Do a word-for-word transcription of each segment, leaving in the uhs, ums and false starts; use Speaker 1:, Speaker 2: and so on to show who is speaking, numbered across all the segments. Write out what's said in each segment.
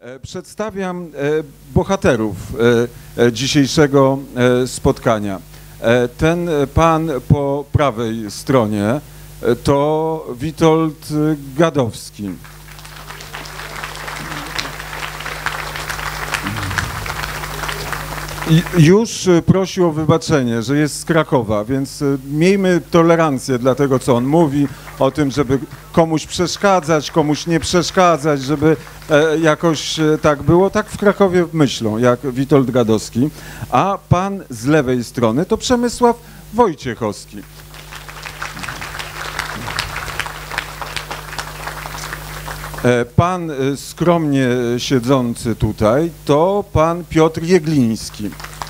Speaker 1: Przedstawiam bohaterów dzisiejszego spotkania. Ten pan po prawej stronie to Witold Gadowski. I już prosił o wybaczenie, że jest z Krakowa, więc miejmy tolerancję dla tego, co on mówi, o tym, żeby komuś przeszkadzać, komuś nie przeszkadzać, żeby jakoś tak było. Tak w Krakowie myślą, jak Witold Gadowski. A pan z lewej strony to Przemysław Wojciechowski. Pan skromnie siedzący tutaj to pan Piotr Jegliński.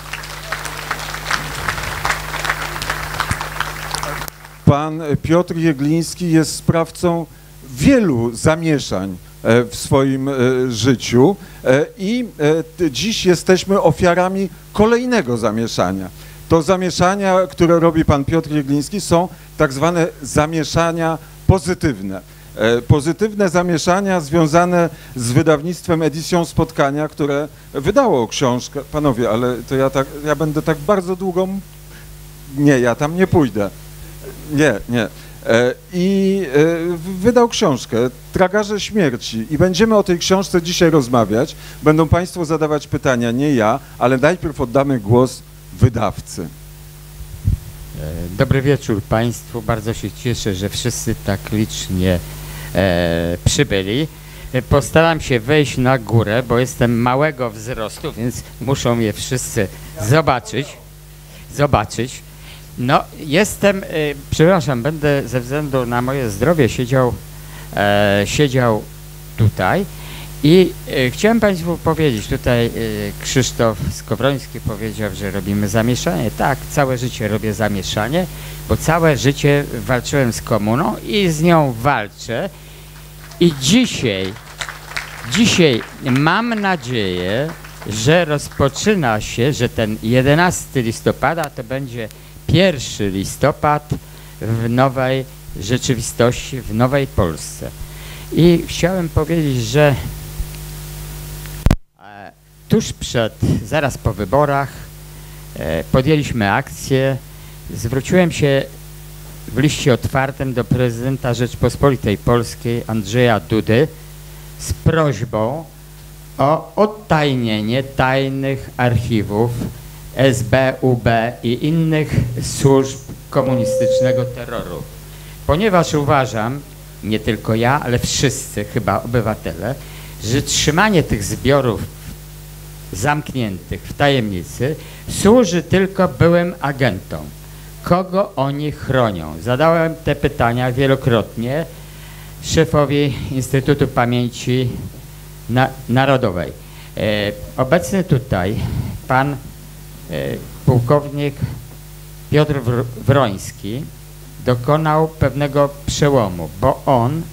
Speaker 1: Pan Piotr Jegliński jest sprawcą wielu zamieszań w swoim życiu i dziś jesteśmy ofiarami kolejnego zamieszania. To zamieszania, które robi pan Piotr Jegliński, są tak zwane zamieszania pozytywne. Pozytywne zamieszania związane z wydawnictwem Edycją Spotkania, które wydało książkę. Panowie, ale to ja, tak, ja będę tak bardzo długo... Nie, ja tam nie pójdę. Nie, nie. I wydał książkę Tragarze śmierci i będziemy o tej książce dzisiaj rozmawiać. Będą państwo zadawać pytania, nie ja, ale najpierw oddamy głos wydawcy.
Speaker 2: Dobry wieczór państwu. Bardzo się cieszę, że wszyscy tak licznie e, przybyli. Postaram się wejść na górę, bo jestem małego wzrostu, więc muszą mnie wszyscy zobaczyć. Zobaczyć. No, jestem, e, przepraszam, będę ze względu na moje zdrowie siedział, e, siedział tutaj i e, chciałem państwu powiedzieć, tutaj e, Krzysztof Skowroński powiedział, że robimy zamieszanie. Tak, całe życie robię zamieszanie, bo całe życie walczyłem z komuną i z nią walczę. I dzisiaj, dzisiaj mam nadzieję, że rozpoczyna się, że ten jedenastego listopada to będzie pierwszy listopad w nowej rzeczywistości, w nowej Polsce. I chciałem powiedzieć, że tuż przed, zaraz po wyborach e, podjęliśmy akcję. Zwróciłem się w liście otwartym do prezydenta Rzeczpospolitej Polskiej Andrzeja Dudy z prośbą o odtajnienie tajnych archiwów S B, U B i innych służb komunistycznego terroru. Ponieważ uważam, nie tylko ja, ale wszyscy chyba obywatele, że trzymanie tych zbiorów zamkniętych w tajemnicy służy tylko byłym agentom. Kogo oni chronią? Zadałem te pytania wielokrotnie szefowi Instytutu Pamięci Na Narodowej. E, obecny tutaj pan e, pułkownik Piotr Wroński dokonał pewnego przełomu, bo on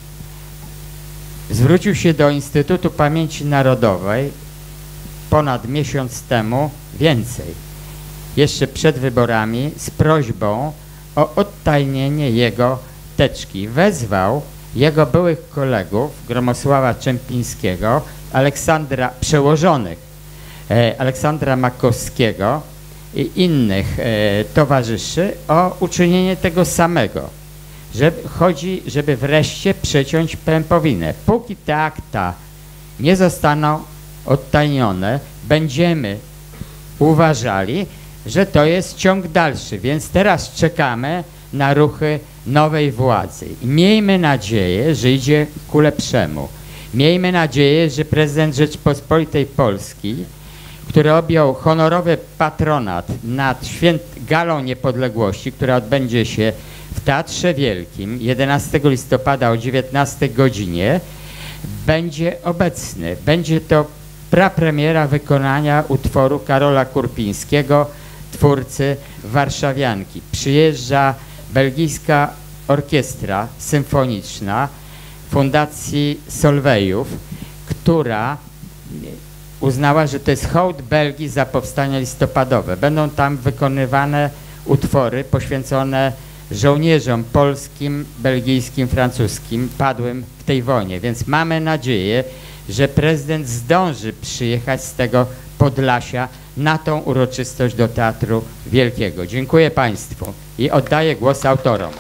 Speaker 2: zwrócił się do Instytutu Pamięci Narodowej ponad miesiąc temu, więcej, jeszcze przed wyborami, z prośbą o odtajnienie jego teczki. Wezwał jego byłych kolegów, Gromosława Czempińskiego, Aleksandra, przełożonych, e, Aleksandra Makowskiego i innych e, towarzyszy o uczynienie tego samego. Że chodzi, żeby wreszcie przeciąć pępowinę. Póki te akta nie zostaną odtajnione, będziemy uważali, że to jest ciąg dalszy, więc teraz czekamy na ruchy nowej władzy. I miejmy nadzieję, że idzie ku lepszemu. Miejmy nadzieję, że prezydent Rzeczpospolitej Polskiej, który objął honorowy patronat nad święt Galą Niepodległości, która odbędzie się w Teatrze Wielkim jedenastego listopada o dziewiętnastej godzinie, będzie obecny. Będzie to prapremiera wykonania utworu Karola Kurpińskiego, twórcy Warszawianki. Przyjeżdża belgijska orkiestra symfoniczna Fundacji Solvejów, która uznała, że to jest hołd Belgii za powstania listopadowe. Będą tam wykonywane utwory poświęcone żołnierzom polskim, belgijskim, francuskim padłym w tej wojnie. Więc mamy nadzieję, że prezydent zdąży przyjechać z tego Podlasia na tą uroczystość do Teatru Wielkiego. Dziękuję Państwu i oddaję głos autorom.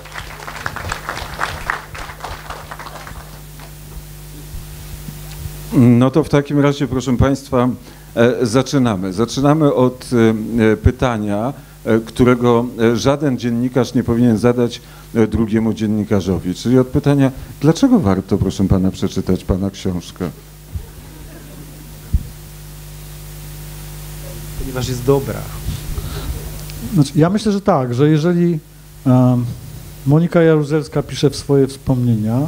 Speaker 1: No to w takim razie, proszę Państwa, e, zaczynamy. Zaczynamy od e, pytania, e, którego żaden dziennikarz nie powinien zadać e, drugiemu dziennikarzowi, czyli od pytania, dlaczego warto, proszę Pana, przeczytać Pana książkę?
Speaker 3: Ponieważ jest dobra.
Speaker 4: Znaczy, ja myślę, że tak, że jeżeli um, Monika Jaruzelska pisze w swoje wspomnienia,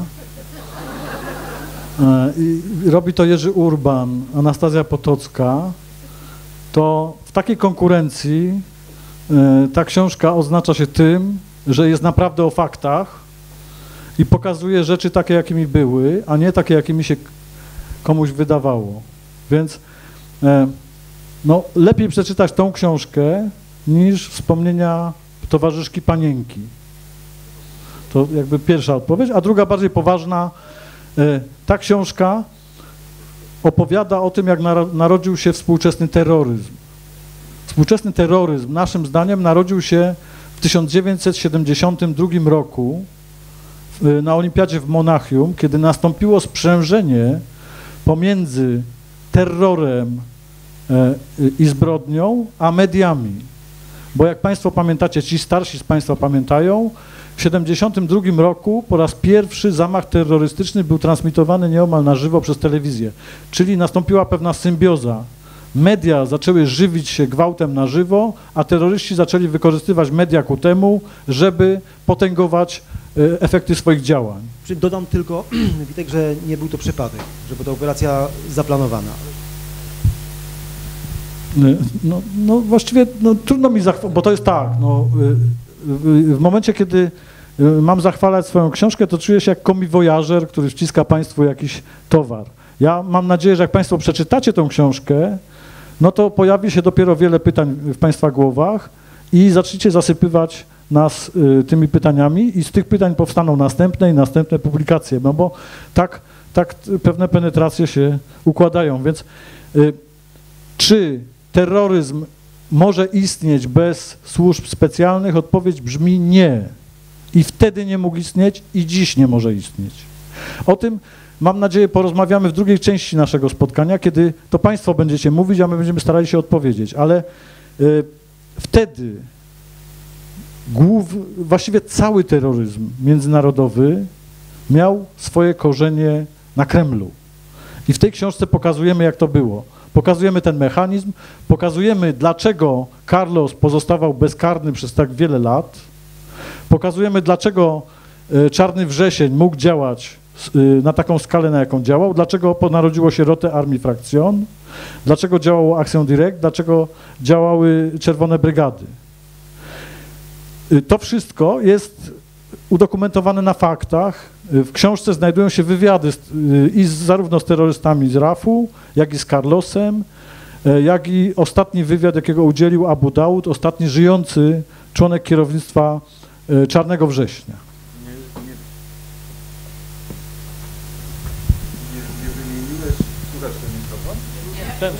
Speaker 4: i robi to Jerzy Urban, Anastazja Potocka, to w takiej konkurencji ta książka oznacza się tym, że jest naprawdę o faktach i pokazuje rzeczy takie, jakimi były, a nie takie, jakimi się komuś wydawało. Więc no, lepiej przeczytać tą książkę niż wspomnienia towarzyszki Panienki. To jakby pierwsza odpowiedź, a druga bardziej poważna. Ta książka opowiada o tym, jak narodził się współczesny terroryzm. Współczesny terroryzm, naszym zdaniem, narodził się w tysiąc dziewięćset siedemdziesiątym drugim roku na Olimpiadzie w Monachium, kiedy nastąpiło sprzężenie pomiędzy terrorem i zbrodnią, a mediami. Bo jak Państwo pamiętacie, ci starsi z Państwa pamiętają, w siedemdziesiątym drugim roku po raz pierwszy zamach terrorystyczny był transmitowany nieomal na żywo przez telewizję, czyli nastąpiła pewna symbioza. Media zaczęły żywić się gwałtem na żywo, a terroryści zaczęli wykorzystywać media ku temu, żeby potęgować e, efekty swoich działań.
Speaker 3: Dodam tylko, Witek, że nie był to przypadek, że była to operacja zaplanowana.
Speaker 4: No, no właściwie no, trudno mi zachwalać, bo to jest tak, no, w momencie, kiedy mam zachwalać swoją książkę, to czuję się jak komiwojażer, który wciska Państwu jakiś towar. Ja mam nadzieję, że jak Państwo przeczytacie tę książkę, no to pojawi się dopiero wiele pytań w Państwa głowach i zaczniecie zasypywać nas y, tymi pytaniami i z tych pytań powstaną następne i następne publikacje, no bo tak, tak pewne penetracje się układają, więc y, czy terroryzm może istnieć bez służb specjalnych? Odpowiedź brzmi nie. I wtedy nie mógł istnieć i dziś nie może istnieć. O tym, mam nadzieję, porozmawiamy w drugiej części naszego spotkania, kiedy to Państwo będziecie mówić, a my będziemy starali się odpowiedzieć. Ale y, wtedy głów, właściwie cały terroryzm międzynarodowy miał swoje korzenie na Kremlu. I w tej książce pokazujemy, jak to było. Pokazujemy ten mechanizm, pokazujemy, dlaczego Carlos pozostawał bezkarny przez tak wiele lat, pokazujemy, dlaczego Czarny Wrzesień mógł działać na taką skalę, na jaką działał, dlaczego narodziło się Rote Armii Fraktion, dlaczego działało Action Direct, dlaczego działały Czerwone Brygady. To wszystko jest udokumentowane na faktach. W książce znajdują się wywiady z, i z, zarówno z terrorystami z rafu, jak i z Carlosem, jak i ostatni wywiad, jakiego udzielił Abu Daud, ostatni żyjący członek kierownictwa Czarnego Września.
Speaker 1: Nie, nie, nie, nie wymieniłeś, słuchasz ten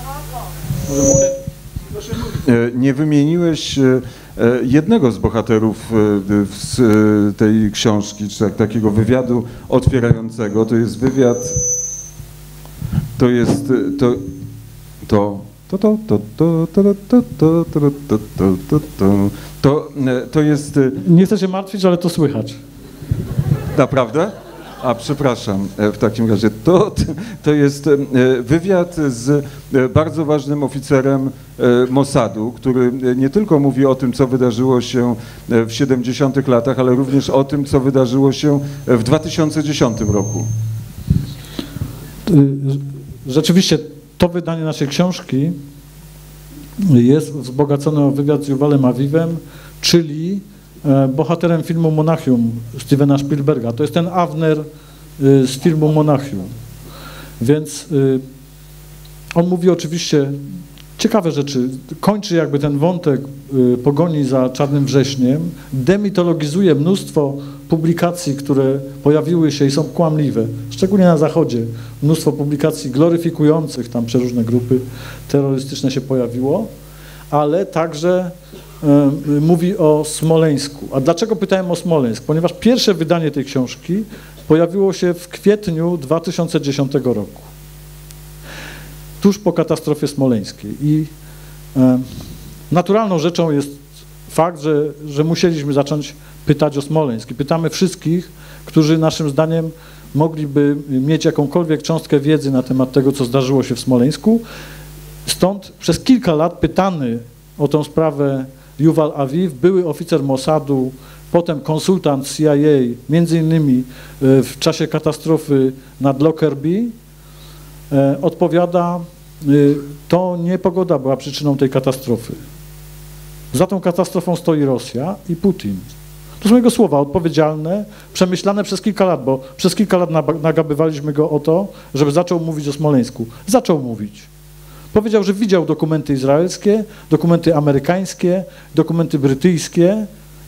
Speaker 1: mikrofon? Nie. Nie wymieniłeś jednego z bohaterów z tej książki, czy tak, takiego wywiadu otwierającego. To jest wywiad, to jest, to, to, to, to, to, to, to, to, to, to, to, to, to, to, to jest...
Speaker 4: Nie chcę się martwić, ale to słychać.
Speaker 1: Naprawdę? A, przepraszam, w takim razie to, to jest wywiad z bardzo ważnym oficerem Mossadu, który nie tylko mówi o tym, co wydarzyło się w siedemdziesiątych latach, ale również o tym, co wydarzyło się w dwa tysiące dziesiątym roku.
Speaker 4: Rzeczywiście to wydanie naszej książki jest wzbogacone o wywiad z Yuvalem Avivem, czyli bohaterem filmu Monachium Stevena Spielberga. To jest ten Avner z filmu Monachium. Więc on mówi oczywiście ciekawe rzeczy. Kończy jakby ten wątek y, pogoni za Czarnym Wrześniem, demitologizuje mnóstwo publikacji, które pojawiły się i są kłamliwe, szczególnie na Zachodzie. Mnóstwo publikacji gloryfikujących tam przeróżne grupy terrorystyczne się pojawiło, ale także y, mówi o Smoleńsku. A dlaczego pytałem o Smoleńsk? Ponieważ pierwsze wydanie tej książki pojawiło się w kwietniu dwa tysiące dziesiątego roku. Tuż po katastrofie smoleńskiej i e, naturalną rzeczą jest fakt, że, że musieliśmy zacząć pytać o Smoleńsk i pytamy wszystkich, którzy naszym zdaniem mogliby mieć jakąkolwiek cząstkę wiedzy na temat tego, co zdarzyło się w Smoleńsku. Stąd przez kilka lat pytany o tą sprawę Yuval Aviv, były oficer Mossadu, potem konsultant C I A, między innymi w czasie katastrofy nad Lockerbie, odpowiada, to nie pogoda była przyczyną tej katastrofy. Za tą katastrofą stoi Rosja i Putin. To są jego słowa odpowiedzialne, przemyślane przez kilka lat, bo przez kilka lat nagabywaliśmy go o to, żeby zaczął mówić o Smoleńsku. Zaczął mówić. Powiedział, że widział dokumenty izraelskie, dokumenty amerykańskie, dokumenty brytyjskie,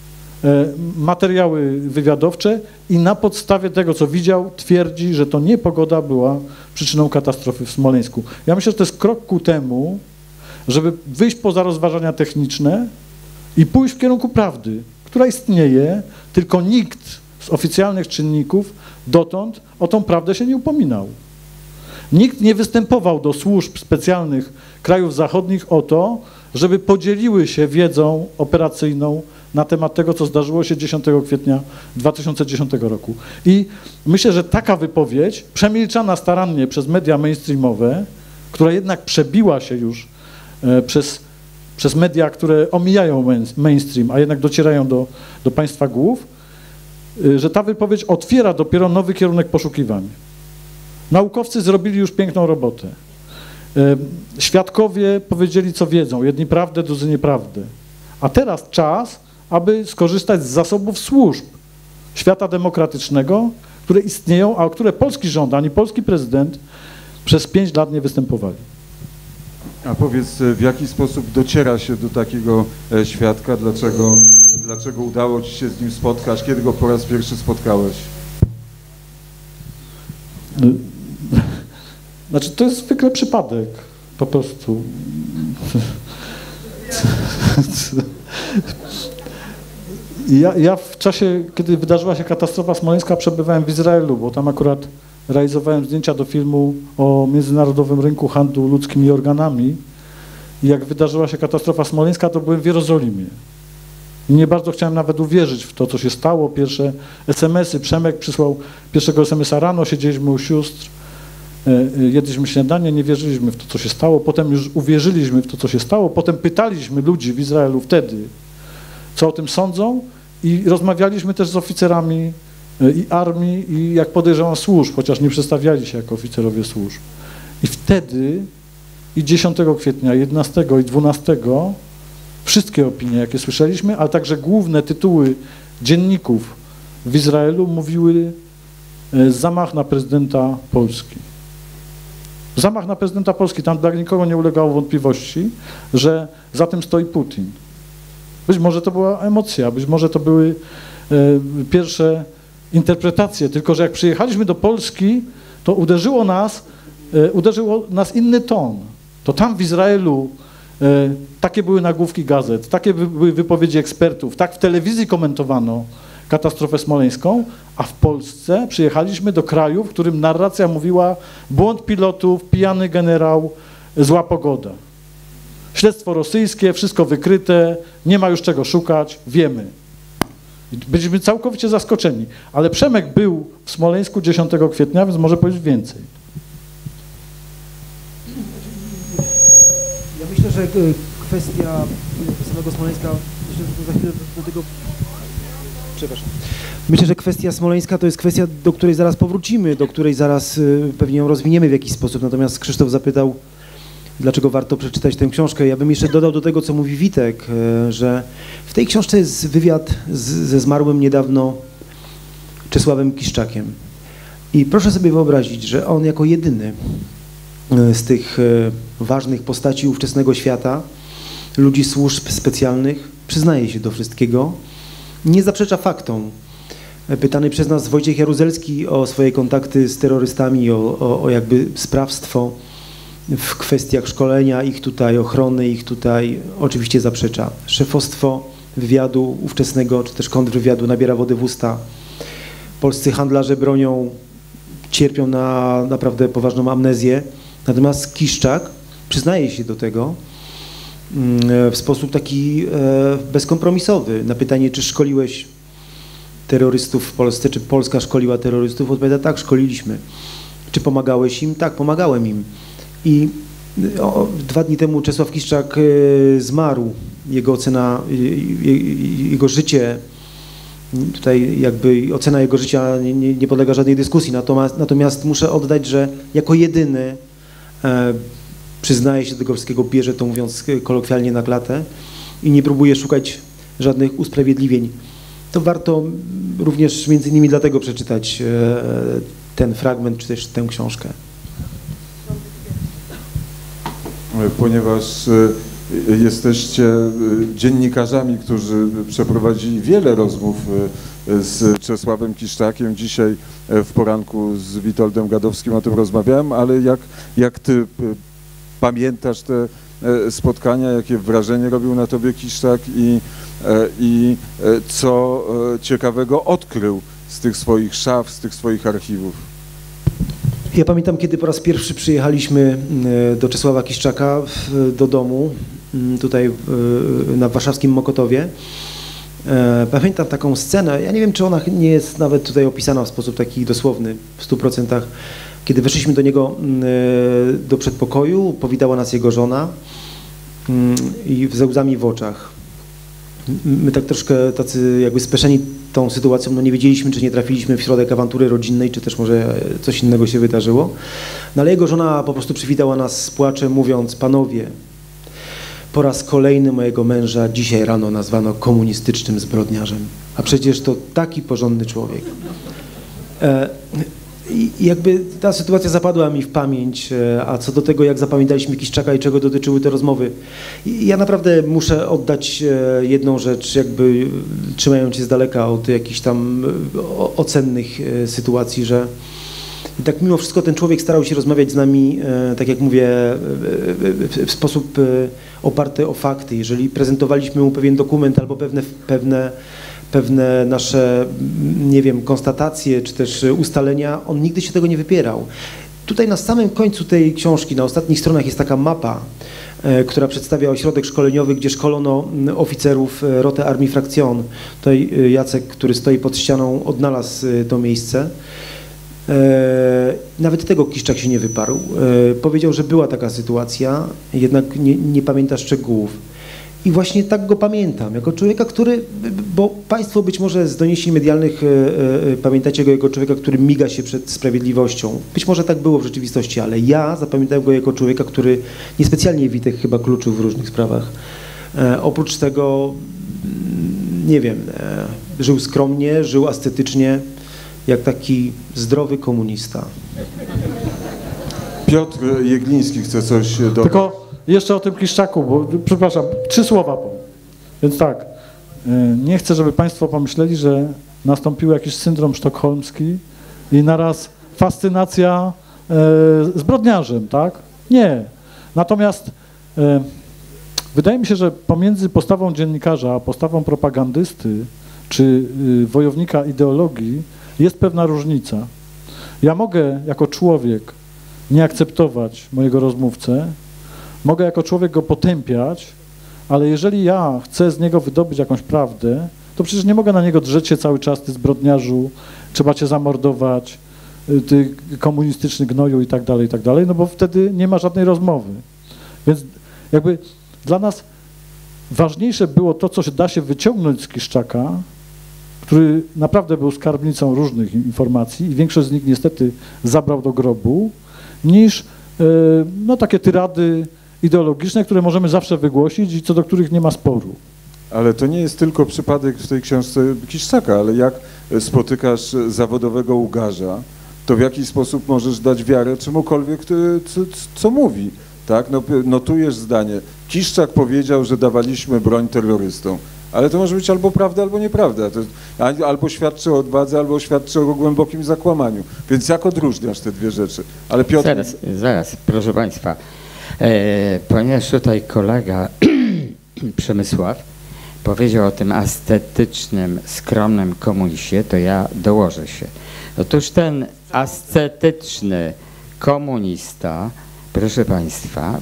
Speaker 4: materiały wywiadowcze i na podstawie tego, co widział, twierdzi, że to nie pogoda była przyczyną katastrofy w Smoleńsku. Ja myślę, że to jest krok ku temu, żeby wyjść poza rozważania techniczne i pójść w kierunku prawdy, która istnieje, tylko nikt z oficjalnych czynników dotąd o tą prawdę się nie upominał. Nikt nie występował do służb specjalnych krajów zachodnich o to, żeby podzieliły się wiedzą operacyjną na temat tego, co zdarzyło się dziesiątego kwietnia dwa tysiące dziesiątego roku. I myślę, że taka wypowiedź, przemilczana starannie przez media mainstreamowe, która jednak przebiła się już e, przez, przez media, które omijają main, mainstream, a jednak docierają do, do państwa głów, e, że ta wypowiedź otwiera dopiero nowy kierunek poszukiwań. Naukowcy zrobili już piękną robotę. E, świadkowie powiedzieli, co wiedzą, jedni prawdę, drudzy nieprawdę. A teraz czas, aby skorzystać z zasobów służb świata demokratycznego, które istnieją, a o które polski rząd, ani polski prezydent przez pięć lat nie występowali.
Speaker 1: A powiedz, w jaki sposób dociera się do takiego świadka? Dlaczego, dlaczego udało ci się z nim spotkać? Kiedy go po raz pierwszy spotkałeś?
Speaker 4: Znaczy, to jest zwykle przypadek, po prostu. Ja, ja w czasie, kiedy wydarzyła się katastrofa smoleńska, przebywałem w Izraelu, bo tam akurat realizowałem zdjęcia do filmu o międzynarodowym rynku handlu ludzkimi organami. I jak wydarzyła się katastrofa smoleńska, to byłem w Jerozolimie. I nie bardzo chciałem nawet uwierzyć w to, co się stało. Pierwsze es em esy, Przemek przysłał pierwszego es em esa rano, siedzieliśmy u sióstr, jedliśmy śniadanie, nie wierzyliśmy w to, co się stało. Potem już uwierzyliśmy w to, co się stało. Potem pytaliśmy ludzi w Izraelu wtedy, co o tym sądzą, i rozmawialiśmy też z oficerami i armii, i jak podejrzewam służb, chociaż nie przedstawiali się jako oficerowie służb. I wtedy i dziesiątego kwietnia, jedenastego i dwunastego wszystkie opinie, jakie słyszeliśmy, ale także główne tytuły dzienników w Izraelu mówiły zamach na prezydenta Polski. Zamach na prezydenta Polski, tam dla nikogo nie ulegało wątpliwości, że za tym stoi Putin. Być może to była emocja, być może to były e, pierwsze interpretacje, tylko że jak przyjechaliśmy do Polski, to uderzyło nas, e, uderzyło nas inny ton. To tam w Izraelu e, takie były nagłówki gazet, takie były wypowiedzi ekspertów, tak w telewizji komentowano katastrofę smoleńską, a w Polsce przyjechaliśmy do kraju, w którym narracja mówiła błąd pilotów, pijany generał, zła pogoda. Śledztwo rosyjskie, wszystko wykryte, nie ma już czego szukać, wiemy. Byliśmy całkowicie zaskoczeni, ale Przemek był w Smoleńsku dziesiątego kwietnia, więc może powiedzieć więcej.
Speaker 3: Ja myślę, że kwestia samego Smoleńska, myślę, że za chwilę do tego... Przepraszam. Myślę, że kwestia smoleńska to jest kwestia, do której zaraz powrócimy, do której zaraz pewnie ją rozwiniemy w jakiś sposób. Natomiast Krzysztof zapytał, dlaczego warto przeczytać tę książkę. Ja bym jeszcze dodał do tego, co mówi Witek, że w tej książce jest wywiad z, ze zmarłym niedawno Czesławem Kiszczakiem. I proszę sobie wyobrazić, że on jako jedyny z tych ważnych postaci ówczesnego świata, ludzi służb specjalnych, przyznaje się do wszystkiego, nie zaprzecza faktom. Pytany przez nas Wojciech Jaruzelski o swoje kontakty z terrorystami, o, o, o jakby sprawstwo w kwestiach szkolenia ich tutaj, ochrony ich tutaj, oczywiście zaprzecza. Szefostwo wywiadu ówczesnego, czy też kontrwywiadu nabiera wody w usta. Polscy handlarze bronią cierpią na naprawdę poważną amnezję, natomiast Kiszczak przyznaje się do tego w sposób taki bezkompromisowy. Na pytanie, czy szkoliłeś terrorystów w Polsce, czy Polska szkoliła terrorystów, odpowiada: tak, szkoliliśmy. Czy pomagałeś im? Tak, pomagałem im. I o, dwa dni temu Czesław Kiszczak zmarł. Jego ocena, jego życie, tutaj jakby ocena jego życia nie, nie, nie podlega żadnej dyskusji, natomiast, natomiast muszę oddać, że jako jedyny e, przyznaje się do tego wszystkiego, bierze to, mówiąc kolokwialnie, na klatę i nie próbuje szukać żadnych usprawiedliwień. To warto również między innymi dlatego przeczytać e, ten fragment, czy też tę książkę.
Speaker 1: Ponieważ jesteście dziennikarzami, którzy przeprowadzili wiele rozmów z Czesławem Kiszczakiem. Dzisiaj w poranku z Witoldem Gadowskim o tym rozmawiałem, ale jak, jak ty pamiętasz te spotkania, jakie wrażenie robił na tobie Kiszczak i, i co ciekawego odkrył z tych swoich szaf, z tych swoich archiwów?
Speaker 3: Ja pamiętam, kiedy po raz pierwszy przyjechaliśmy do Czesława Kiszczaka do domu, tutaj na warszawskim Mokotowie. Pamiętam taką scenę, ja nie wiem, czy ona nie jest nawet tutaj opisana w sposób taki dosłowny, w stu procentach. Kiedy weszliśmy do niego do przedpokoju, powitała nas jego żona i ze łzami w oczach. My tak troszkę tacy jakby speszeni tą sytuacją, no nie wiedzieliśmy, czy nie trafiliśmy w środek awantury rodzinnej, czy też może coś innego się wydarzyło. No ale jego żona po prostu przywitała nas z płaczem, mówiąc: panowie, po raz kolejny mojego męża dzisiaj rano nazwano komunistycznym zbrodniarzem. A przecież to taki porządny człowiek. E, I jakby ta sytuacja zapadła mi w pamięć, a co do tego, jak zapamiętaliśmy Kiszczaka i czego dotyczyły te rozmowy, ja naprawdę muszę oddać jedną rzecz, jakby trzymając się z daleka od jakichś tam ocennych sytuacji, że tak mimo wszystko ten człowiek starał się rozmawiać z nami, tak jak mówię, w sposób oparty o fakty. Jeżeli prezentowaliśmy mu pewien dokument albo pewne, pewne pewne nasze, nie wiem, konstatacje, czy też ustalenia, on nigdy się tego nie wypierał. Tutaj na samym końcu tej książki, na ostatnich stronach jest taka mapa, e, która przedstawia ośrodek szkoleniowy, gdzie szkolono oficerów roty Armii Fraktion. Tutaj Jacek, który stoi pod ścianą, odnalazł to miejsce. E, nawet tego Kiszczak się nie wyparł. E, powiedział, że była taka sytuacja, jednak nie, nie pamięta szczegółów. I właśnie tak go pamiętam, jako człowieka, który, bo państwo być może z doniesień medialnych e, e, pamiętacie go jako człowieka, który miga się przed sprawiedliwością. Być może tak było w rzeczywistości, ale ja zapamiętałem go jako człowieka, który niespecjalnie witych chyba kluczył w różnych sprawach. E, oprócz tego, nie wiem, e, żył skromnie, żył ascetycznie, jak taki zdrowy komunista.
Speaker 1: Piotr Jegliński chce coś dodać.
Speaker 4: Tylko jeszcze o tym Kiszczaku, bo przepraszam, trzy słowa powiem. Więc tak, nie chcę, żeby państwo pomyśleli, że nastąpił jakiś syndrom sztokholmski i naraz fascynacja e, zbrodniarzem, tak? Nie. Natomiast e, wydaje mi się, że pomiędzy postawą dziennikarza a postawą propagandysty czy y, wojownika ideologii jest pewna różnica. Ja mogę jako człowiek nie akceptować mojego rozmówcę, mogę jako człowiek go potępiać, ale jeżeli ja chcę z niego wydobyć jakąś prawdę, to przecież nie mogę na niego drzeć się cały czas: ty zbrodniarzu, trzeba cię zamordować, ty komunistyczny gnoju i tak dalej, i tak dalej, no bo wtedy nie ma żadnej rozmowy. Więc jakby dla nas ważniejsze było to, co się da się wyciągnąć z Kiszczaka, który naprawdę był skarbnicą różnych informacji i większość z nich niestety zabrał do grobu, niż no, takie tyrady ideologiczne, które możemy zawsze wygłosić i co do których nie ma sporu.
Speaker 1: Ale to nie jest tylko przypadek w tej książce Kiszczaka, ale jak spotykasz zawodowego łgarza, to w jaki sposób możesz dać wiarę czemukolwiek, co, co mówi, tak? No, notujesz zdanie. Kiszczak powiedział, że dawaliśmy broń terrorystom, ale to może być albo prawda, albo nieprawda. To albo świadczy o odwadze, albo świadczy o głębokim zakłamaniu. Więc jak odróżniasz te dwie rzeczy? Ale Piotr...
Speaker 2: Zaraz, zaraz, proszę Państwa, e, ponieważ tutaj kolega Przemysław powiedział o tym ascetycznym, skromnym komuniście, to ja dołożę się. Otóż ten ascetyczny komunista, proszę Państwa,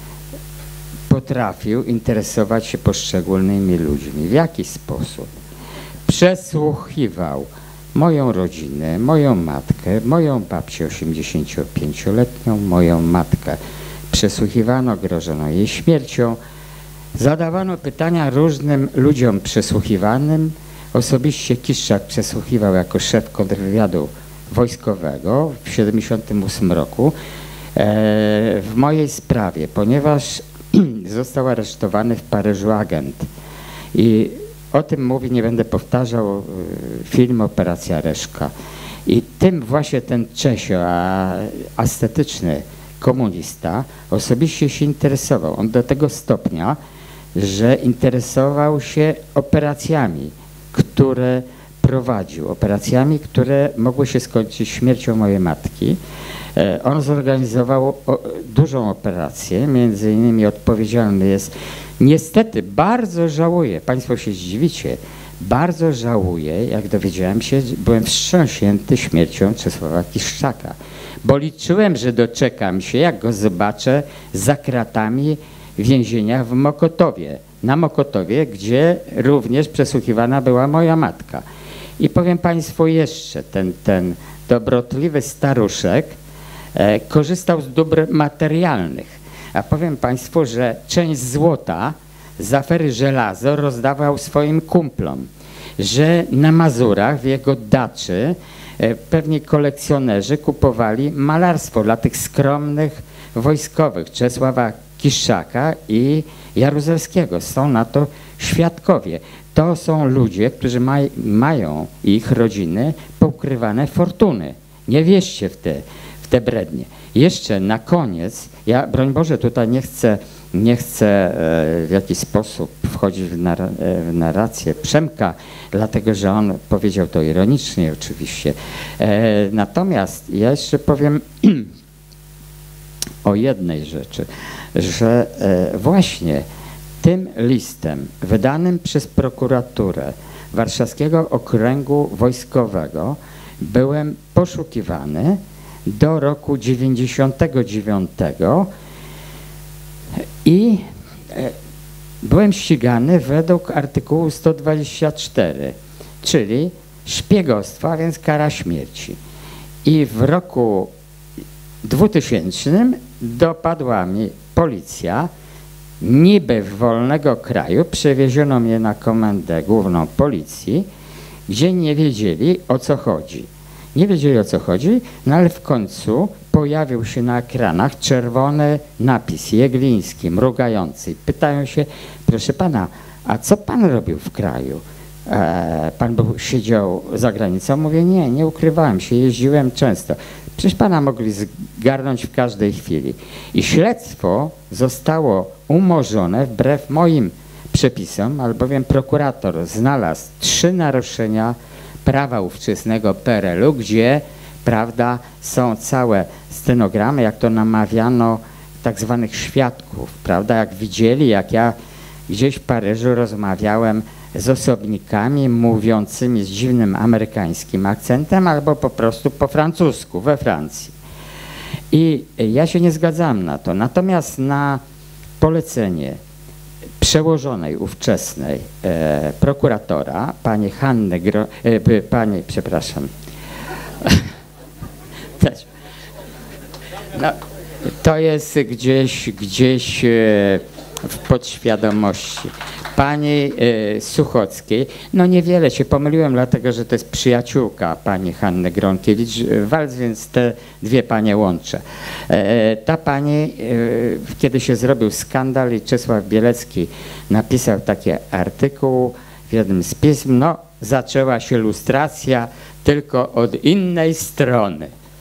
Speaker 2: potrafił interesować się poszczególnymi ludźmi. W jaki sposób? Przesłuchiwał moją rodzinę, moją matkę, moją babcię osiemdziesięciopięcioletnią, moją matkę. Przesłuchiwano, grożono jej śmiercią. Zadawano pytania różnym ludziom przesłuchiwanym. Osobiście Kiszczak przesłuchiwał jako szef kontrwywiadu wojskowego w tysiąc dziewięćset siedemdziesiątym ósmym roku e, w mojej sprawie, ponieważ został aresztowany w Paryżu agent. I o tym mówi, nie będę powtarzał, film Operacja Reszka. I tym właśnie ten Czesio, a ascetyczny komunista, osobiście się interesował. On do tego stopnia, że interesował się operacjami, które prowadził, operacjami, które mogły się skończyć śmiercią mojej matki. On zorganizował dużą operację, między innymi odpowiedzialny jest, niestety bardzo żałuję, Państwo się zdziwicie, bardzo żałuję, jak dowiedziałem się, byłem wstrząśnięty śmiercią Czesława Kiszczaka, bo liczyłem, że doczekam się, jak go zobaczę za kratami w więzieniach w Mokotowie, na Mokotowie, gdzie również przesłuchiwana była moja matka. I powiem Państwu jeszcze, ten, ten dobrotliwy staruszek e, korzystał z dóbr materialnych. A powiem Państwu, że część złota z afery żelazo rozdawał swoim kumplom, że na Mazurach w jego daczy e, pewni kolekcjonerzy kupowali malarstwo dla tych skromnych wojskowych, Czesława Kiszczaka i Jaruzelskiego. Są na to świadkowie. To są ludzie, którzy maj, mają ich rodziny poukrywane fortuny. Nie wierzcie w te, w te brednie. Jeszcze na koniec, ja broń Boże tutaj nie chcę, nie chcę e, w jakiś sposób wchodzić w, nar w narrację Przemka, dlatego że on powiedział to ironicznie oczywiście. E, natomiast ja jeszcze powiem o jednej rzeczy, że e, właśnie tym listem wydanym przez prokuraturę Warszawskiego Okręgu Wojskowego byłem poszukiwany do roku dziewięćdziesiątego dziewiątego i e, byłem ścigany według artykułu sto dwadzieścia cztery, czyli szpiegostwa, a więc kara śmierci. I w roku dwutysięcznym dopadła mi policja, niby w wolnego kraju, przewieziono mnie na komendę główną policji, gdzie nie wiedzieli, o co chodzi. Nie wiedzieli, o co chodzi, no ale w końcu pojawił się na ekranach czerwony napis Jegliński, mrugający. Pytają się, proszę pana, a co pan robił w kraju? E, pan był, siedział za granicą? Mówię, nie, nie ukrywałem się, jeździłem często. Przecież pana mogli zgarnąć w każdej chwili. I śledztwo zostało umorzone wbrew moim przepisom, albowiem prokurator znalazł trzy naruszenia prawa ówczesnego P R L u, gdzie, prawda, są całe stenogramy, jak to namawiano tak zwanych świadków, prawda, jak widzieli, jak ja gdzieś w Paryżu rozmawiałem z osobnikami mówiącymi z dziwnym amerykańskim akcentem albo po prostu po francusku we Francji. I ja się nie zgadzam na to. Natomiast na polecenie przełożonej ówczesnej e, prokuratora, pani Hanny, Gro, e, pani, przepraszam, też, no, to jest gdzieś, gdzieś e, w podświadomości. Pani e, Suchockiej, no niewiele się pomyliłem, dlatego że to jest przyjaciółka pani Hanny Gronkiewicz-Waltz, więc te dwie panie łączę. E, ta pani, e, kiedy się zrobił skandal i Czesław Bielecki napisał taki artykuł w jednym z pism, no zaczęła się lustracja tylko od innej strony.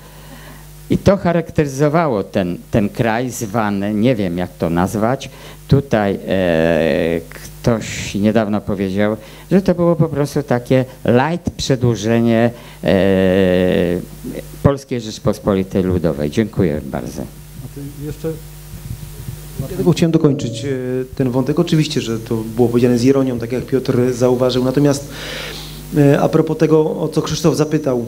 Speaker 2: I to charakteryzowało ten, ten kraj zwany, nie wiem jak to nazwać, tutaj e, ktoś niedawno powiedział, że to było po prostu takie light przedłużenie e, Polskiej Rzeczpospolitej Ludowej. Dziękuję bardzo.
Speaker 4: A ty jeszcze...
Speaker 3: Ja tylko chciałem dokończyć ten wątek. Oczywiście, że to było powiedziane z ironią, tak jak Piotr zauważył. Natomiast a propos tego, o co Krzysztof zapytał,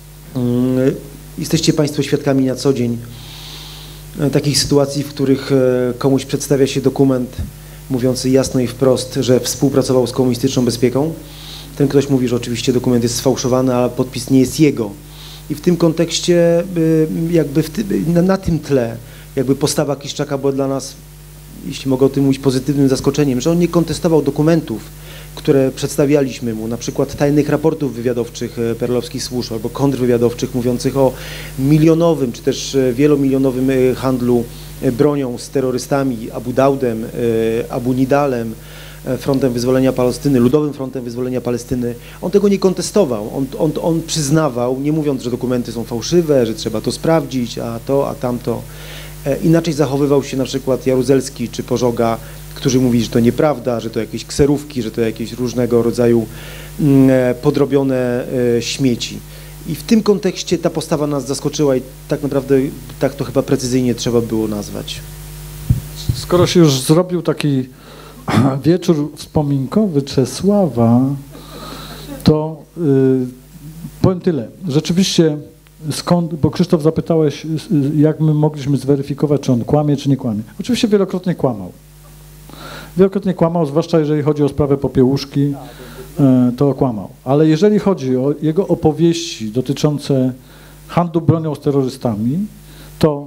Speaker 3: jesteście Państwo świadkami na co dzień takich sytuacji, w których komuś przedstawia się dokument mówiący jasno i wprost, że współpracował z komunistyczną bezpieką. Ten ktoś mówi, że oczywiście dokument jest sfałszowany, a podpis nie jest jego. I w tym kontekście, jakby w ty, na, na tym tle, jakby postawa Kiszczaka była dla nas, jeśli mogę o tym mówić, pozytywnym zaskoczeniem, że on nie kontestował dokumentów, które przedstawialiśmy mu, na przykład tajnych raportów wywiadowczych perelowskich służb albo kontrwywiadowczych mówiących o milionowym czy też wielomilionowym handlu bronią z terrorystami, Abu Daudem, Abu Nidalem, Frontem Wyzwolenia Palestyny, Ludowym Frontem Wyzwolenia Palestyny. On tego nie kontestował, on, on, on przyznawał, nie mówiąc, że dokumenty są fałszywe, że trzeba to sprawdzić, a to, a tamto. Inaczej zachowywał się na przykład Jaruzelski czy Pożoga, którzy mówili, że to nieprawda, że to jakieś kserówki, że to jakieś różnego rodzaju podrobione śmieci. I w tym kontekście ta postawa nas zaskoczyła i tak naprawdę tak to chyba precyzyjnie trzeba było nazwać.
Speaker 4: Skoro się już zrobił taki wieczór wspominkowy Czesława, to yy, powiem tyle. Rzeczywiście skąd, bo Krzysztof zapytałeś, jak my mogliśmy zweryfikować, czy on kłamie, czy nie kłamie. Oczywiście wielokrotnie kłamał. Wielokrotnie kłamał, zwłaszcza jeżeli chodzi o sprawę Popiełuszki, to kłamał. Ale jeżeli chodzi o jego opowieści dotyczące handlu bronią z terrorystami, to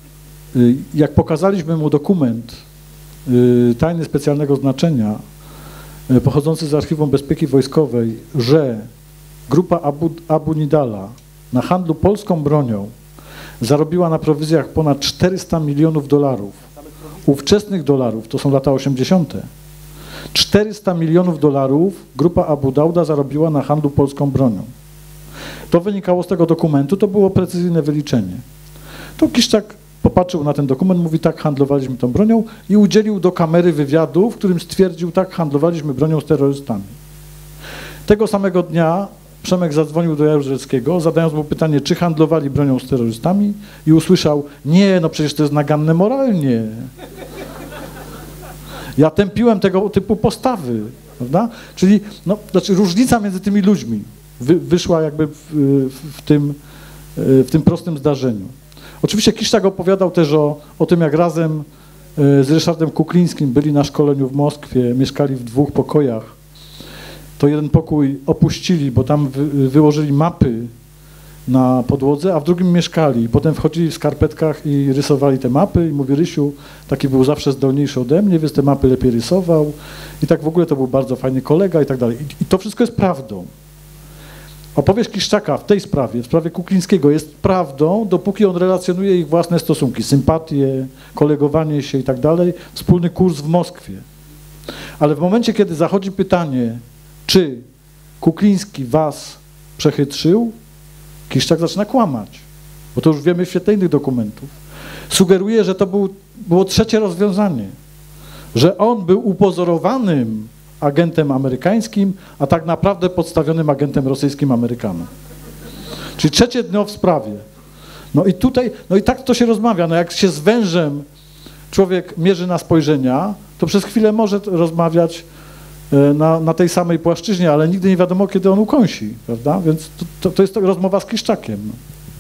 Speaker 4: jak pokazaliśmy mu dokument tajny specjalnego znaczenia pochodzący z Archiwum Bezpieki Wojskowej, że grupa Abu, Abu Nidala na handlu polską bronią zarobiła na prowizjach ponad czterysta milionów dolarów, ówczesnych dolarów, to są lata osiemdziesiąte. czterysta milionów dolarów grupa Abu Dauda zarobiła na handlu polską bronią. To wynikało z tego dokumentu, to było precyzyjne wyliczenie. To Kiszczak popatrzył na ten dokument, mówi, tak, handlowaliśmy tą bronią i udzielił do kamery wywiadu, w którym stwierdził, tak, handlowaliśmy bronią z terrorystami. Tego samego dnia Przemek zadzwonił do Jaruzelskiego, zadając mu pytanie, czy handlowali bronią z terrorystami i usłyszał, nie, no przecież to jest naganne moralnie. Ja tępiłem tego typu postawy, prawda? Czyli no, znaczy różnica między tymi ludźmi wy, wyszła jakby w, w, tym, w tym prostym zdarzeniu. Oczywiście Kiszczak opowiadał też o, o tym, jak razem z Ryszardem Kuklińskim byli na szkoleniu w Moskwie, mieszkali w dwóch pokojach. To jeden pokój opuścili, bo tam wy, wyłożyli mapy na podłodze, a w drugim mieszkali. Potem wchodzili w skarpetkach i rysowali te mapy i mówi, Rysiu, taki był zawsze zdolniejszy ode mnie, więc te mapy lepiej rysował i tak w ogóle to był bardzo fajny kolega i tak dalej. I, i to wszystko jest prawdą. Opowieść Kiszczaka w tej sprawie, w sprawie Kuklińskiego jest prawdą, dopóki on relacjonuje ich własne stosunki, sympatie, kolegowanie się i tak dalej, wspólny kurs w Moskwie. Ale w momencie, kiedy zachodzi pytanie, czy Kukliński was przechytrzył, Kiszczak zaczyna kłamać, bo to już wiemy w świetle innych dokumentów. Sugeruje, że to był, było trzecie rozwiązanie, że on był upozorowanym agentem amerykańskim, a tak naprawdę podstawionym agentem rosyjskim Amerykanom. Czyli trzecie dno w sprawie. No i tutaj, no i tak to się rozmawia, no jak się z wężem człowiek mierzy na spojrzenia, to przez chwilę może rozmawiać na, na tej samej płaszczyźnie, ale nigdy nie wiadomo, kiedy on ukąsi, prawda? Więc to, to, to jest to rozmowa z Kiszczakiem. No.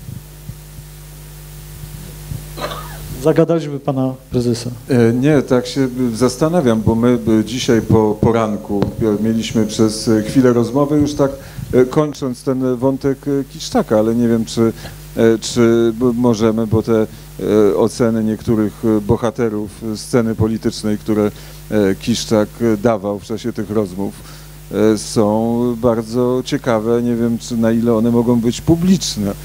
Speaker 4: Zagadaliśmy pana prezesa.
Speaker 1: Nie, tak się zastanawiam, bo my dzisiaj po poranku mieliśmy przez chwilę rozmowę, już tak kończąc ten wątek Kiszczaka, ale nie wiem, czy, czy możemy, bo te oceny niektórych bohaterów sceny politycznej, które Kiszczak dawał w czasie tych rozmów, są bardzo ciekawe. Nie wiem, czy na ile one mogą być publiczne.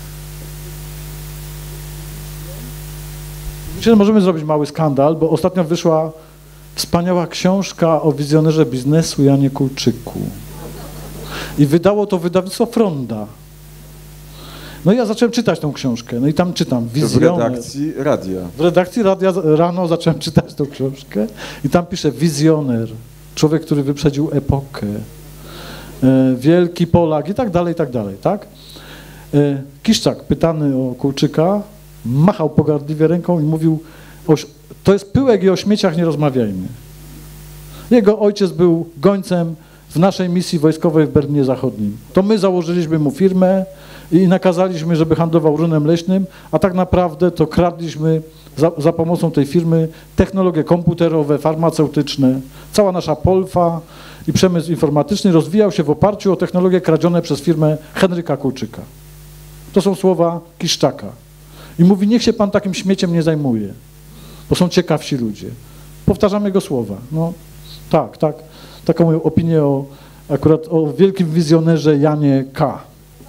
Speaker 4: Myślę, że możemy zrobić mały skandal, bo ostatnio wyszła wspaniała książka o wizjonerze biznesu Janie Kulczyku. I wydało to wydawnictwo Fronda. No i ja zacząłem czytać tą książkę, no i tam czytam
Speaker 1: W
Speaker 4: wizjoner.
Speaker 1: redakcji radia.
Speaker 4: W redakcji radia rano zacząłem czytać tą książkę i tam pisze wizjoner, człowiek, który wyprzedził epokę, e, wielki Polak i tak dalej, i tak dalej, tak? E, Kiszczak, pytany o Kulczyka, machał pogardliwie ręką i mówił, o, to jest pyłek i o śmieciach nie rozmawiajmy. Jego ojciec był gońcem w naszej misji wojskowej w Berlinie Zachodnim. To my założyliśmy mu firmę i nakazaliśmy, żeby handlował runem leśnym, a tak naprawdę to kradliśmy za, za pomocą tej firmy technologie komputerowe, farmaceutyczne. Cała nasza Polfa i przemysł informatyczny rozwijał się w oparciu o technologie kradzione przez firmę Henryka Kulczyka. To są słowa Kiszczaka. I mówi, niech się pan takim śmieciem nie zajmuje, bo są ciekawsi ludzie. Powtarzam jego słowa. No tak, tak. Taką moją opinię o, akurat o wielkim wizjonerze Janie K.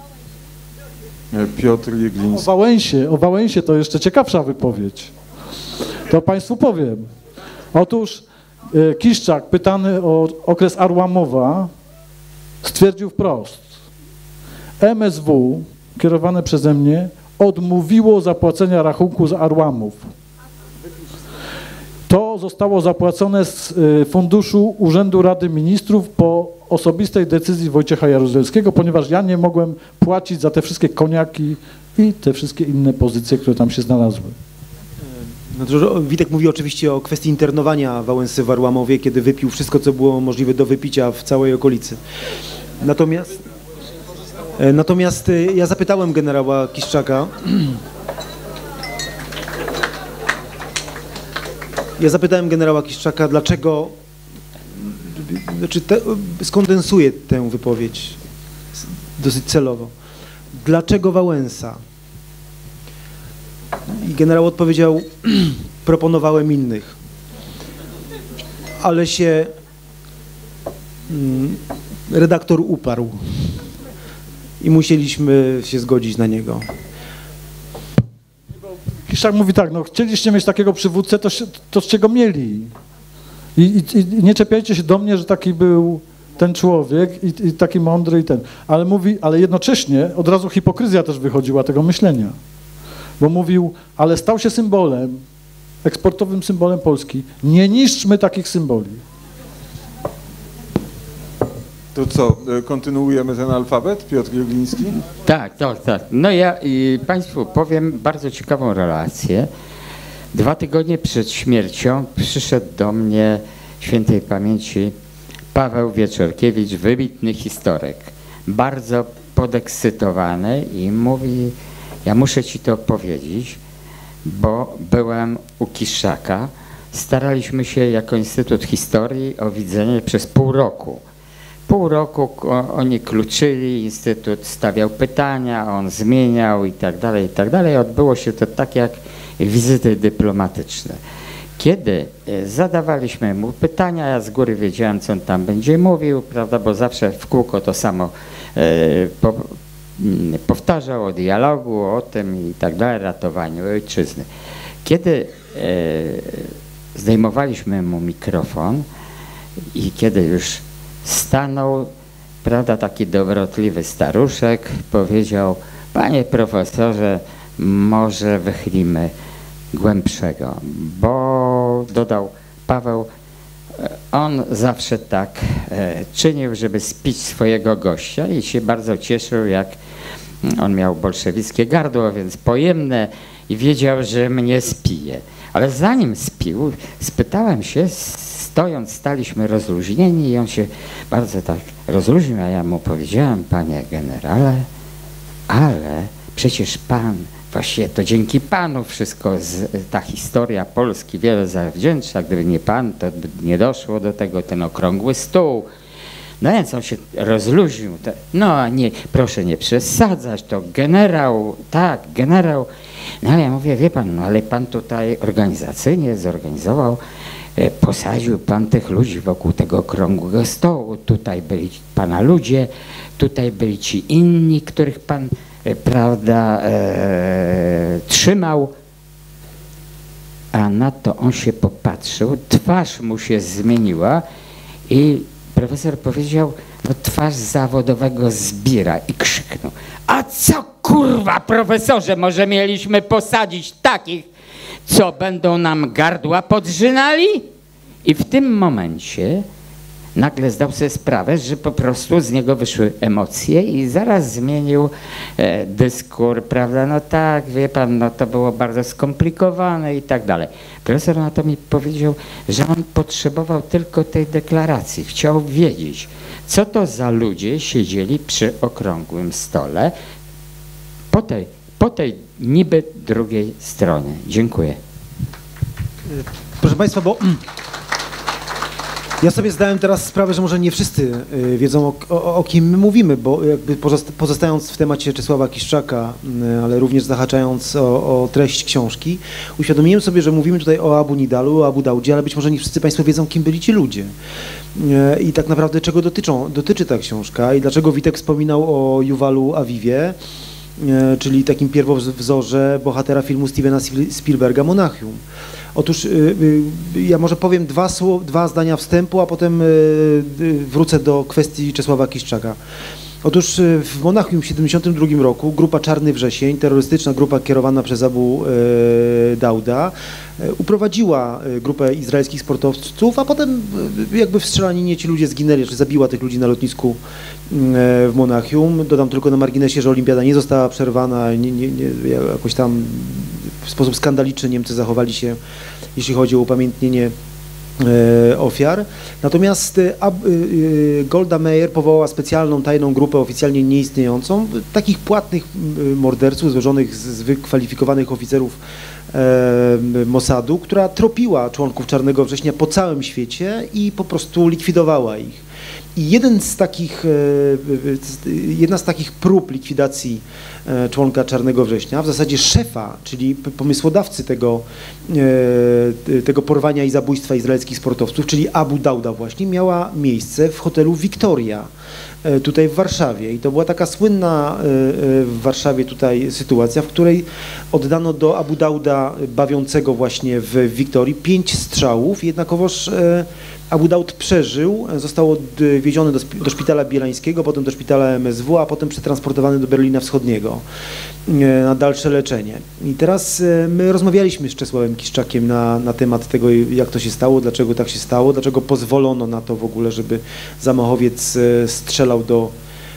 Speaker 1: Piotr
Speaker 4: O
Speaker 1: Jegliński.
Speaker 4: Wałęsie, o Wałęsie to jeszcze ciekawsza wypowiedź. To państwu powiem. Otóż e, Kiszczak, pytany o okres Arłamowa, stwierdził wprost. M S W, kierowane przeze mnie, odmówiło zapłacenia rachunku z Arłamów. To zostało zapłacone z y, funduszu Urzędu Rady Ministrów po osobistej decyzji Wojciecha Jaruzelskiego, ponieważ ja nie mogłem płacić za te wszystkie koniaki i te wszystkie inne pozycje, które tam się znalazły.
Speaker 3: No to, Witek mówi oczywiście o kwestii internowania Wałęsy w Arłamowie, kiedy wypił wszystko, co było możliwe do wypicia w całej okolicy. Natomiast, natomiast ja zapytałem generała Kiszczaka, Ja zapytałem generała Kiszczaka, dlaczego, znaczy te, skondensuję tę wypowiedź dosyć celowo. Dlaczego Wałęsa? I generał odpowiedział, proponowałem innych, ale się mm, redaktor uparł i musieliśmy się zgodzić na niego.
Speaker 4: Kiszczak mówi tak, no chcieliście mieć takiego przywódcę, to, się, to z czego mieli. I, i, I nie czepiajcie się do mnie, że taki był ten człowiek i, i taki mądry i ten. Ale mówi, ale jednocześnie od razu hipokryzja też wychodziła tego myślenia. Bo mówił, ale stał się symbolem, eksportowym symbolem Polski. Nie niszczmy takich symboli.
Speaker 1: To co, kontynuujemy ten alfabet, Piotr Jegliński?
Speaker 2: Tak, tak, tak. No ja i Państwu powiem bardzo ciekawą relację. Dwa tygodnie przed śmiercią przyszedł do mnie świętej pamięci Paweł Wieczorkiewicz, wybitny historyk, bardzo podekscytowany i mówi, ja muszę ci to powiedzieć, bo byłem u Kiszczaka, staraliśmy się jako Instytut Historii o widzenie przez pół roku. Pół roku oni kluczyli, Instytut stawiał pytania, on zmieniał i tak dalej, i tak dalej. Odbyło się to tak jak wizyty dyplomatyczne. Kiedy zadawaliśmy mu pytania, ja z góry wiedziałem, co on tam będzie mówił, prawda, bo zawsze w kółko to samo e, po, powtarzał o dialogu, o tym i tak dalej, ratowaniu ojczyzny. Kiedy e, zdejmowaliśmy mu mikrofon i kiedy już stanął, prawda, taki dobrotliwy staruszek, powiedział, panie profesorze, może wychylimy głębszego, bo dodał Paweł, on zawsze tak e, czynił, żeby spić swojego gościa i się bardzo cieszył, jak on miał bolszewickie gardło, więc pojemne i wiedział, że mnie spije. Ale zanim spił, spytałem się, stojąc, staliśmy rozluźnieni i on się bardzo tak rozluźnił, a ja mu powiedziałem, panie generale, ale przecież pan, właściwie to dzięki panu wszystko, z, ta historia Polski wiele zawdzięcza, gdyby nie pan, to by nie doszło do tego, ten okrągły stół. No więc on się rozluźnił, to, no a nie, proszę nie przesadzać, to generał, tak, generał. No ale ja mówię, wie pan, no ale pan tutaj organizacyjnie zorganizował, e, posadził pan tych ludzi wokół tego okrągłego stołu, tutaj byli pana ludzie, tutaj byli ci inni, których pan, e, prawda, e, trzymał. A na to on się popatrzył, twarz mu się zmieniła i profesor powiedział, no twarz zawodowego zbira i krzyknął, a co kurwa, profesorze, może mieliśmy posadzić takich, co będą nam gardła podrzynali? I w tym momencie nagle zdał sobie sprawę, że po prostu z niego wyszły emocje i zaraz zmienił e, dyskur, prawda? No tak, wie pan, no to było bardzo skomplikowane i tak dalej. Profesor na to mi powiedział, że on potrzebował tylko tej deklaracji. Chciał wiedzieć, co to za ludzie siedzieli przy okrągłym stole po tej, po tej niby drugiej stronie. Dziękuję.
Speaker 3: Proszę Państwa, bo ja sobie zdałem teraz sprawę, że może nie wszyscy wiedzą, o, o, o kim my mówimy, bo jakby pozostając w temacie Czesława Kiszczaka, ale również zahaczając o, o treść książki, uświadomiłem sobie, że mówimy tutaj o Abu Nidalu, o Abu Daudzie, ale być może nie wszyscy Państwo wiedzą, kim byli ci ludzie. I tak naprawdę czego dotyczą, dotyczy ta książka i dlaczego Witek wspominał o Yuvalu Aviwie, czyli takim pierwowzorze bohatera filmu Stevena Spielberga Monachium. Otóż ja może powiem dwa, dwa zdania wstępu, a potem wrócę do kwestii Czesława Kiszczaka. Otóż w Monachium w siedemdziesiątym drugim roku grupa Czarny Wrzesień, terrorystyczna grupa kierowana przez Abu Dauda, uprowadziła grupę izraelskich sportowców, a potem jakby w strzelaninie ci ludzie zginęli, czy zabiła tych ludzi na lotnisku w Monachium. Dodam tylko na marginesie, że olimpiada nie została przerwana, nie, nie, nie, jakoś tam w sposób skandaliczny Niemcy zachowali się, jeśli chodzi o upamiętnienie ofiar. Natomiast Golda Meir powołała specjalną tajną grupę oficjalnie nieistniejącą, takich płatnych morderców złożonych z wykwalifikowanych oficerów Mossadu, która tropiła członków Czarnego Września po całym świecie i po prostu likwidowała ich. I jeden z takich, jedna z takich prób likwidacji członka Czarnego Września, w zasadzie szefa, czyli pomysłodawcy tego, tego porwania i zabójstwa izraelskich sportowców, czyli Abu Dauda właśnie, miała miejsce w hotelu Victoria, tutaj w Warszawie. I to była taka słynna w Warszawie tutaj sytuacja, w której oddano do Abu Dauda bawiącego właśnie w Wiktorii pięć strzałów, jednakowoż Abu Daud przeżył, został odwieziony do, do szpitala bielańskiego, potem do szpitala M S W, a potem przetransportowany do Berlina Wschodniego na dalsze leczenie. I teraz my rozmawialiśmy z Czesławem Kiszczakiem na, na temat tego, jak to się stało, dlaczego tak się stało, dlaczego pozwolono na to w ogóle, żeby zamachowiec strzelał do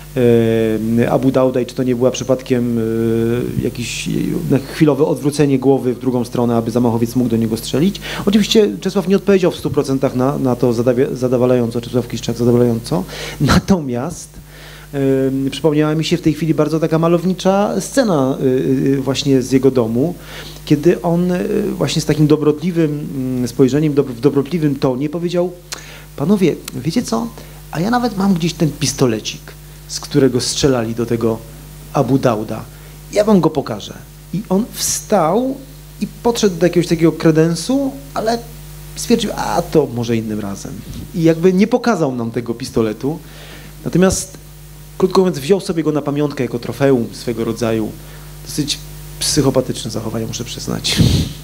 Speaker 3: Abu Dauda i czy to nie była przypadkiem jakieś chwilowe odwrócenie głowy w drugą stronę, aby zamachowiec mógł do niego strzelić. Oczywiście Czesław nie odpowiedział w stu procentach na, na to zadowalająco, Czesław Kiszczak zadowalająco, natomiast yy, przypomniała mi się w tej chwili bardzo taka malownicza scena yy, właśnie z jego domu, kiedy on yy, właśnie z takim dobrotliwym yy, spojrzeniem, do, w dobrotliwym tonie powiedział: panowie, wiecie co, a ja nawet mam gdzieś ten pistolecik, z którego strzelali do tego Abu Dauda. Ja wam go pokażę. I on wstał i podszedł do jakiegoś takiego kredensu, ale stwierdził, a to może innym razem. I jakby nie pokazał nam tego pistoletu. Natomiast, krótko mówiąc, wziął sobie go na pamiątkę jako trofeum swego rodzaju. Dosyć psychopatyczne zachowanie, muszę przyznać.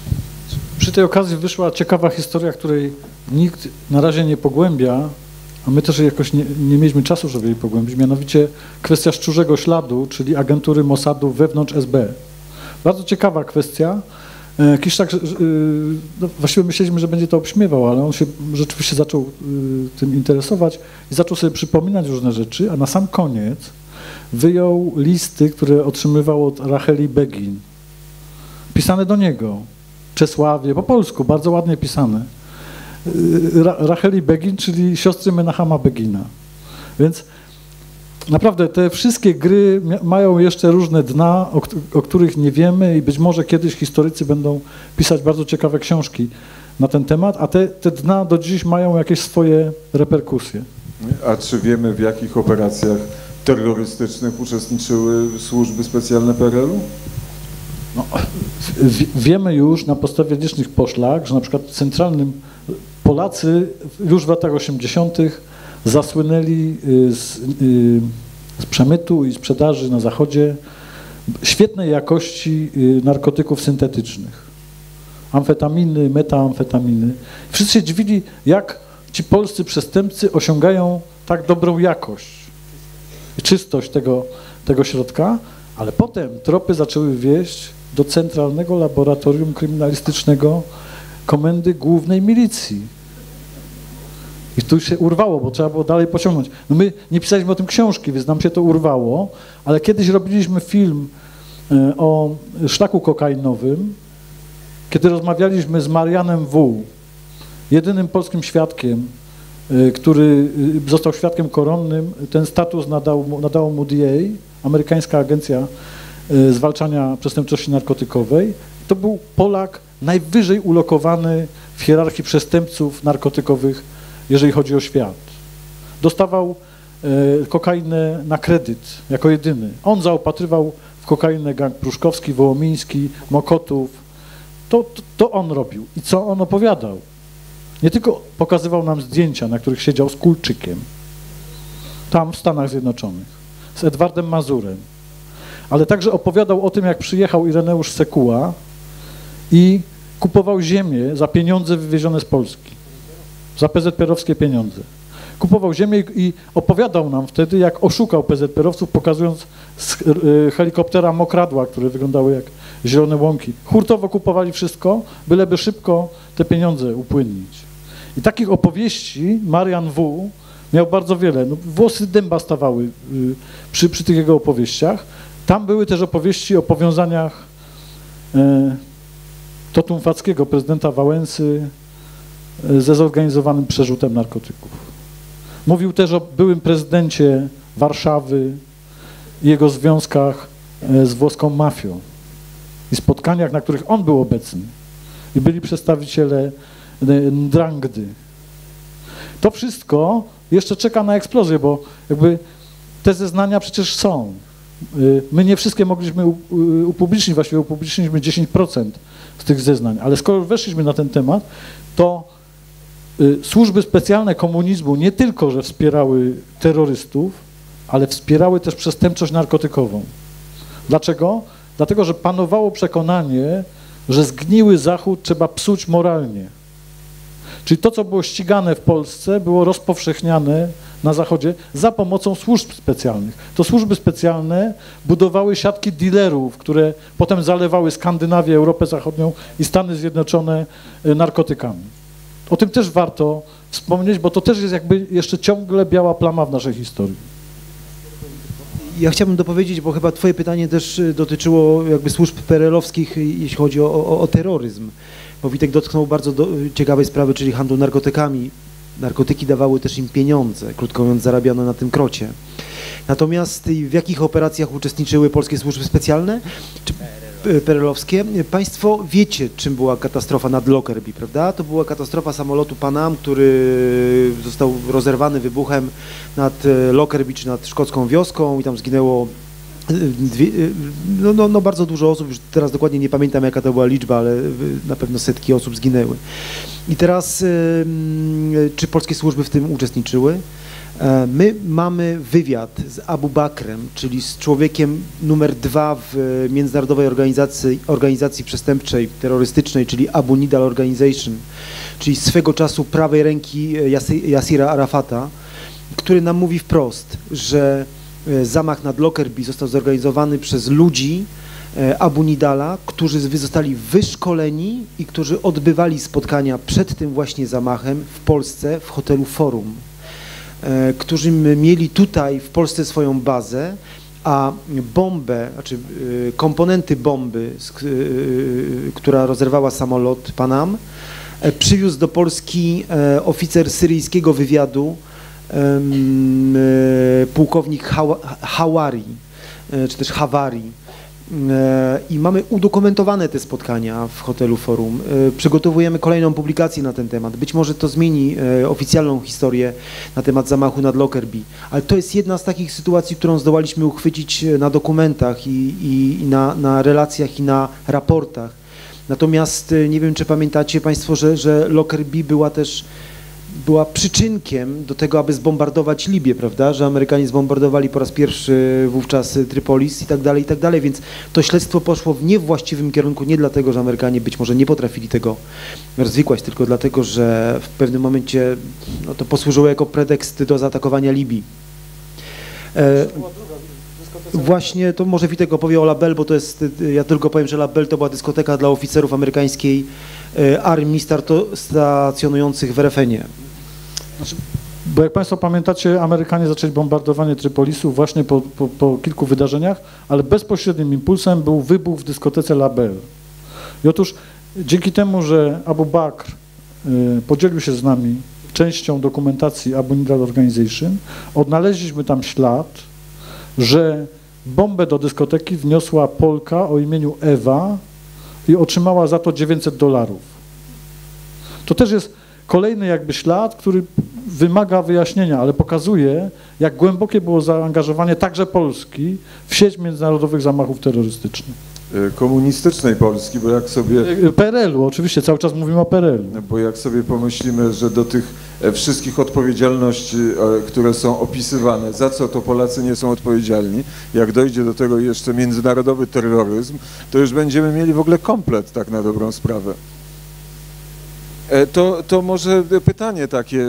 Speaker 4: Przy tej okazji wyszła ciekawa historia, której nikt na razie nie pogłębia, a my też jakoś nie, nie mieliśmy czasu, żeby jej pogłębić, mianowicie kwestia szczurzego śladu, czyli agentury Mossadu wewnątrz S B. Bardzo ciekawa kwestia. Kiszczak, no właściwie myśleliśmy, że będzie to obśmiewał, ale on się rzeczywiście zaczął tym interesować i zaczął sobie przypominać różne rzeczy, a na sam koniec wyjął listy, które otrzymywał od Racheli Begin, pisane do niego, Czesławie, po polsku, bardzo ładnie pisane. Ra Racheli Begin, czyli siostry Menachama Begina. Więc naprawdę te wszystkie gry mają jeszcze różne dna, o, o których nie wiemy i być może kiedyś historycy będą pisać bardzo ciekawe książki na ten temat, a te, te dna do dziś mają jakieś swoje reperkusje.
Speaker 1: A czy wiemy, w jakich operacjach terrorystycznych uczestniczyły służby specjalne P R L u?
Speaker 4: No, wiemy już na podstawie licznych poszlak, że na przykład w centralnym Polacy już w latach osiemdziesiątych zasłynęli z, z przemytu i sprzedaży na Zachodzie świetnej jakości narkotyków syntetycznych. Amfetaminy, metamfetaminy. Wszyscy się dziwili, jak ci polscy przestępcy osiągają tak dobrą jakość i czystość tego, tego środka, Ale potem tropy zaczęły wieść do Centralnego Laboratorium Kryminalistycznego Komendy Głównej Milicji. I tu się urwało, bo trzeba było dalej pociągnąć. No my nie pisaliśmy o tym książki, więc nam się to urwało, ale kiedyś robiliśmy film o szlaku kokainowym, kiedy rozmawialiśmy z Marianem W., jedynym polskim świadkiem, który został świadkiem koronnym. Ten status nadał mu, nadało mu D A, amerykańska agencja zwalczania przestępczości narkotykowej. To był Polak najwyżej ulokowany w hierarchii przestępców narkotykowych, jeżeli chodzi o świat. Dostawał e, kokainę na kredyt jako jedyny. On zaopatrywał w kokainę gang pruszkowski, wołomiński, Mokotów. To, to, to on robił. I co on opowiadał? Nie tylko pokazywał nam zdjęcia, na których siedział z Kulczykiem, tam w Stanach Zjednoczonych, z Edwardem Mazurem, ale także opowiadał o tym, jak przyjechał Ireneusz Sekuła i kupował ziemię za pieniądze wywiezione z Polski, za P Z P R owskie pieniądze. Kupował ziemię i opowiadał nam wtedy, jak oszukał P Z P R owców, pokazując z helikoptera mokradła, które wyglądały jak zielone łąki. Hurtowo kupowali wszystko, byleby szybko te pieniądze upłynnić. I takich opowieści Marian W. miał bardzo wiele. No, włosy dęba stawały y, przy, przy tych jego opowieściach. Tam były też opowieści o powiązaniach y, Totum Fackiego, prezydenta Wałęsy, y, ze zorganizowanym przerzutem narkotyków. Mówił też o byłym prezydencie Warszawy i jego związkach y, z włoską mafią i spotkaniach, na których on był obecny. I byli przedstawiciele Ndrangdy. To wszystko jeszcze czeka na eksplozję, bo jakby te zeznania przecież są. My nie wszystkie mogliśmy upublicznić, właściwie upubliczniliśmy dziesięć procent z tych zeznań, ale skoro weszliśmy na ten temat, to służby specjalne komunizmu nie tylko, że wspierały terrorystów, ale wspierały też przestępczość narkotykową. Dlaczego? Dlatego, że panowało przekonanie, że zgniły Zachód trzeba psuć moralnie. Czyli to, co było ścigane w Polsce, było rozpowszechniane na Zachodzie za pomocą służb specjalnych. To służby specjalne budowały siatki dealerów, które potem zalewały Skandynawię, Europę Zachodnią i Stany Zjednoczone narkotykami. O tym też warto wspomnieć, bo to też jest jakby jeszcze ciągle biała plama w naszej historii.
Speaker 3: Ja chciałbym dopowiedzieć, bo chyba twoje pytanie też dotyczyło jakby służb P R L-owskich, jeśli chodzi o, o, o terroryzm. Bo Witek dotknął bardzo do, ciekawej sprawy, czyli handlu narkotykami. Narkotyki dawały też im pieniądze, krótko mówiąc zarabiano na tym krocie. Natomiast w jakich operacjach uczestniczyły polskie służby specjalne czy P R L-owskie? Państwo wiecie, czym była katastrofa nad Lockerbie, prawda? To była katastrofa samolotu Pan Am, który został rozerwany wybuchem nad Lockerbie czy nad szkocką wioską i tam zginęło Dwie, no, no, no bardzo dużo osób, już teraz dokładnie nie pamiętam, jaka to była liczba, ale na pewno setki osób zginęły. I teraz, czy polskie służby w tym uczestniczyły? My mamy wywiad z Abu Bakrem, czyli z człowiekiem numer dwa w międzynarodowej organizacji, organizacji przestępczej, terrorystycznej, czyli Abu Nidal Organization, czyli swego czasu prawej ręki Yasira Arafata, który nam mówi wprost, że zamach nad Lockerbie został zorganizowany przez ludzi Abu Nidala, którzy zostali wyszkoleni i którzy odbywali spotkania przed tym właśnie zamachem w Polsce w hotelu Forum, którzy mieli tutaj w Polsce swoją bazę, a bombę, znaczy komponenty bomby, która rozerwała samolot Pan Am, przywiózł do Polski oficer syryjskiego wywiadu, pułkownik Hawari, czy też Hawari. I mamy udokumentowane te spotkania w hotelu Forum. Przygotowujemy kolejną publikację na ten temat. Być może to zmieni oficjalną historię na temat zamachu nad Lockerbie. Ale to jest jedna z takich sytuacji, którą zdołaliśmy uchwycić na dokumentach i, i, i na, na relacjach i na raportach. Natomiast nie wiem, czy pamiętacie Państwo, że, że Lockerbie była też była przyczynkiem do tego, aby zbombardować Libię, prawda, że Amerykanie zbombardowali po raz pierwszy wówczas Trypolis i tak dalej, i tak dalej, więc to śledztwo poszło w niewłaściwym kierunku, nie dlatego, że Amerykanie być może nie potrafili tego rozwikłać, tylko dlatego, że w pewnym momencie no, to posłużyło jako pretekst do zaatakowania Libii. E, Właśnie, to może Witek opowie o La Belle, bo to jest, ja tylko powiem, że La Belle to była dyskoteka dla oficerów amerykańskiej armii starto, stacjonujących w Erefenie.
Speaker 4: Znaczy, bo jak Państwo pamiętacie, Amerykanie zaczęli bombardowanie Trypolisu właśnie po, po, po kilku wydarzeniach, ale bezpośrednim impulsem był wybuch w dyskotece La Belle. I otóż dzięki temu, że Abu Bakr y, podzielił się z nami częścią dokumentacji Abu Nidal Organization, odnaleźliśmy tam ślad, że bombę do dyskoteki wniosła Polka o imieniu Ewa i otrzymała za to dziewięćset dolarów. To też jest kolejny jakby ślad, który wymaga wyjaśnienia, ale pokazuje, jak głębokie było zaangażowanie także Polski w sieć międzynarodowych zamachów terrorystycznych.
Speaker 1: Komunistycznej Polski, bo jak sobie...
Speaker 4: P R L u, oczywiście, cały czas mówimy o P R L u.
Speaker 1: Bo jak sobie pomyślimy, że do tych wszystkich odpowiedzialności, które są opisywane, za co to Polacy nie są odpowiedzialni, jak dojdzie do tego jeszcze międzynarodowy terroryzm, to już będziemy mieli w ogóle komplet, tak na dobrą sprawę. To, to może pytanie takie,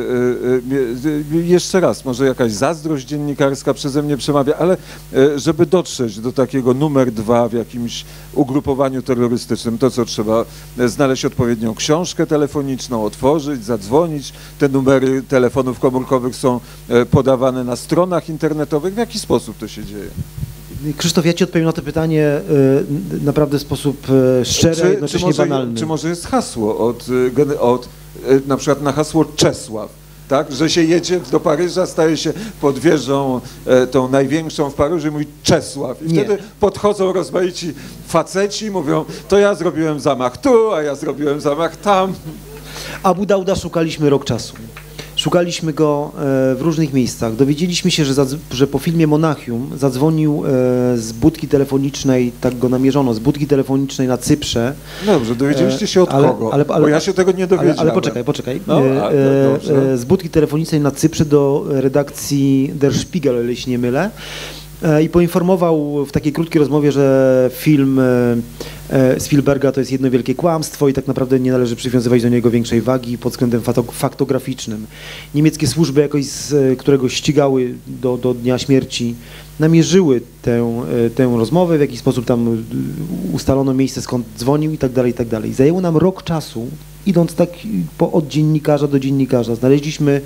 Speaker 1: jeszcze raz, może jakaś zazdrość dziennikarska przeze mnie przemawia, ale żeby dotrzeć do takiego numer dwa w jakimś ugrupowaniu terrorystycznym, to co trzeba, znaleźć odpowiednią książkę telefoniczną, otworzyć, zadzwonić, te numery telefonów komórkowych są podawane na stronach internetowych, w jaki sposób to się dzieje?
Speaker 3: Krzysztof, ja Ci odpowiem na to pytanie y, naprawdę w sposób y, szczery,
Speaker 1: czy,
Speaker 3: jednocześnie
Speaker 1: czy może,
Speaker 3: banalny.
Speaker 1: Czy może jest hasło od, od y, na przykład na hasło Czesław, tak, że się jedzie do Paryża, staje się pod wieżą e, tą największą w Paryżu i mówi Czesław. I
Speaker 3: Nie.
Speaker 1: wtedy podchodzą rozmaici faceci i mówią, to ja zrobiłem zamach tu, a ja zrobiłem zamach tam.
Speaker 3: Abu Dauda szukaliśmy rok czasu. Szukaliśmy go w różnych miejscach. Dowiedzieliśmy się, że, że po filmie Monachium zadzwonił z budki telefonicznej, tak go namierzono, z budki telefonicznej na Cyprze.
Speaker 1: Dobrze, dowiedzieliście się od
Speaker 3: ale,
Speaker 1: kogo?
Speaker 3: Ale, ale,
Speaker 1: bo ja się tego nie dowiedziałem.
Speaker 3: Ale, ale poczekaj, poczekaj.
Speaker 1: No, a,
Speaker 3: e, z budki telefonicznej na Cyprze do redakcji Der Spiegel, o ile się nie mylę. I poinformował w takiej krótkiej rozmowie, że film Spielberga to jest jedno wielkie kłamstwo i tak naprawdę nie należy przywiązywać do niego większej wagi pod względem faktograficznym. Niemieckie służby jakoś z któregoś ścigały do, do dnia śmierci, namierzyły tę, tę rozmowę, w jakiś sposób tam ustalono miejsce, skąd dzwonił i tak dalej, i tak dalej. Zajęło nam rok czasu, idąc tak po, od dziennikarza do dziennikarza. Znaleźliśmy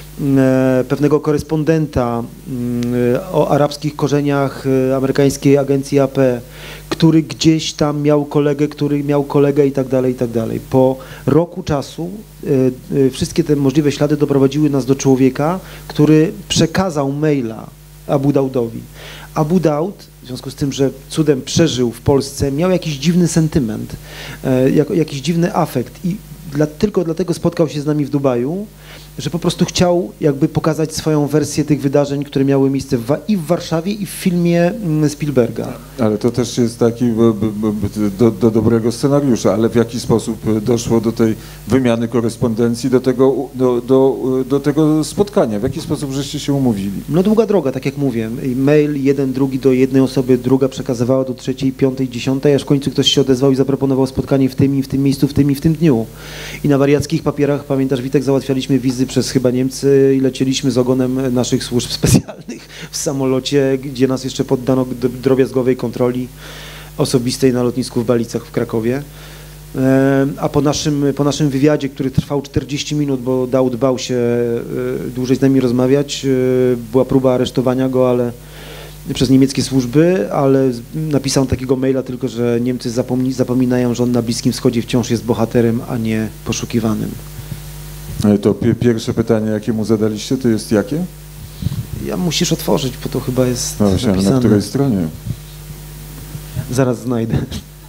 Speaker 3: e, pewnego korespondenta e, o arabskich korzeniach e, amerykańskiej agencji A P, który gdzieś tam miał kolegę, który miał kolegę i tak dalej, i tak dalej. Po roku czasu e, e, wszystkie te możliwe ślady doprowadziły nas do człowieka, który przekazał maila Abu Daudowi. Abu Daud, w związku z tym, że cudem przeżył w Polsce, miał jakiś dziwny sentyment, e, jak, jakiś dziwny afekt i dla, tylko dlatego spotkał się z nami w Dubaju, że po prostu chciał jakby pokazać swoją wersję tych wydarzeń, które miały miejsce w, i w Warszawie, i w filmie Spielberga.
Speaker 1: Ale to też jest taki b, b, b, do, do dobrego scenariusza, ale w jaki sposób doszło do tej wymiany korespondencji, do tego, do, do, do tego spotkania? W jaki sposób żeście się umówili?
Speaker 3: No długa droga, tak jak mówię. Mail jeden, drugi do jednej osoby, druga przekazywała do trzeciej, piątej, dziesiątej, aż w końcu ktoś się odezwał i zaproponował spotkanie w tym i w tym miejscu, w tym i w tym dniu. I na wariackich papierach, pamiętasz Witek, załatwialiśmy wizy przez chyba Niemcy i lecieliśmy z ogonem naszych służb specjalnych w samolocie, gdzie nas jeszcze poddano drobiazgowej kontroli osobistej na lotnisku w Balicach w Krakowie. A po naszym, po naszym wywiadzie, który trwał czterdzieści minut, bo Daud bał się dłużej z nami rozmawiać, była próba aresztowania go, ale przez niemieckie służby, ale napisał takiego maila tylko, że Niemcy zapomni, zapominają, że on na Bliskim Wschodzie wciąż jest bohaterem, a nie poszukiwanym.
Speaker 1: To pierwsze pytanie, jakie mu zadaliście, to jest jakie?
Speaker 3: Ja musisz otworzyć, bo to chyba jest
Speaker 1: no właśnie, napisane. Na której stronie?
Speaker 3: Zaraz znajdę.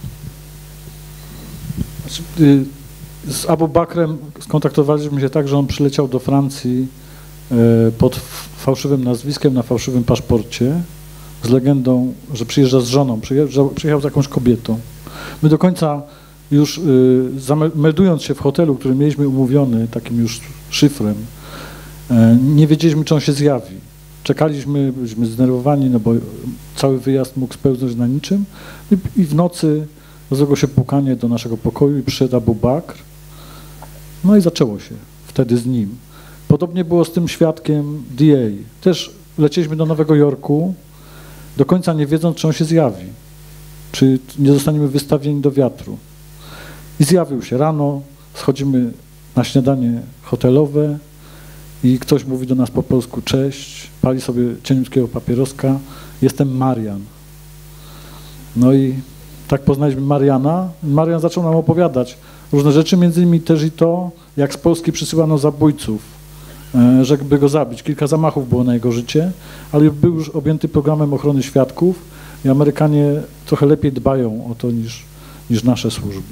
Speaker 4: Znaczy, z Abu Bakrem skontaktowaliśmy się tak, że on przyleciał do Francji pod fałszywym nazwiskiem, na fałszywym paszporcie, z legendą, że przyjeżdża z żoną, przyjechał, przyjechał z jakąś kobietą. My do końca już y, meldując się w hotelu, który mieliśmy umówiony takim już szyfrem, y, nie wiedzieliśmy, czy on się zjawi. Czekaliśmy, byliśmy zdenerwowani, no bo cały wyjazd mógł spełznąć na niczym i, i w nocy rozległo się pukanie do naszego pokoju i przyszedł Abu Bakr. No i zaczęło się wtedy z nim. Podobnie było z tym świadkiem D A. Też lecieliśmy do Nowego Jorku do końca nie wiedząc, czy on się zjawi, czy nie zostaniemy wystawieni do wiatru. I zjawił się rano, schodzimy na śniadanie hotelowe i ktoś mówi do nas po polsku cześć, pali sobie cieniutkiego papieroska, jestem Marian. No i tak poznaliśmy Mariana. Marian zaczął nam opowiadać różne rzeczy, między innymi też i to, jak z Polski przysyłano zabójców, żeby go zabić. Kilka zamachów było na jego życie, ale był już objęty programem ochrony świadków i Amerykanie trochę lepiej dbają o to niż, niż nasze służby.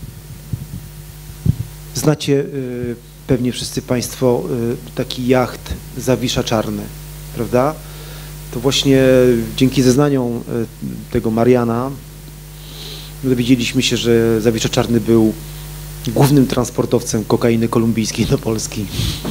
Speaker 3: Znacie y, pewnie wszyscy Państwo y, taki jacht Zawisza Czarny, prawda? To właśnie dzięki zeznaniom y, tego Mariana dowiedzieliśmy się, że Zawisza Czarny był głównym transportowcem kokainy kolumbijskiej do Polski.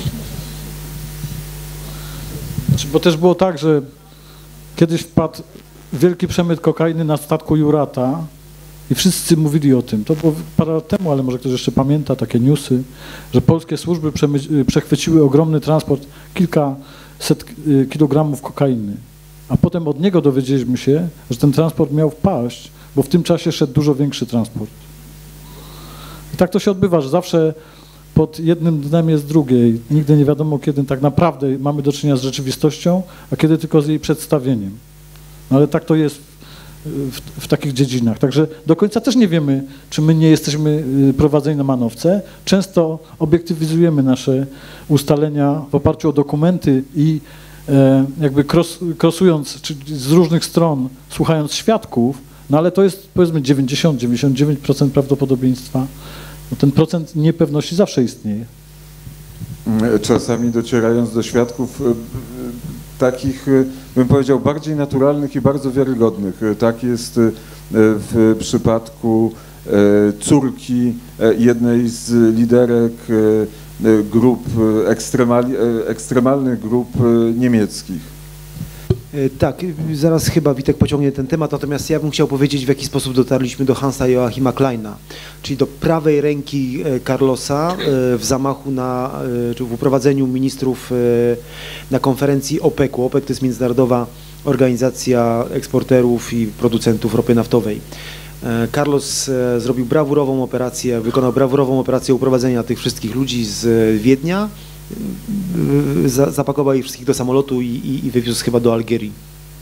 Speaker 4: Znaczy, bo też było tak, że kiedyś wpadł wielki przemyt kokainy na statku Jurata i wszyscy mówili o tym. To było parę lat temu, ale może ktoś jeszcze pamięta takie newsy, że polskie służby przechwyciły ogromny transport, kilkaset kilogramów kokainy. A potem od niego dowiedzieliśmy się, że ten transport miał wpaść, bo w tym czasie szedł dużo większy transport. I tak to się odbywa, że zawsze pod jednym dnem jest drugie. Nigdy nie wiadomo, kiedy tak naprawdę mamy do czynienia z rzeczywistością, a kiedy tylko z jej przedstawieniem. No ale tak to jest w, w takich dziedzinach. Także do końca też nie wiemy, czy my nie jesteśmy prowadzeni na manowce. Często obiektywizujemy nasze ustalenia w oparciu o dokumenty i e, jakby kros, krosując czy z różnych stron, słuchając świadków, no ale to jest powiedzmy dziewięćdziesiąt do dziewięćdziesięciu dziewięciu procent prawdopodobieństwa. No ten procent niepewności zawsze istnieje.
Speaker 1: Czasami docierając do świadków takich, bym powiedział, bardziej naturalnych i bardzo wiarygodnych. Tak jest w przypadku córki jednej z liderek grup, ekstremali, ekstremalnych grup niemieckich.
Speaker 3: Tak, zaraz chyba Witek pociągnie ten temat, natomiast ja bym chciał powiedzieć, w jaki sposób dotarliśmy do Hansa Joachima Kleina, czyli do prawej ręki Carlosa w zamachu na, czy w uprowadzeniu ministrów na konferencji OPEC-u. OPEC to jest Międzynarodowa Organizacja Eksporterów i Producentów Ropy Naftowej. Carlos zrobił brawurową operację, wykonał brawurową operację uprowadzenia tych wszystkich ludzi z Wiednia, zapakował ich wszystkich do samolotu i, i, i wywiózł chyba do Algierii.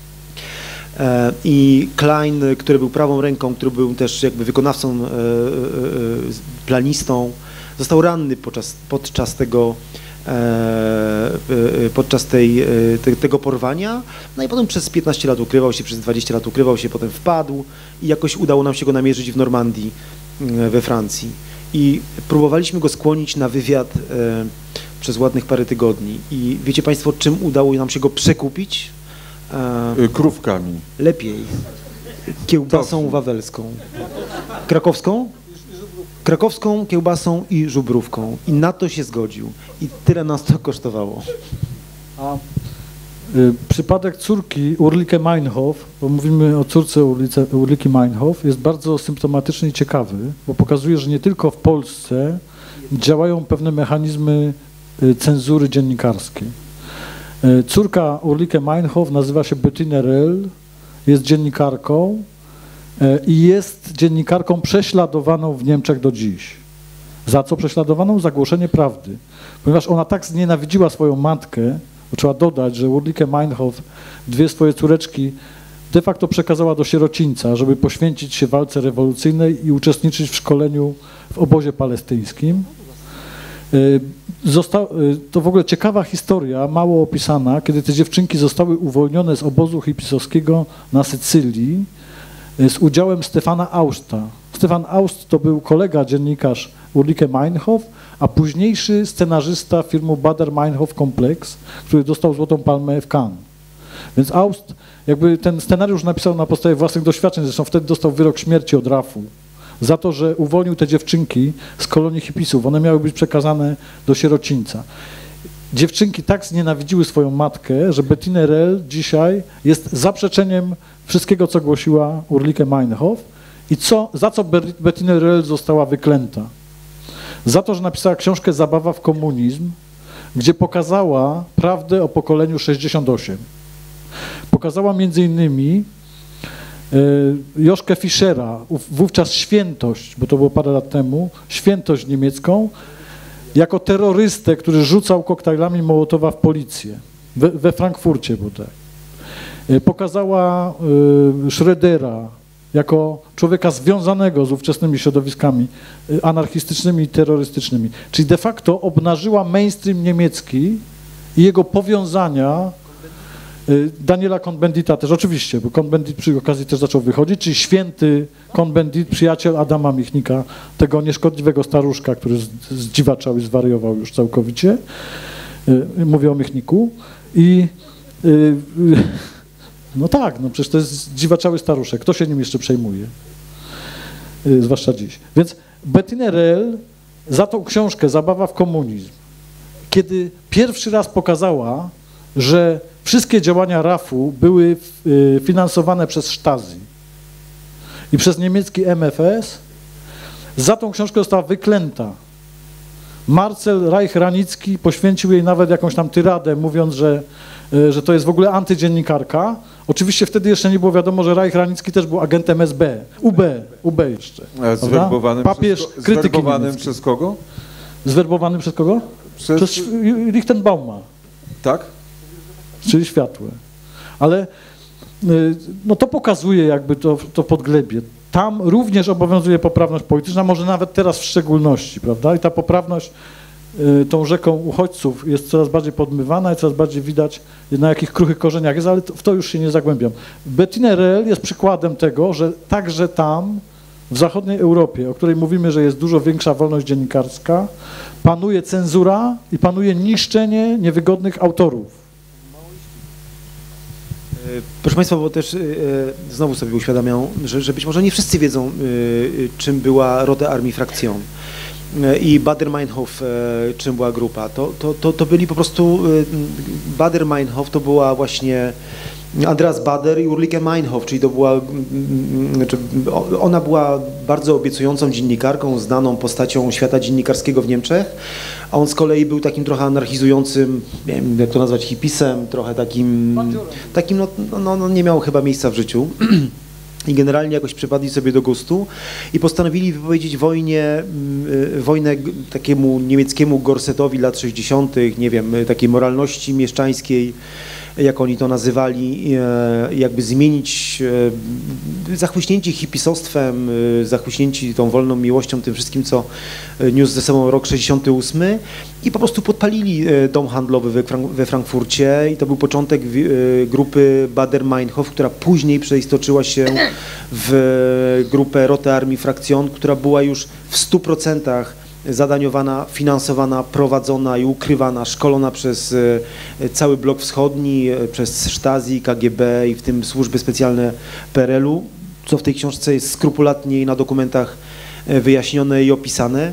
Speaker 3: I Klein, który był prawą ręką, który był też jakby wykonawcą, planistą, został ranny podczas, podczas tego podczas tej, te, tego porwania, no i potem przez piętnaście lat ukrywał się, przez dwadzieścia lat ukrywał się, potem wpadł i jakoś udało nam się go namierzyć w Normandii we Francji. I próbowaliśmy go skłonić na wywiad przez ładnych parę tygodni. I wiecie Państwo, czym udało nam się go przekupić?
Speaker 1: E, Krówkami.
Speaker 3: Lepiej. Kiełbasą Tofi. wawelską. Krakowską? Krakowską kiełbasą i żubrówką. I na to się zgodził. I tyle nas to kosztowało.
Speaker 4: A y, przypadek córki Ulrike Meinhof, bo mówimy o córce Ulrice, Ulriki Meinhof, jest bardzo symptomatyczny i ciekawy, bo pokazuje, że nie tylko w Polsce działają pewne mechanizmy cenzury dziennikarskiej. Córka Ulrike Meinhof nazywa się Bettine Röll, jest dziennikarką i jest dziennikarką prześladowaną w Niemczech do dziś. Za co prześladowaną? Za głoszenie prawdy. Ponieważ ona tak znienawidziła swoją matkę, bo trzeba dodać, że Ulrike Meinhof dwie swoje córeczki de facto przekazała do sierocińca, żeby poświęcić się walce rewolucyjnej i uczestniczyć w szkoleniu w obozie palestyńskim. Zosta to w ogóle ciekawa historia, mało opisana, kiedy te dziewczynki zostały uwolnione z obozu hipisowskiego na Sycylii z udziałem Stefana Austa. Stefan Aust to był kolega, dziennikarz Ulrike Meinhof, a późniejszy scenarzysta filmu Baader-Meinhof Komplex, który dostał Złotą Palmę w Cannes. Więc Aust jakby ten scenariusz napisał na podstawie własnych doświadczeń, zresztą wtedy dostał wyrok śmierci od rafu za to, że uwolnił te dziewczynki z kolonii hipisów. One miały być przekazane do sierocińca. Dziewczynki tak znienawidziły swoją matkę, że Bettine Röll dzisiaj jest zaprzeczeniem wszystkiego, co głosiła Ulrike Meinhof i co, za co Bettine Röll została wyklęta. Za to, że napisała książkę Zabawa w komunizm, gdzie pokazała prawdę o pokoleniu sześćdziesiąt osiem. Pokazała między innymi Joszkę Fischera, wówczas Świętość, bo to było parę lat temu, Świętość niemiecką, jako terrorystę, który rzucał koktajlami Mołotowa w policję, we, we Frankfurcie bodaj. Pokazała y, Schrödera jako człowieka związanego z ówczesnymi środowiskami y, anarchistycznymi i terrorystycznymi. Czyli de facto obnażyła mainstream niemiecki i jego powiązania. y, Daniela Cohn-Bendita też oczywiście, bo Cohn-Bendit przy okazji też zaczął wychodzić, czyli święty Cohn-Bendit, przyjaciel Adama Michnika, tego nieszkodliwego staruszka, który z, zdziwaczał i zwariował już całkowicie. Y, mówię o Michniku. I y, y, no tak, no przecież to jest zdziwaczały staruszek. Kto się nim jeszcze przejmuje? Yy, zwłaszcza dziś. Więc Bettine Reel za tą książkę Zabawa w komunizm, kiedy pierwszy raz pokazała, że wszystkie działania rafu były yy, finansowane przez Stasi i przez niemiecki M F S, za tą książkę została wyklęta. Marcel Reich-Ranicki poświęcił jej nawet jakąś tam tyradę, mówiąc, że, że to jest w ogóle antydziennikarka. Oczywiście wtedy jeszcze nie było wiadomo, że Reich-Ranicki też był agentem S B, U B, U B jeszcze.
Speaker 1: Zwerbowanym,
Speaker 4: Papież
Speaker 1: przez,
Speaker 4: krytyki
Speaker 1: zwerbowanym
Speaker 4: niemieckiej.
Speaker 1: przez kogo?
Speaker 4: Zwerbowanym przez kogo?
Speaker 1: Przez...
Speaker 4: Przez Lichtenbauma,
Speaker 1: Tak?
Speaker 4: czyli Światłe. Ale no to pokazuje jakby to, to podglebie. Tam również obowiązuje poprawność polityczna, może nawet teraz w szczególności, prawda? I ta poprawność y, tą rzeką uchodźców jest coraz bardziej podmywana i coraz bardziej widać, na jakich kruchych korzeniach jest, ale to, w to już się nie zagłębiam. Bettine Reel jest przykładem tego, że także tam, w zachodniej Europie, o której mówimy, że jest dużo większa wolność dziennikarska, panuje cenzura i panuje niszczenie niewygodnych autorów.
Speaker 3: Proszę Państwa, bo też y, znowu sobie uświadamiam, że, że być może nie wszyscy wiedzą, y, czym była Rote Armee Fraktion y, i Baader-Meinhof, y, czym była grupa. To, to, to, to byli po prostu, y, Baader-Meinhof to była właśnie Andreas Baader i Ulrike Meinhof, czyli to była, znaczy ona była bardzo obiecującą dziennikarką, znaną postacią świata dziennikarskiego w Niemczech, a on z kolei był takim trochę anarchizującym, nie wiem jak to nazwać, hipisem, trochę takim, takim no, no, no nie miał chyba miejsca w życiu. I generalnie jakoś przypadli sobie do gustu i postanowili wypowiedzieć wojnie, wojnę takiemu niemieckiemu gorsetowi lat sześćdziesiątych, nie wiem, takiej moralności mieszczańskiej, jak oni to nazywali, jakby zmienić, zachłyśnięci hipisostwem, zachłyśnięci tą wolną miłością, tym wszystkim, co niósł ze sobą rok sześćdziesiąty ósmy i po prostu podpalili dom handlowy we, Frank we Frankfurcie i to był początek grupy Baader-Meinhof, która później przeistoczyła się w grupę Rote Armee Fraktion, która była już w stu procentach zadaniowana, finansowana, prowadzona i ukrywana, szkolona przez cały blok wschodni, przez Stasi, K G B i w tym służby specjalne P R L-u, co w tej książce jest skrupulatnie na dokumentach wyjaśnione i opisane.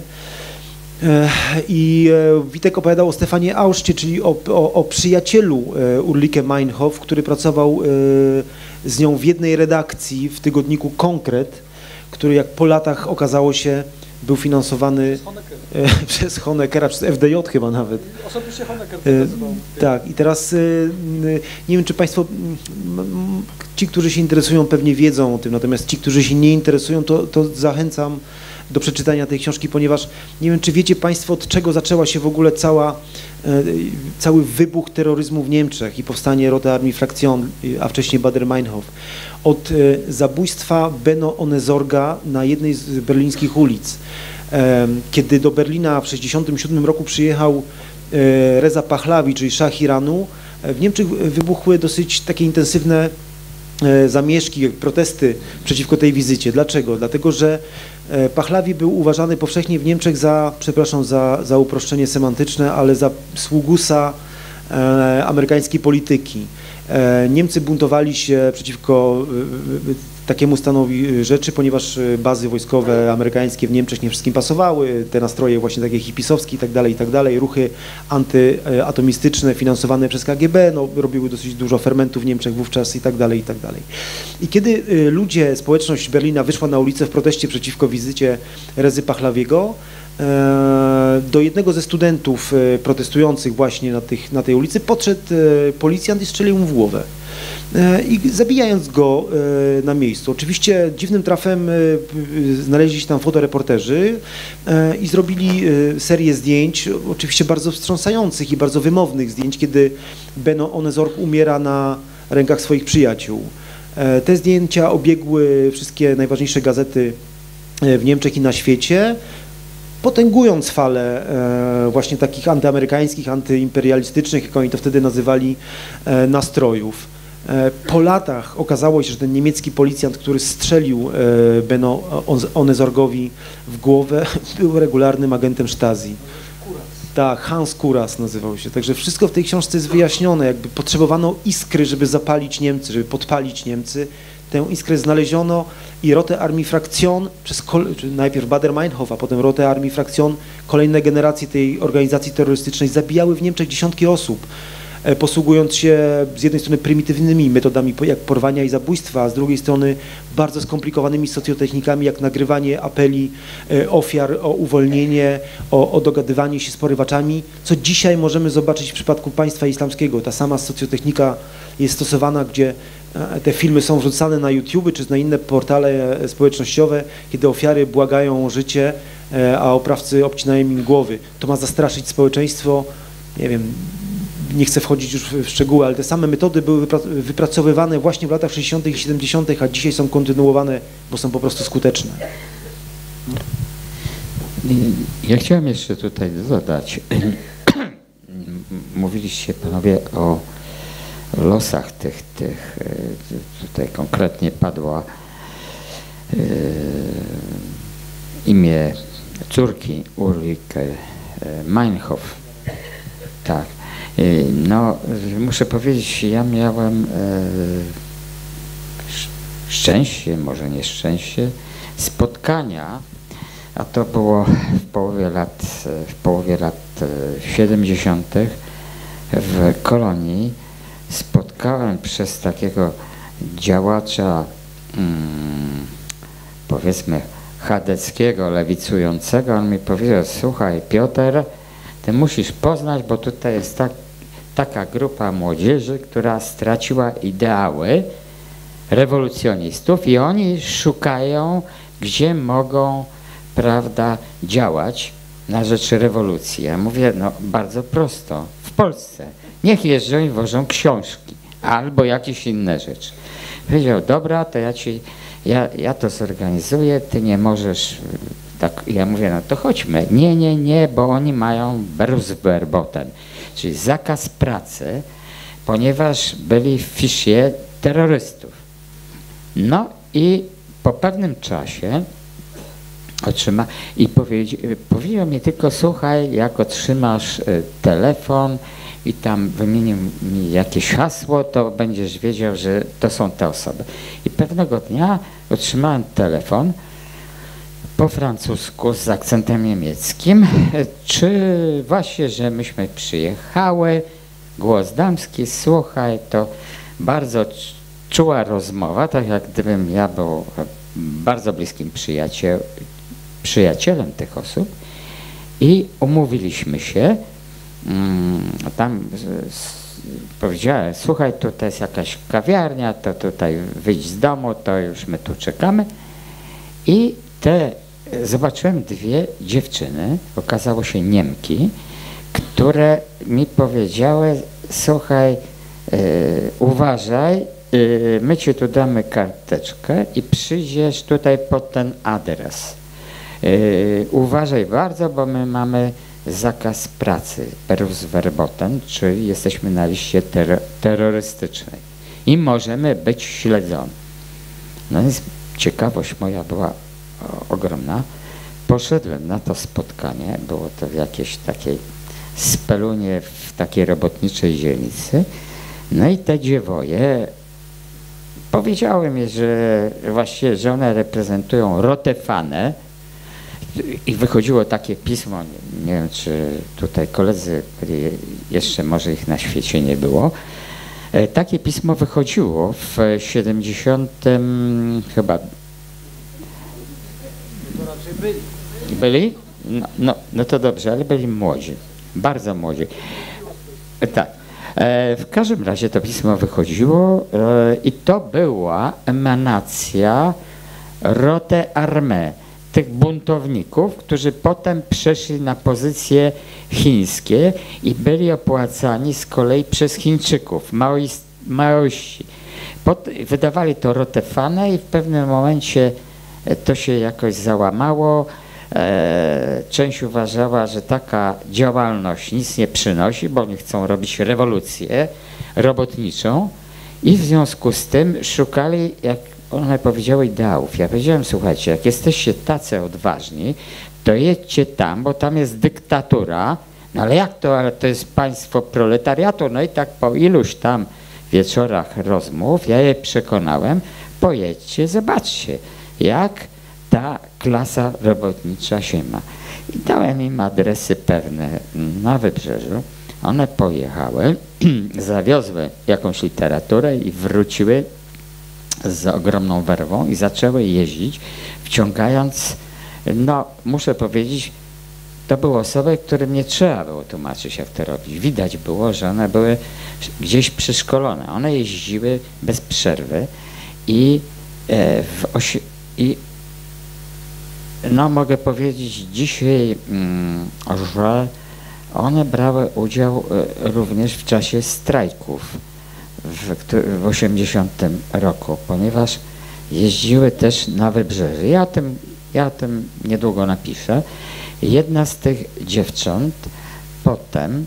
Speaker 3: I Witek opowiadał o Stefanie Auszcie, czyli o, o, o przyjacielu Ulrike Meinhof, który pracował z nią w jednej redakcji w tygodniku Konkret, który jak po latach okazało się był finansowany e, przez Honeckera, przez F D J chyba nawet.
Speaker 4: Osobiście Honecker
Speaker 3: e, Tak, i teraz e, nie wiem, czy Państwo, m, ci, którzy się interesują, pewnie wiedzą o tym, natomiast ci, którzy się nie interesują, to, to zachęcam do przeczytania tej książki, ponieważ nie wiem, czy wiecie Państwo, od czego zaczęła się w ogóle cała, e, cały wybuch terroryzmu w Niemczech i powstanie Rote Armee Fraktion, a wcześniej Baader-Meinhof. Od e, zabójstwa Benno Ohnesorga na jednej z berlińskich ulic. E, kiedy do Berlina w sześćdziesiątym siódmym roku przyjechał e, Reza Pahlavi, czyli szach Iranu, e, w Niemczech wybuchły dosyć takie intensywne e, zamieszki, protesty przeciwko tej wizycie. Dlaczego? Dlatego, że e, Pahlavi był uważany powszechnie w Niemczech za, przepraszam za, za uproszczenie semantyczne, ale za sługusa e, amerykańskiej polityki. Niemcy buntowali się przeciwko takiemu stanowi rzeczy, ponieważ bazy wojskowe amerykańskie w Niemczech nie wszystkim pasowały, te nastroje właśnie takie hipisowskie i tak dalej, i tak dalej, ruchy antyatomistyczne finansowane przez K G B, no, robiły dosyć dużo fermentu w Niemczech wówczas i tak dalej, i tak dalej. I kiedy ludzie, społeczność Berlina wyszła na ulicę w proteście przeciwko wizycie Rezy Pahlaviego, do jednego ze studentów protestujących właśnie na, tych, na tej ulicy podszedł policjant i strzelił mu w głowę. i zabijając go na miejscu. Oczywiście dziwnym trafem znaleźli się tam fotoreporterzy i zrobili serię zdjęć, oczywiście bardzo wstrząsających i bardzo wymownych zdjęć, kiedy Benno Ohnesorg umiera na rękach swoich przyjaciół. Te zdjęcia obiegły wszystkie najważniejsze gazety w Niemczech i na świecie, potęgując falę właśnie takich antyamerykańskich, antyimperialistycznych, jak oni to wtedy nazywali, nastrojów. Po latach okazało się, że ten niemiecki policjant, który strzelił Benno Ohnesorgowi w głowę, był regularnym agentem Stasi. Tak, Hans Kuras nazywał się. Także wszystko w tej książce jest wyjaśnione. Jakby potrzebowano iskry, żeby zapalić Niemcy, żeby podpalić Niemcy. Tę iskrę znaleziono i Rote Armee Fraktion, przez najpierw Baader-Meinhof, a potem Rote Armee Fraktion, kolejne generacje tej organizacji terrorystycznej zabijały w Niemczech dziesiątki osób, posługując się z jednej strony prymitywnymi metodami jak porwania i zabójstwa, a z drugiej strony bardzo skomplikowanymi socjotechnikami jak nagrywanie apeli ofiar o uwolnienie, o, o dogadywanie się z porywaczami, co dzisiaj możemy zobaczyć w przypadku państwa islamskiego. Ta sama socjotechnika jest stosowana, gdzie te filmy są wrzucane na YouTube czy na inne portale społecznościowe, kiedy ofiary błagają o życie, a oprawcy obcinają im głowy. To ma zastraszyć społeczeństwo, nie wiem, nie chcę wchodzić już w szczegóły, ale te same metody były wypracowywane właśnie w latach sześćdziesiątych i siedemdziesiątych, a dzisiaj są kontynuowane, bo są po prostu skuteczne.
Speaker 2: Ja chciałem jeszcze tutaj dodać, mówiliście panowie o losach tych, tych tutaj konkretnie padło imię córki Ulrike Meinhof. Tak. No, muszę powiedzieć, ja miałem e, szczęście, może nieszczęście, spotkania, a to było w połowie lat, w połowie lat siedemdziesiątych w Kolonii. Spotkałem przez takiego działacza, hmm, powiedzmy, chadeckiego, lewicującego. On mi powiedział: słuchaj, Piotr, ty musisz poznać, bo tutaj jest tak, taka grupa młodzieży, która straciła ideały rewolucjonistów i oni szukają, gdzie mogą, prawda, działać na rzecz rewolucji. Ja mówię, no bardzo prosto, w Polsce. Niech jeżdżą i wożą książki albo jakieś inne rzeczy. Powiedział, dobra, to ja ci, ja, ja to zorganizuję, ty nie możesz. Tak, ja mówię, no to chodźmy. Nie, nie, nie, bo oni mają Berufsverboten, czyli zakaz pracy, ponieważ byli w fiszie terrorystów. No i po pewnym czasie otrzyma i powiedział, powiedział mi tylko, słuchaj, jak otrzymasz telefon i tam wymienił mi jakieś hasło, to będziesz wiedział, że to są te osoby. I pewnego dnia otrzymałem telefon po francusku z akcentem niemieckim, czy właśnie, że myśmy przyjechały, głos damski, słuchaj, to bardzo czuła rozmowa, tak jak gdybym ja był bardzo bliskim przyjaciel, przyjacielem tych osób i umówiliśmy się, tam powiedziałem, słuchaj, tutaj jest jakaś kawiarnia, to tutaj wyjdź z domu, to już my tu czekamy i te zobaczyłem dwie dziewczyny, okazało się Niemki, które mi powiedziały, słuchaj, yy, uważaj, yy, my ci tu damy karteczkę i przyjdziesz tutaj pod ten adres. Yy, uważaj bardzo, bo my mamy zakaz pracy, Berufsverboten, czyli jesteśmy na liście ter terrorystycznej i możemy być śledzoni. No więc ciekawość moja była ogromna. Poszedłem na to spotkanie, było to w jakiejś takiej spelunie, w takiej robotniczej dzielnicy. No i te dziewoje powiedziały mi, że właściwie, że one reprezentują Rotefane i wychodziło takie pismo, nie, nie wiem, czy tutaj koledzy, jeszcze może ich na świecie nie było. Takie pismo wychodziło w siedemdziesiątym chyba Byli. Byli? No, no, no to dobrze, ale byli młodzi, bardzo młodzi. Tak. W każdym razie to pismo wychodziło i to była emanacja Rote Armee, tych buntowników, którzy potem przeszli na pozycje chińskie i byli opłacani z kolei przez Chińczyków, maoiści. Wydawali to Rotefane i w pewnym momencie to się jakoś załamało. Część uważała, że taka działalność nic nie przynosi, bo oni chcą robić rewolucję robotniczą i w związku z tym szukali, jak one powiedziały, ideałów. Ja powiedziałem, słuchajcie, jak jesteście tacy odważni, to jedźcie tam, bo tam jest dyktatura, no ale jak to, ale to jest państwo proletariatu, no i tak po iluś tam wieczorach rozmów, ja je przekonałem, pojedźcie, zobaczcie, jak ta klasa robotnicza się ma. I dałem im adresy pewne na Wybrzeżu. One pojechały, zawiozły jakąś literaturę i wróciły z ogromną werwą i zaczęły jeździć, wciągając, no muszę powiedzieć, to były osoby, którym nie trzeba było tłumaczyć, jak to robić. Widać było, że one były gdzieś przeszkolone. One jeździły bez przerwy i, e, w osi i no mogę powiedzieć dzisiaj, mm, że one brały udział e, również w czasie strajków w, w osiemdziesiątym roku, ponieważ jeździły też na Wybrzeże. Ja o tym, ja o tym niedługo napiszę. Jedna z tych dziewcząt potem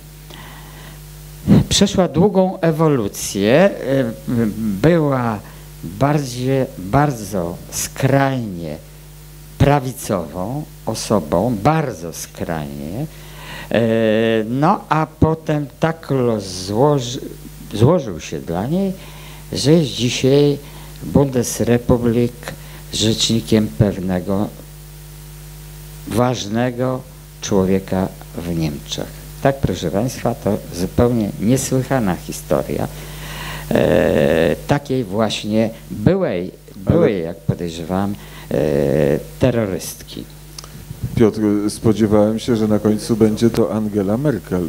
Speaker 2: przeszła długą ewolucję, była bardziej, bardzo skrajnie prawicową osobą, bardzo skrajnie, no a potem tak los złoży, złożył się dla niej, że jest dzisiaj Bundesrepublik rzecznikiem pewnego ważnego człowieka w Niemczech. Tak, proszę Państwa, to zupełnie niesłychana historia e, takiej właśnie byłej, byłej, jak podejrzewam, e, terrorystki.
Speaker 1: Piotr, spodziewałem się, że na końcu będzie to Angela Merkel.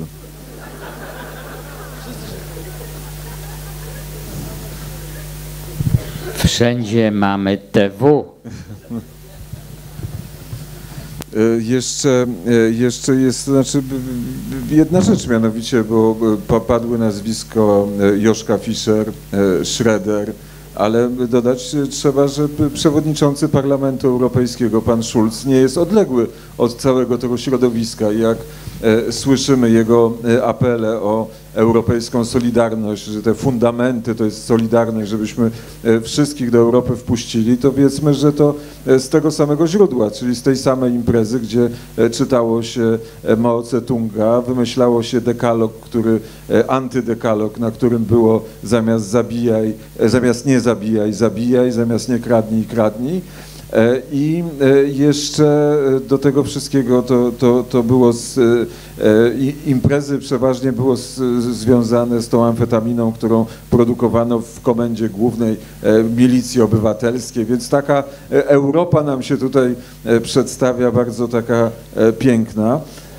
Speaker 2: Wszędzie mamy T W.
Speaker 1: Jeszcze, jeszcze jest, znaczy jedna rzecz mianowicie, bo padły nazwisko Joszka Fischer, Schroeder, ale dodać trzeba, że przewodniczący Parlamentu Europejskiego, pan Schulz, nie jest odległy od całego tego środowiska. Jak e, słyszymy jego apele o europejską solidarność, że te fundamenty to jest solidarność, żebyśmy e, wszystkich do Europy wpuścili, to wiedzmy, że to e, z tego samego źródła, czyli z tej samej imprezy, gdzie e, czytało się e, Mao Tse-tunga, wymyślało się dekalog, który, e, antydekalog, na którym było zamiast zabijaj, e, zamiast nie zabijaj, zabijaj, zamiast nie kradnij, kradnij. I jeszcze do tego wszystkiego to, to, to było z, imprezy przeważnie było z, związane z tą amfetaminą, którą produkowano w Komendzie Głównej Milicji Obywatelskiej, więc taka Europa nam się tutaj przedstawia bardzo taka piękna.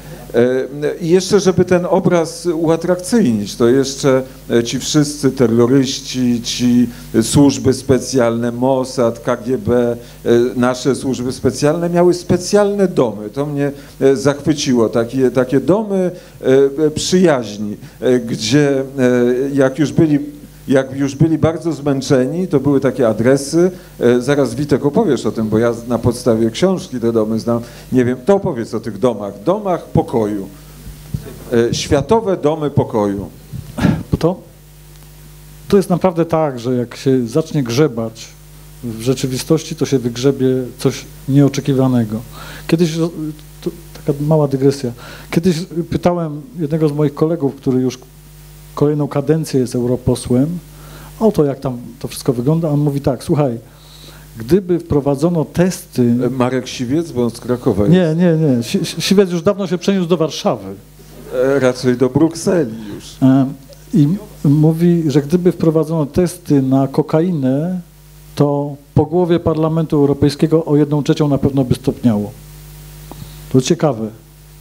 Speaker 1: I jeszcze, żeby ten obraz uatrakcyjnić, to jeszcze ci wszyscy terroryści, ci służby specjalne, Mossad, K G B, nasze służby specjalne miały specjalne domy. To mnie zachwyciło, takie, takie domy przyjaźni, gdzie jak już byli Jak już byli bardzo zmęczeni, to były takie adresy. Zaraz Witek opowiesz o tym, bo ja na podstawie książki te domy znam. Nie wiem, to opowiedz o tych domach. Domach pokoju. Światowe domy pokoju.
Speaker 4: Bo to, to jest naprawdę tak, że jak się zacznie grzebać w rzeczywistości, to się wygrzebie coś nieoczekiwanego. Kiedyś, to taka mała dygresja, kiedyś pytałem jednego z moich kolegów, który już kolejną kadencję jest europosłem, o to jak tam to wszystko wygląda, on mówi tak, słuchaj, gdyby wprowadzono testy...
Speaker 1: Marek Siwiec, bo on z Krakowa jest.
Speaker 4: Nie, nie, nie, si Siwiec już dawno się przeniósł do Warszawy.
Speaker 1: E, raczej do Brukseli już.
Speaker 4: E, I mówi, że gdyby wprowadzono testy na kokainę, to po głowie Parlamentu Europejskiego o jedną trzecią na pewno by stopniało. To ciekawe.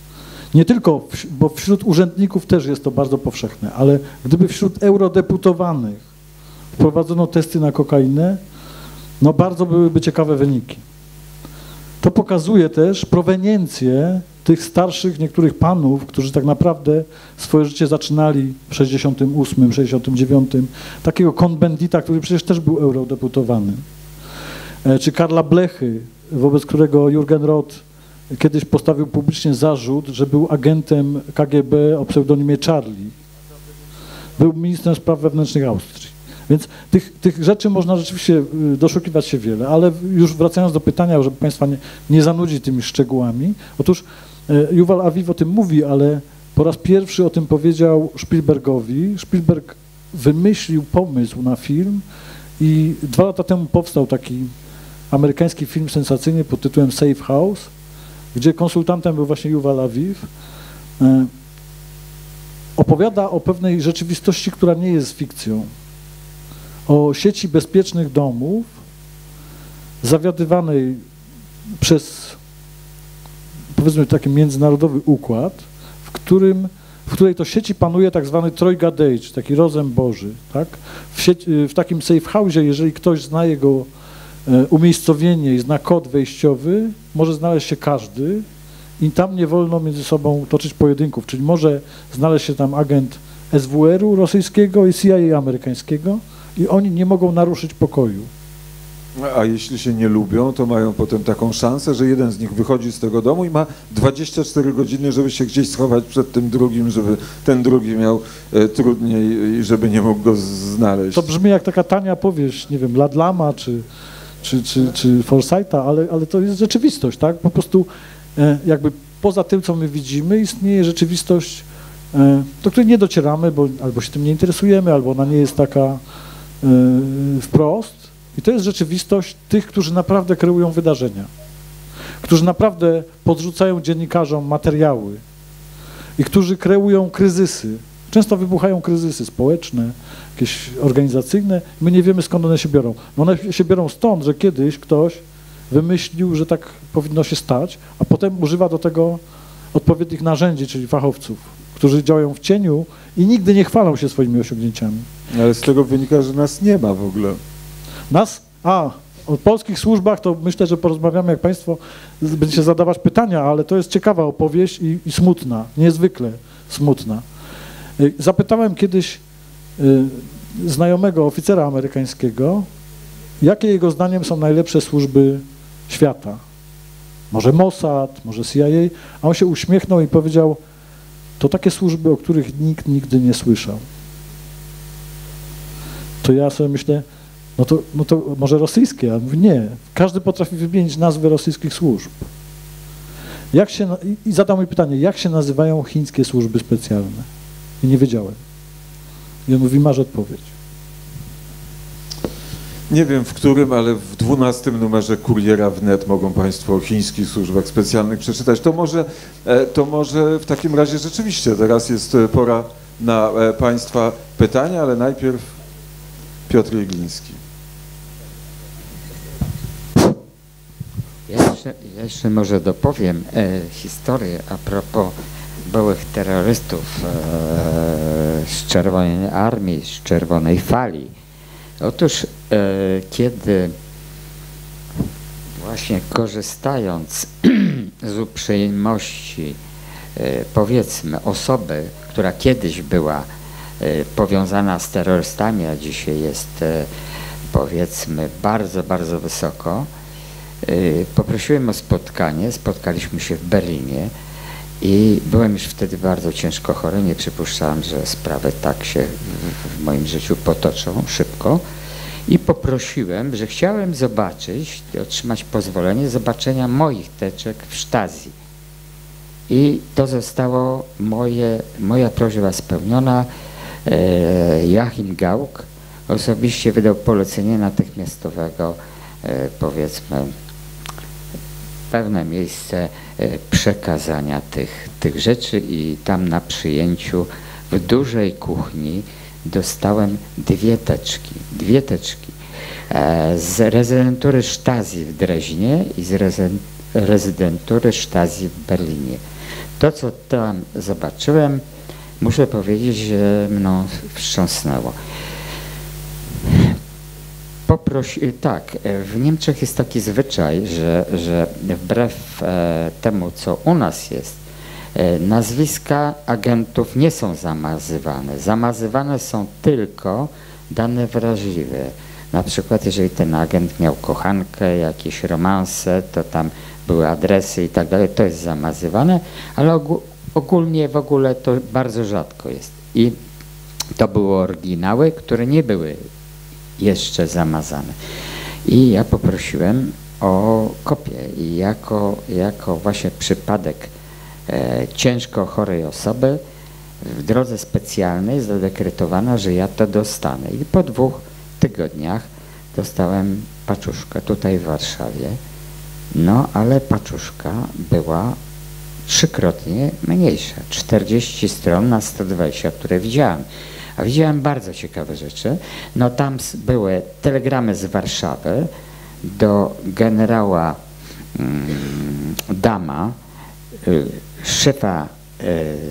Speaker 4: Nie tylko, bo wśród urzędników też jest to bardzo powszechne, ale gdyby wśród eurodeputowanych wprowadzono testy na kokainę, no bardzo byłyby ciekawe wyniki. To pokazuje też proweniencję tych starszych niektórych panów, którzy tak naprawdę swoje życie zaczynali w sześćdziesiątym ósmym, sześćdziesiątym dziewiątym, takiego konbendita, który przecież też był eurodeputowany, czy Karla Blechy, wobec którego Jürgen Roth kiedyś postawił publicznie zarzut, że był agentem K G B o pseudonimie Charlie. Był ministrem spraw wewnętrznych Austrii. Więc tych, tych rzeczy można rzeczywiście doszukiwać się wiele, ale już wracając do pytania, żeby Państwa nie, nie zanudzić tymi szczegółami, otóż Yuval Aviv o tym mówi, ale po raz pierwszy o tym powiedział Spielbergowi. Spielberg wymyślił pomysł na film i dwa lata temu powstał taki amerykański film sensacyjny pod tytułem Safe House, gdzie konsultantem był właśnie Yuval Aviv. Opowiada o pewnej rzeczywistości, która nie jest fikcją. O sieci bezpiecznych domów zawiadywanej przez, powiedzmy, taki międzynarodowy układ, w którym, w której to sieci panuje tak zwany Trojgadej, taki rozem Boży, tak? W, sieci, w takim safe house, jeżeli ktoś zna jego e, umiejscowienie i zna kod wejściowy, może znaleźć się każdy i tam nie wolno między sobą toczyć pojedynków, czyli może znaleźć się tam agent S W R-u rosyjskiego i C I A amerykańskiego, i oni nie mogą naruszyć pokoju.
Speaker 1: A jeśli się nie lubią, to mają potem taką szansę, że jeden z nich wychodzi z tego domu i ma dwadzieścia cztery godziny, żeby się gdzieś schować przed tym drugim, żeby ten drugi miał e, trudniej i żeby nie mógł go znaleźć.
Speaker 4: To brzmi jak taka tania powieść, nie wiem, Ladlama czy, czy, czy, czy Forsytha, ale, ale to jest rzeczywistość, tak? Po prostu e, jakby poza tym, co my widzimy, istnieje rzeczywistość, e, do której nie docieramy, bo albo się tym nie interesujemy, albo ona nie jest taka wprost. I to jest rzeczywistość tych, którzy naprawdę kreują wydarzenia, którzy naprawdę podrzucają dziennikarzom materiały i którzy kreują kryzysy. Często wybuchają kryzysy społeczne, jakieś organizacyjne. My nie wiemy, skąd one się biorą. No one się biorą stąd, że kiedyś ktoś wymyślił, że tak powinno się stać, a potem używa do tego odpowiednich narzędzi, czyli fachowców, którzy działają w cieniu i nigdy nie chwalą się swoimi osiągnięciami.
Speaker 1: Ale z tego wynika, że nas nie ma w ogóle.
Speaker 4: Nas? A, o polskich służbach to myślę, że porozmawiamy, jak Państwo będziecie zadawać pytania, ale to jest ciekawa opowieść i, i smutna, niezwykle smutna. Zapytałem kiedyś y, znajomego oficera amerykańskiego, jakie jego zdaniem są najlepsze służby świata. Może Mossad, może C I A, a on się uśmiechnął i powiedział, to takie służby, o których nikt nigdy nie słyszał. To ja sobie myślę, no to, no to może rosyjskie, a mówię, nie. Każdy potrafi wymienić nazwy rosyjskich służb. Jak się, i zadał mi pytanie, jak się nazywają chińskie służby specjalne? I nie wiedziałem. I on mówi, masz odpowiedź.
Speaker 1: Nie wiem w którym, ale w dwunastym numerze Kuriera wnet mogą Państwo o chińskich służbach specjalnych przeczytać. To może, to może w takim razie rzeczywiście teraz jest pora na Państwa pytania, ale najpierw Piotr Jegliński.
Speaker 2: Jeszcze, jeszcze może dopowiem e, historię a propos byłych terrorystów e, z Czerwonej Armii, z Czerwonej Fali. Otóż e, kiedy właśnie korzystając z uprzejmości e, powiedzmy osoby, która kiedyś była e, powiązana z terrorystami, a dzisiaj jest e, powiedzmy bardzo, bardzo wysoko, e, poprosiłem o spotkanie, spotkaliśmy się w Berlinie i byłem już wtedy bardzo ciężko chory, nie przypuszczałem, że sprawy tak się w, w moim życiu potoczą szybko i poprosiłem, że chciałem zobaczyć, otrzymać pozwolenie zobaczenia moich teczek w Stasi. I to zostało moje, moja prośba spełniona. E, Joachim Gauck osobiście wydał polecenie natychmiastowego, e, powiedzmy, pewne miejsce przekazania tych, tych rzeczy i tam na przyjęciu w dużej kuchni dostałem dwie teczki, dwie teczki z rezydentury Stasi w Dreźnie i z rezydentury Stasi w Berlinie. To, co tam zobaczyłem, muszę powiedzieć, że mną wstrząsnęło. Poprosi, tak, w Niemczech jest taki zwyczaj, że, że wbrew e, temu, co u nas jest, e, nazwiska agentów nie są zamazywane. Zamazywane są tylko dane wrażliwe. Na przykład, jeżeli ten agent miał kochankę, jakieś romanse, to tam były adresy i tak dalej, to jest zamazywane, ale ogó ogólnie w ogóle to bardzo rzadko jest. I to były oryginały, które nie były jeszcze zamazane. I ja poprosiłem o kopię i jako, jako właśnie przypadek e, ciężko chorej osoby w drodze specjalnej zadekretowano, że ja to dostanę. I po dwóch tygodniach dostałem paczuszkę tutaj w Warszawie, no ale paczuszka była trzykrotnie mniejsza, czterdzieści stron na sto dwadzieścia, które widziałem. A widziałem bardzo ciekawe rzeczy. No tam były telegramy z Warszawy do generała mm, Dama, y, szefa y,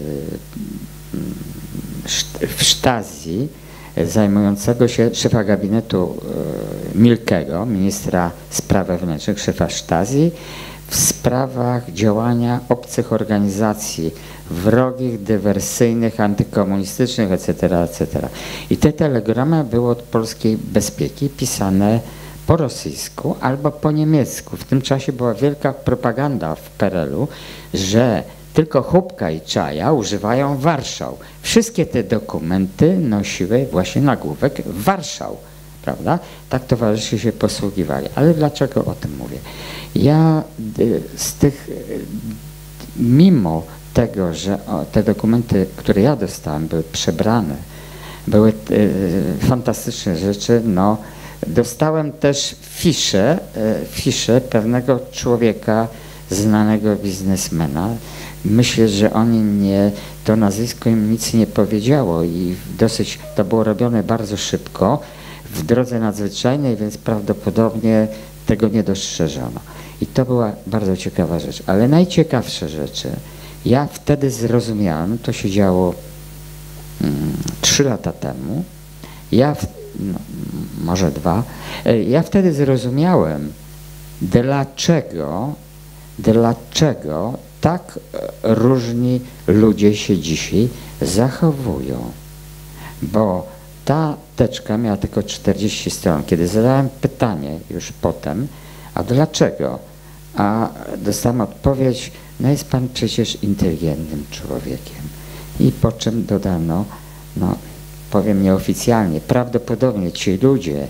Speaker 2: w Stasi, zajmującego się, szefa gabinetu y, Milkego, ministra spraw wewnętrznych, szefa Stasi, w sprawach działania obcych organizacji wrogich, dywersyjnych, antykomunistycznych, et cetera, et cetera. I te telegramy były od polskiej bezpieki pisane po rosyjsku albo po niemiecku. W tym czasie była wielka propaganda w P R L u, że tylko Chłopka i Czaja używają Warszał. Wszystkie te dokumenty nosiły właśnie nagłówek Warszał, prawda? Tak towarzysze się posługiwali. Ale dlaczego o tym mówię? Ja z tych, mimo tego, że te dokumenty, które ja dostałem, były przebrane, były fantastyczne rzeczy, no dostałem też fiszę, fiszę pewnego człowieka, znanego biznesmena. Myślę, że oni nie, to nazwisko im nic nie powiedziało i dosyć, to było robione bardzo szybko, w drodze nadzwyczajnej, więc prawdopodobnie tego nie dostrzeżono. I to była bardzo ciekawa rzecz. Ale najciekawsze rzeczy, ja wtedy zrozumiałem, to się działo trzy mm, lata temu, ja, w, no, może dwa, ja wtedy zrozumiałem, dlaczego, dlaczego tak różni ludzie się dzisiaj zachowują. Bo ta teczka miała tylko czterdzieści stron. Kiedy zadałem pytanie już potem, a dlaczego? A dostałem odpowiedź, no jest pan przecież inteligentnym człowiekiem. I po czym dodano, no powiem nieoficjalnie, prawdopodobnie ci ludzie,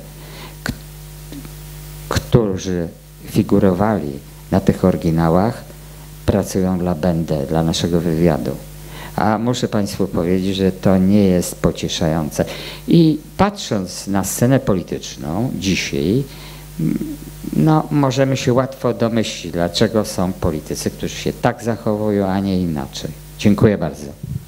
Speaker 2: którzy figurowali na tych oryginałach, pracują dla B N D, dla naszego wywiadu. A muszę państwu powiedzieć, że to nie jest pocieszające. I patrząc na scenę polityczną dzisiaj, no możemy się łatwo domyślić, dlaczego są politycy, którzy się tak zachowują, a nie inaczej. Dziękuję bardzo.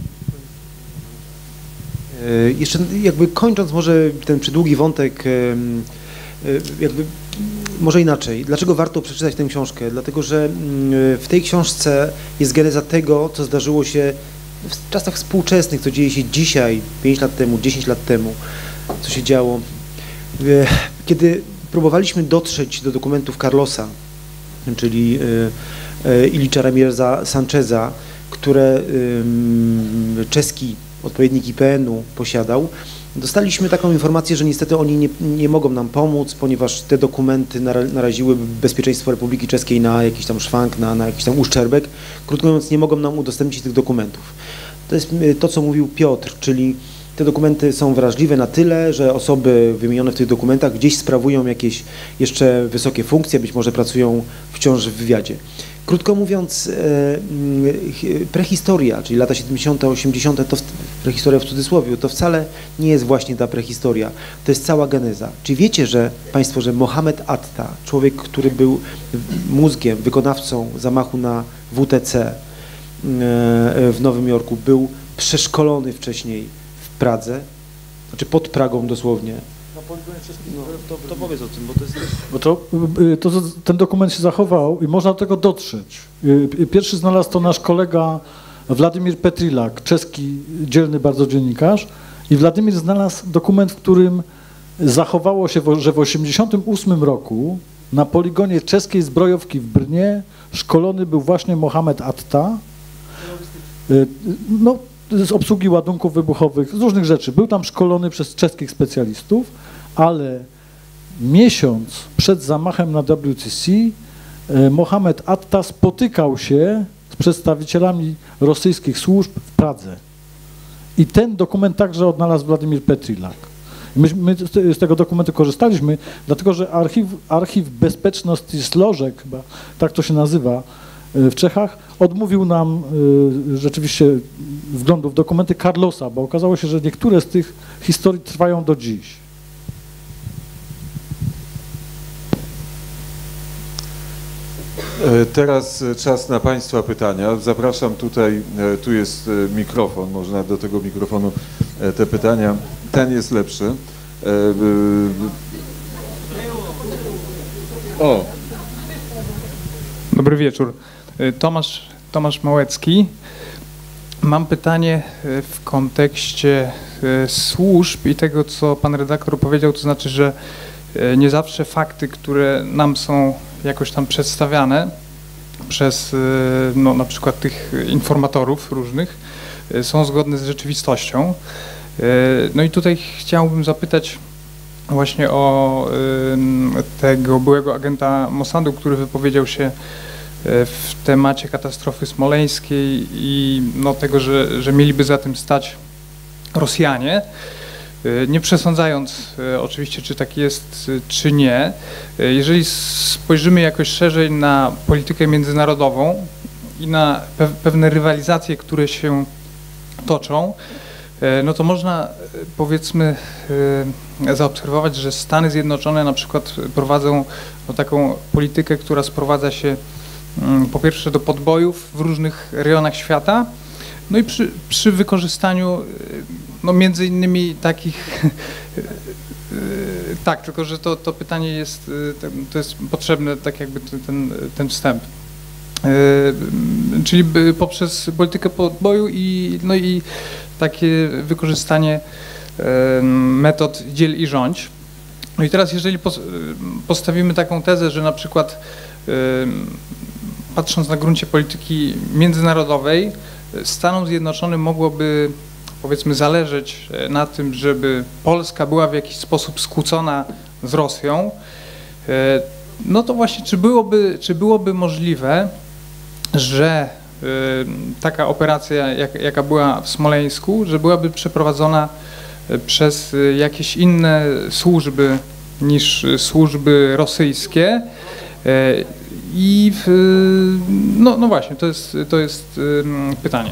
Speaker 3: Jeszcze jakby kończąc może ten przydługi wątek, jakby może inaczej. Dlaczego warto przeczytać tę książkę? Dlatego, że w tej książce jest geneza tego, co zdarzyło się w czasach współczesnych, co dzieje się dzisiaj, pięć lat temu, dziesięć lat temu, co się działo. Kiedy próbowaliśmy dotrzeć do dokumentów Carlosa, czyli Ilicza Ramireza Sancheza, które czeski odpowiednik I P N u posiadał, dostaliśmy taką informację, że niestety oni nie, nie mogą nam pomóc, ponieważ te dokumenty naraziły bezpieczeństwo Republiki Czeskiej na jakiś tam szwank, na, na jakiś tam uszczerbek. Krótko mówiąc, nie mogą nam udostępnić tych dokumentów. To jest to, co mówił Piotr, czyli te dokumenty są wrażliwe na tyle, że osoby wymienione w tych dokumentach gdzieś sprawują jakieś jeszcze wysokie funkcje, być może pracują wciąż w wywiadzie. Krótko mówiąc, prehistoria, czyli lata siedemdziesiąte, osiemdziesiąte, to prehistoria w cudzysłowie, to wcale nie jest właśnie ta prehistoria, to jest cała geneza. Czy wiecie, że Państwo, że Mohamed Atta, człowiek, który był mózgiem, wykonawcą zamachu na W T C w Nowym Jorku, był przeszkolony wcześniej w Pradze, znaczy pod Pragą dosłownie,
Speaker 4: poligonie czeskim.
Speaker 3: No, to, to powiedz o tym, bo to jest też...
Speaker 4: Bo to, to, to, ten dokument się zachował i można do tego dotrzeć. Pierwszy znalazł to nasz kolega Władimir Petrilak, czeski dzielny bardzo dziennikarz, i Władimir znalazł dokument, w którym zachowało się, że w osiemdziesiątym ósmym roku na poligonie czeskiej zbrojowki w Brnie szkolony był właśnie Mohamed Atta, no, z obsługi ładunków wybuchowych, z różnych rzeczy. Był tam szkolony przez czeskich specjalistów, ale miesiąc przed zamachem na W T C Mohamed Atta spotykał się z przedstawicielami rosyjskich służb w Pradze. I ten dokument także odnalazł Władimir Petrilak. My, my z tego dokumentu korzystaliśmy, dlatego że archiw, archiw Bezpieczności Slożek, chyba tak to się nazywa w Czechach, odmówił nam y, rzeczywiście wglądu w dokumenty Carlosa, bo okazało się, że niektóre z tych historii trwają do dziś.
Speaker 1: Teraz czas na Państwa pytania. Zapraszam tutaj, tu jest mikrofon, można do tego mikrofonu te pytania, ten jest lepszy. O!
Speaker 5: Dobry wieczór. Tomasz, Tomasz Małecki. Mam pytanie w kontekście służb i tego, co pan redaktor powiedział, to znaczy, że nie zawsze fakty, które nam są jakoś tam przedstawiane przez no, na przykład tych informatorów różnych, są zgodne z rzeczywistością. No i tutaj chciałbym zapytać właśnie o tego byłego agenta Mossadu, który wypowiedział się w temacie katastrofy smoleńskiej i no, tego, że, że mieliby za tym stać Rosjanie. Nie przesądzając oczywiście, czy tak jest, czy nie, jeżeli spojrzymy jakoś szerzej na politykę międzynarodową i na pe pewne rywalizacje, które się toczą, no to można, powiedzmy, zaobserwować, że Stany Zjednoczone na przykład prowadzą no, taką politykę, która sprowadza się po pierwsze do podbojów w różnych rejonach świata, no i przy, przy wykorzystaniu no między innymi takich, tak, tylko że to, to pytanie jest, to jest potrzebne, tak jakby ten, ten wstęp. Czyli poprzez politykę podboju i, no i takie wykorzystanie metod dziel i rządź. No i teraz jeżeli postawimy taką tezę, że na przykład patrząc na gruncie polityki międzynarodowej, Stanom Zjednoczonym mogłoby, powiedzmy, zależeć na tym, żeby Polska była w jakiś sposób skłócona z Rosją, no to właśnie czy byłoby, czy byłoby możliwe, że taka operacja, jak, jaka była w Smoleńsku, że byłaby przeprowadzona przez jakieś inne służby niż służby rosyjskie. I w, no, no właśnie, to jest, to jest pytanie.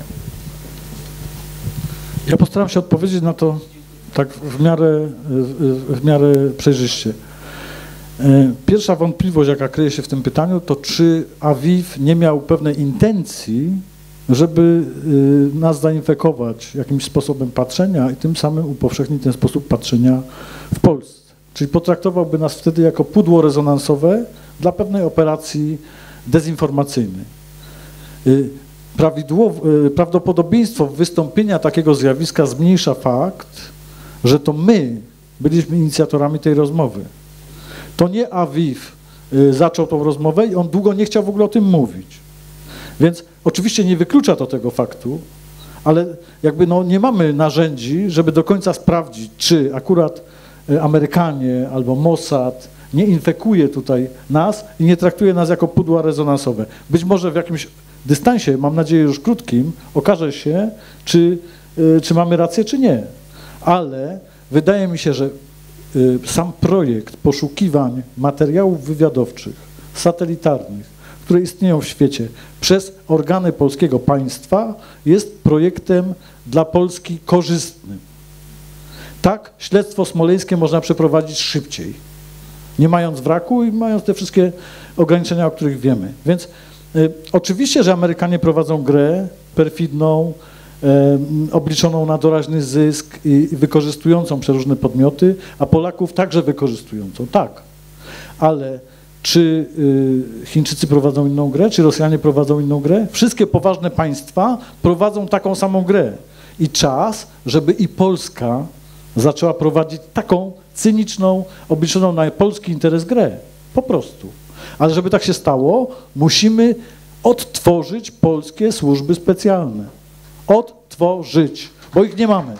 Speaker 4: Ja postaram się odpowiedzieć na to tak w miarę, w miarę przejrzyście. Pierwsza wątpliwość, jaka kryje się w tym pytaniu, to czy Awiw nie miał pewnej intencji, żeby nas zainfekować jakimś sposobem patrzenia i tym samym upowszechnić ten sposób patrzenia w Polsce. Czyli potraktowałby nas wtedy jako pudło rezonansowe dla pewnej operacji dezinformacyjnej. Prawdopodobieństwo wystąpienia takiego zjawiska zmniejsza fakt, że to my byliśmy inicjatorami tej rozmowy. To nie Awiw zaczął tą rozmowę i on długo nie chciał w ogóle o tym mówić. Więc oczywiście nie wyklucza to tego faktu, ale jakby no nie mamy narzędzi, żeby do końca sprawdzić, czy akurat Amerykanie albo Mossad nie infekuje tutaj nas i nie traktuje nas jako pudła rezonansowe. Być może w jakimś dystansie, mam nadzieję już krótkim, okaże się, czy, czy mamy rację, czy nie. Ale wydaje mi się, że sam projekt poszukiwań materiałów wywiadowczych, satelitarnych, które istnieją w świecie przez organy polskiego państwa, jest projektem dla Polski korzystnym. Tak, śledztwo smoleńskie można przeprowadzić szybciej, nie mając wraku i mając te wszystkie ograniczenia, o których wiemy. Więc y, oczywiście, że Amerykanie prowadzą grę perfidną, e, obliczoną na doraźny zysk i, i wykorzystującą przeróżne podmioty, a Polaków także wykorzystującą, tak. Ale czy y, Chińczycy prowadzą inną grę, czy Rosjanie prowadzą inną grę? Wszystkie poważne państwa prowadzą taką samą grę. I czas, żeby i Polska zaczęła prowadzić taką cyniczną, obliczoną na polski interes grę. Po prostu. Ale żeby tak się stało, musimy odtworzyć polskie służby specjalne. Odtworzyć, bo ich nie mamy.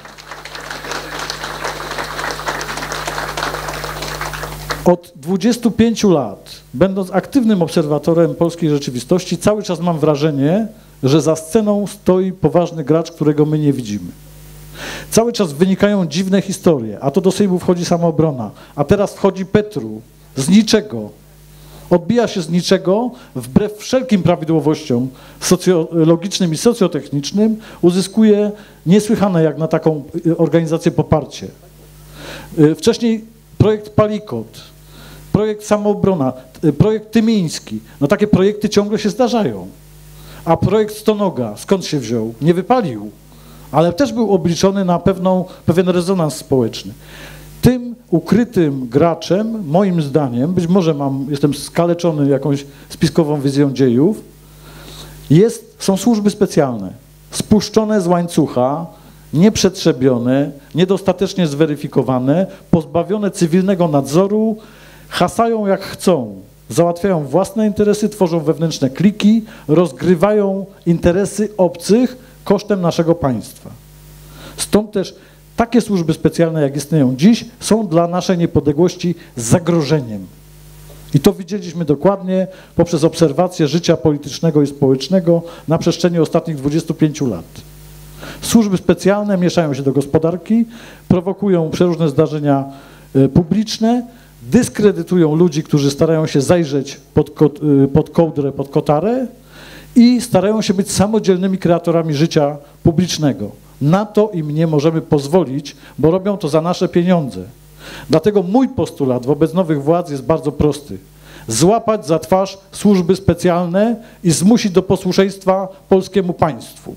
Speaker 4: Od dwudziestu pięciu lat, będąc aktywnym obserwatorem polskiej rzeczywistości, cały czas mam wrażenie, że za sceną stoi poważny gracz, którego my nie widzimy. Cały czas wynikają dziwne historie, a to do Sejmu wchodzi Samoobrona, a teraz wchodzi Petru, z niczego. Odbija się z niczego, wbrew wszelkim prawidłowościom socjologicznym i socjotechnicznym, uzyskuje niesłychane jak na taką organizację poparcie. Wcześniej projekt Palikot, projekt Samoobrona, projekt Tymiński, no takie projekty ciągle się zdarzają. A projekt Stonoga, skąd się wziął? Nie wypalił, ale też był obliczony na pewną, pewien rezonans społeczny. Tym ukrytym graczem, moim zdaniem, być może mam, jestem skaleczony jakąś spiskową wizją dziejów, jest, są służby specjalne, spuszczone z łańcucha, nieprzetrzebione, niedostatecznie zweryfikowane, pozbawione cywilnego nadzoru, hasają jak chcą, załatwiają własne interesy, tworzą wewnętrzne kliki, rozgrywają interesy obcych kosztem naszego państwa. Stąd też takie służby specjalne, jak istnieją dziś, są dla naszej niepodległości zagrożeniem. I to widzieliśmy dokładnie poprzez obserwację życia politycznego i społecznego na przestrzeni ostatnich dwudziestu pięciu lat. Służby specjalne mieszają się do gospodarki, prowokują przeróżne zdarzenia publiczne, dyskredytują ludzi, którzy starają się zajrzeć pod, ko pod kołdrę, pod kotarę i starają się być samodzielnymi kreatorami życia publicznego. Na to im nie możemy pozwolić, bo robią to za nasze pieniądze. Dlatego mój postulat wobec nowych władz jest bardzo prosty. Złapać za twarz służby specjalne i zmusić do posłuszeństwa polskiemu państwu.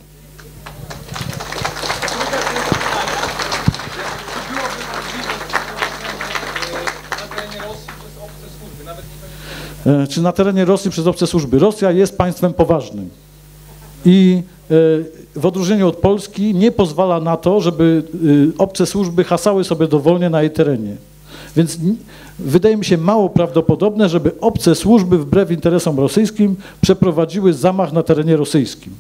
Speaker 4: Czy na terenie Rosji przez obce służby? Rosja jest państwem poważnym i w odróżnieniu od Polski nie pozwala na to, żeby obce służby hasały sobie dowolnie na jej terenie. Więc wydaje mi się mało prawdopodobne, żeby obce służby wbrew interesom rosyjskim przeprowadziły zamach na terenie rosyjskim.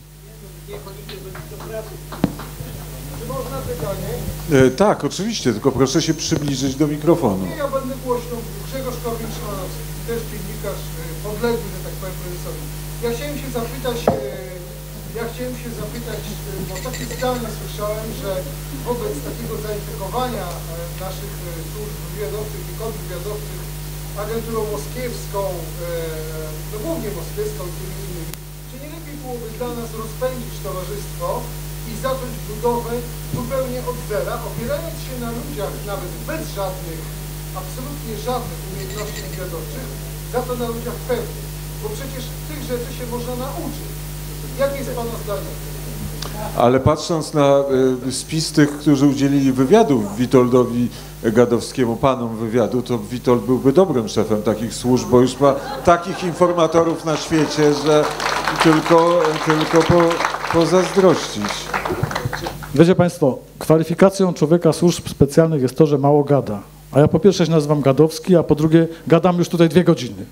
Speaker 1: E, tak, oczywiście, tylko proszę się przybliżyć do mikrofonu.
Speaker 6: Nie, ja będę głośno. Grzegorz Korwin-Szymanowski, też dziennikarz podległy, że tak powiem, prezesowi. Ja chciałem się zapytać, ja chciałem się zapytać, bo takie zdanie słyszałem, że wobec takiego zainfekowania naszych służb wywiadowczych i kontrwywiadowczych agenturą moskiewską, no głównie moskiewską i tymi innymi, czy nie lepiej byłoby dla nas rozpędzić towarzystwo i zacząć budowę zupełnie od zera, opierając się na ludziach nawet bez żadnych, absolutnie żadnych umiejętności wywiadowczych, za to na ludziach pewnych, bo przecież tych rzeczy się można nauczyć. Jakie jest Pana zdanie?
Speaker 1: Ale patrząc na y, spis tych, którzy udzielili wywiadów Witoldowi Gadowskiemu, panom wywiadu, to Witold byłby dobrym szefem takich służb, bo już ma takich informatorów na świecie, że tylko, tylko po, pozazdrościć.
Speaker 4: Wiecie Państwo, kwalifikacją człowieka służb specjalnych jest to, że mało gada. A ja po pierwsze się nazywam Gadowski, a po drugie gadam już tutaj dwie godziny.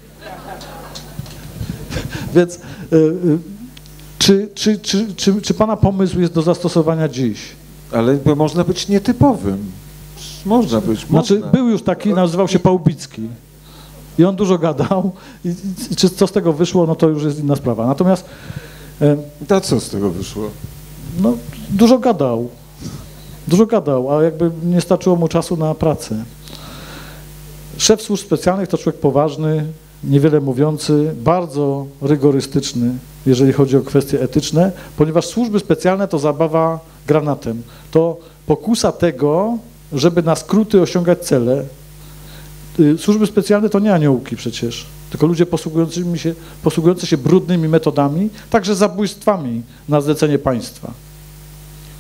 Speaker 4: Więc y, y, czy, czy, czy, czy, czy Pana pomysł jest do zastosowania dziś?
Speaker 1: Ale można być nietypowym. Można być,
Speaker 4: Znaczy,
Speaker 1: można.
Speaker 4: był już taki, nazywał się Pałbicki. I on dużo gadał. I, i czy co z tego wyszło, no to już jest inna sprawa. Natomiast...
Speaker 1: Y, a co z tego wyszło?
Speaker 4: No, dużo gadał. Dużo gadał, a jakby nie starczyło mu czasu na pracę. Szef służb specjalnych to człowiek poważny, niewiele mówiący, bardzo rygorystyczny, jeżeli chodzi o kwestie etyczne, ponieważ służby specjalne to zabawa granatem. To pokusa tego, żeby na skróty osiągać cele. Służby specjalne to nie aniołki przecież, tylko ludzie posługujący się, posługujący się brudnymi metodami, także zabójstwami na zlecenie państwa.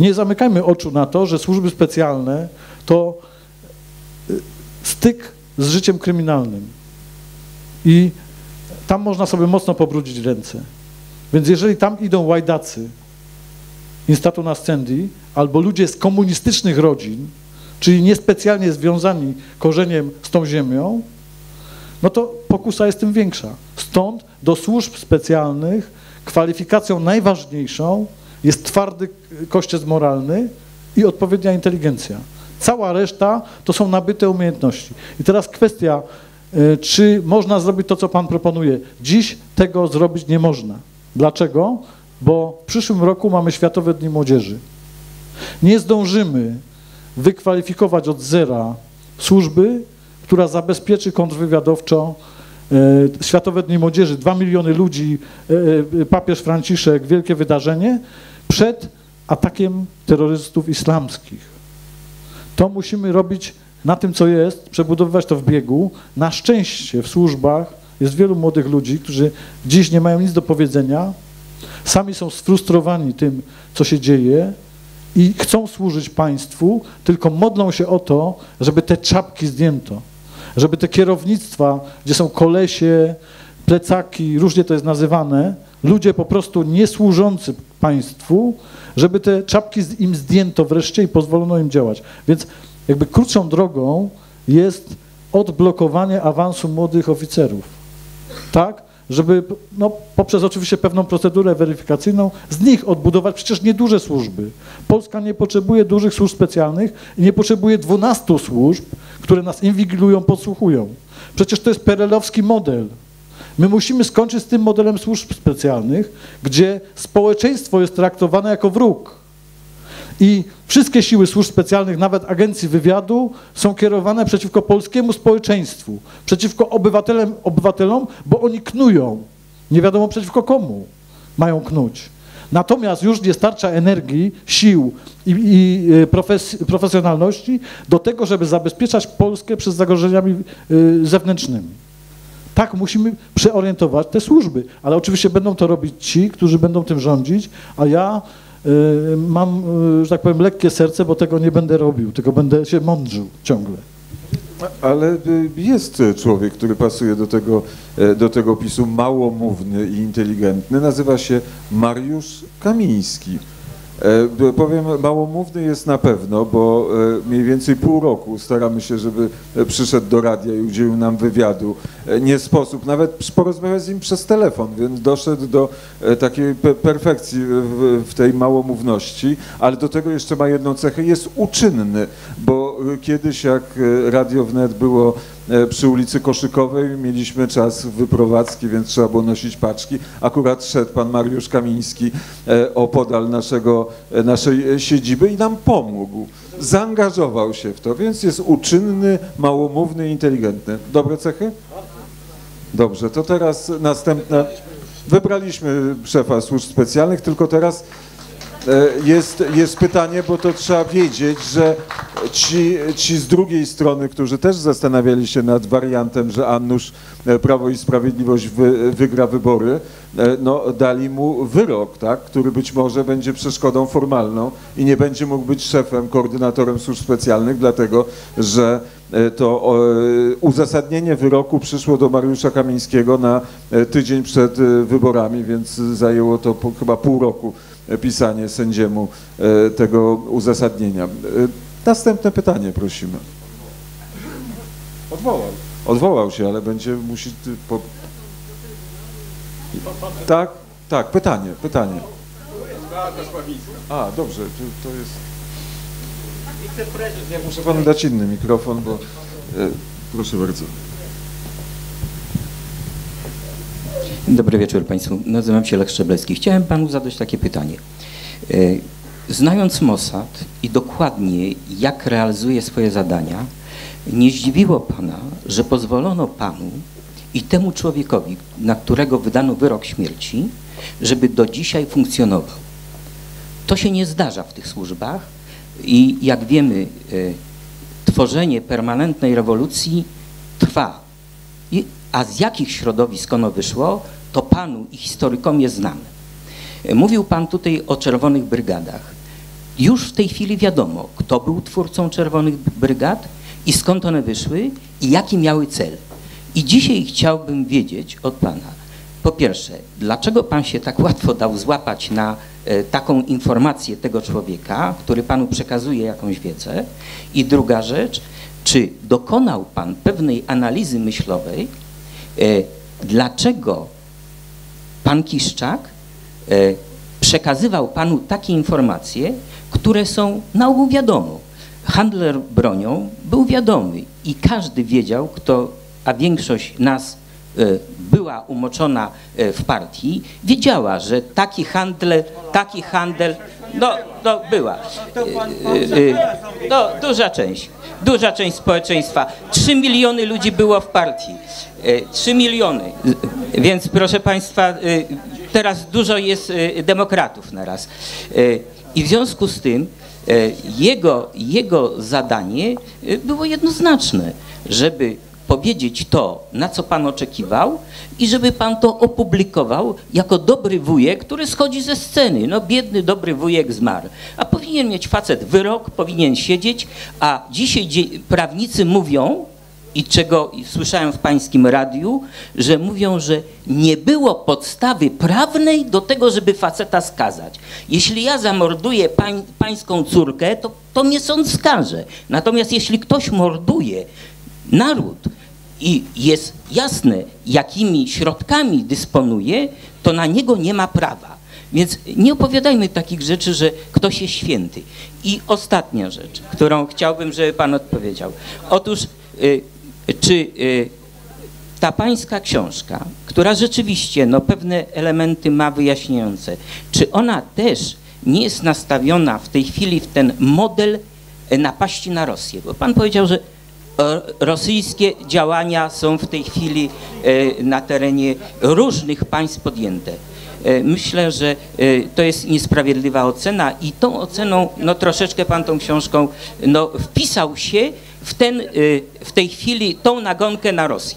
Speaker 4: Nie zamykajmy oczu na to, że służby specjalne to styk z życiem kryminalnym i tam można sobie mocno pobrudzić ręce. Więc jeżeli tam idą łajdacy instatu nascendi albo ludzie z komunistycznych rodzin, czyli niespecjalnie związani korzeniem z tą ziemią, no to pokusa jest tym większa. Stąd do służb specjalnych kwalifikacją najważniejszą jest twardy kościec moralny i odpowiednia inteligencja. Cała reszta to są nabyte umiejętności. I teraz kwestia, czy można zrobić to, co pan proponuje. Dziś tego zrobić nie można. Dlaczego? Bo w przyszłym roku mamy Światowe Dni Młodzieży. Nie zdążymy wykwalifikować od zera służby, która zabezpieczy kontrwywiadowczo e, Światowe Dni Młodzieży, dwa miliony ludzi, e, papież Franciszek, wielkie wydarzenie, przed atakiem terrorystów islamskich. To musimy robić na tym, co jest, przebudowywać to w biegu. Na szczęście w służbach jest wielu młodych ludzi, którzy dziś nie mają nic do powiedzenia, sami są sfrustrowani tym, co się dzieje i chcą służyć państwu, tylko modlą się o to, żeby te czapki zdjęto, żeby te kierownictwa, gdzie są kolesie, plecaki, różnie to jest nazywane, ludzie po prostu nie służący państwu, żeby te czapki im zdjęto wreszcie i pozwolono im działać. Więc jakby krótszą drogą jest odblokowanie awansu młodych oficerów, tak? Żeby no, poprzez oczywiście pewną procedurę weryfikacyjną z nich odbudować przecież nieduże służby. Polska nie potrzebuje dużych służb specjalnych i nie potrzebuje dwunastu służb, które nas inwigilują, podsłuchują. Przecież to jest perelowski model. My musimy skończyć z tym modelem służb specjalnych, gdzie społeczeństwo jest traktowane jako wróg. I wszystkie siły służb specjalnych, nawet agencji wywiadu, są kierowane przeciwko polskiemu społeczeństwu, przeciwko obywatelom, obywatelom, bo oni knują. Nie wiadomo przeciwko komu mają knuć. Natomiast już nie starcza energii, sił i, i profes, profesjonalności do tego, żeby zabezpieczać Polskę przed zagrożeniami y, zewnętrznymi. Tak, musimy przeorientować te służby, ale oczywiście będą to robić ci, którzy będą tym rządzić, a ja y, mam, y, że tak powiem, lekkie serce, bo tego nie będę robił, tylko będę się mądrzył ciągle.
Speaker 1: Ale jest człowiek, który pasuje do tego, do tego opisu, małomówny i inteligentny, nazywa się Mariusz Kamiński. Powiem, małomówny jest na pewno, bo mniej więcej pół roku staramy się, żeby przyszedł do radia i udzielił nam wywiadu. Nie sposób nawet porozmawiać z nim przez telefon, więc doszedł do takiej perfekcji w, w tej małomówności, ale do tego jeszcze ma jedną cechę, jest uczynny, bo kiedyś jak Radio Wnet było przy ulicy Koszykowej, mieliśmy czas wyprowadzki, więc trzeba było nosić paczki. Akurat szedł pan Mariusz Kamiński opodal naszego, naszej siedziby i nam pomógł. Zaangażował się w to, więc jest uczynny, małomówny, inteligentny. Dobre cechy? Dobrze, to teraz następna. Wybraliśmy szefa służb specjalnych, tylko teraz Jest, jest pytanie, bo to trzeba wiedzieć, że ci, ci z drugiej strony, którzy też zastanawiali się nad wariantem, że Annusz Prawo i Sprawiedliwość wy, wygra wybory, no dali mu wyrok, tak, który być może będzie przeszkodą formalną i nie będzie mógł być szefem, koordynatorem służb specjalnych, dlatego że to uzasadnienie wyroku przyszło do Mariusza Kamińskiego na tydzień przed wyborami, więc zajęło to po, chyba pół roku pisanie sędziemu tego uzasadnienia. Następne pytanie prosimy. Odwołał. Odwołał się, ale będzie musi... Po... Tak, tak, pytanie, pytanie. A, dobrze, to, to jest... Wiceprezes, ja muszę panu dać inny mikrofon, bo... Proszę bardzo.
Speaker 7: Dobry wieczór Państwu. Nazywam się Lech Szczeblecki. Chciałem Panu zadać takie pytanie. Znając Mossad i dokładnie jak realizuje swoje zadania, nie zdziwiło Pana, że pozwolono Panu i temu człowiekowi, na którego wydano wyrok śmierci, żeby do dzisiaj funkcjonował. To się nie zdarza w tych służbach i jak wiemy, tworzenie permanentnej rewolucji trwa. I a z jakich środowisk ono wyszło, to Panu i historykom jest znane. Mówił Pan tutaj o czerwonych brygadach. już w tej chwili wiadomo, kto był twórcą Czerwonych Brygad i skąd one wyszły i jaki miały cel. I dzisiaj chciałbym wiedzieć od pana, po pierwsze, dlaczego pan się tak łatwo dał złapać na e, taką informację tego człowieka, który panu przekazuje jakąś wiedzę? I druga rzecz, czy dokonał pan pewnej analizy myślowej, e, dlaczego pan Kiszczak e, przekazywał panu takie informacje, które są na ogół wiadomo. Handler bronią był wiadomy i każdy wiedział, kto, a większość nas y, była umoczona y, w partii, wiedziała, że taki handel, taki handel, no, no była. Y, y, no, duża część, duża część społeczeństwa. Trzy miliony ludzi było w partii. Y, Trzy miliony. Y, więc proszę państwa, y, teraz dużo jest y, demokratów naraz. Y, I w związku z tym Jego, jego zadanie było jednoznaczne, żeby powiedzieć to, na co pan oczekiwał i żeby pan to opublikował jako dobry wujek, który schodzi ze sceny. No biedny, dobry wujek zmarł. A powinien mieć facet wyrok, powinien siedzieć, a dzisiaj prawnicy mówią, i czego słyszałem w pańskim radiu, że mówią, że nie było podstawy prawnej do tego, żeby faceta skazać. Jeśli ja zamorduję pań, pańską córkę, to, to mnie sąd skaże. Natomiast jeśli ktoś morduje naród i jest jasne, jakimi środkami dysponuje, to na niego nie ma prawa. Więc nie opowiadajmy takich rzeczy, że ktoś jest święty. I ostatnia rzecz, którą chciałbym, żeby pan odpowiedział. Otóż y, czy y, ta pańska książka, która rzeczywiście no, pewne elementy ma wyjaśniające, czy ona też nie jest nastawiona w tej chwili w ten model napaści na Rosję? Bo pan powiedział, że rosyjskie działania są w tej chwili y, na terenie różnych państw podjęte. Y, myślę, że y, to jest niesprawiedliwa ocena i tą oceną no, troszeczkę pan tą książką no, wpisał się w, ten, w tej chwili tą nagonkę na Rosję.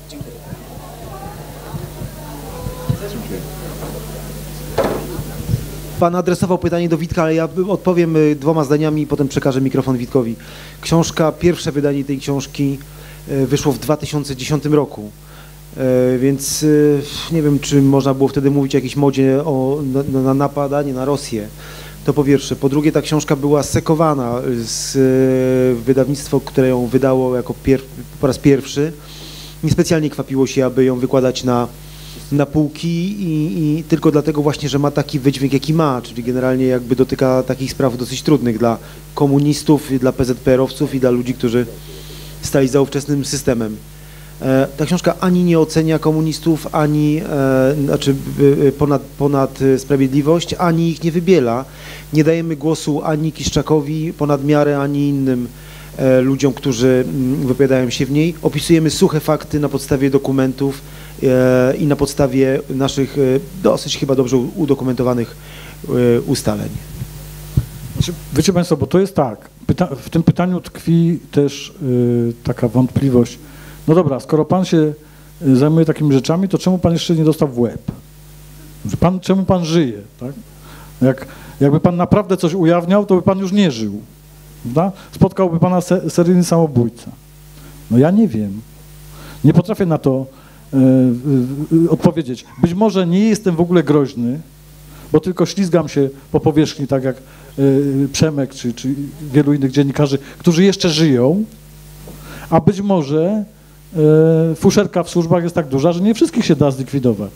Speaker 3: Pan adresował pytanie do Witka, ale ja odpowiem dwoma zdaniami i potem przekażę mikrofon Witkowi. Książka, pierwsze wydanie tej książki wyszło w dwa tysiące dziesiątym roku, więc nie wiem, czy można było wtedy mówić o jakiejś modzie o, na, na napadanie na Rosję. To po pierwsze. Po drugie, ta książka była sekowana z wydawnictwo, które ją wydało jako pier po raz pierwszy. Niespecjalnie kwapiło się, aby ją wykładać na, na półki i, i tylko dlatego właśnie, że ma taki wydźwięk, jaki ma, czyli generalnie jakby dotyka takich spraw dosyć trudnych dla komunistów, dla P Z P R owców i dla ludzi, którzy stali za ówczesnym systemem. Ta książka ani nie ocenia komunistów, ani e, znaczy ponad, ponad sprawiedliwość, ani ich nie wybiela. Nie dajemy głosu ani Kiszczakowi ponad miarę, ani innym e, ludziom, którzy m, wypowiadają się w niej. Opisujemy suche fakty na podstawie dokumentów e, i na podstawie naszych e, dosyć chyba dobrze udokumentowanych e, ustaleń.
Speaker 4: Znaczy, wiecie państwo, bo to jest tak, pyta w tym pytaniu tkwi też y, taka wątpliwość. No dobra, skoro pan się zajmuje takimi rzeczami, to czemu pan jeszcze nie dostał w łeb? Pan, czemu pan żyje, tak? Jak, jakby pan naprawdę coś ujawniał, to by pan już nie żył, prawda? Spotkałby pana se, seryjny samobójca. No ja nie wiem. Nie potrafię na to e, e, odpowiedzieć. Być może nie jestem w ogóle groźny, bo tylko ślizgam się po powierzchni, tak jak e, Przemek czy, czy wielu innych dziennikarzy, którzy jeszcze żyją, a być może e, fuszerka w służbach jest tak duża, że nie wszystkich się da zlikwidować.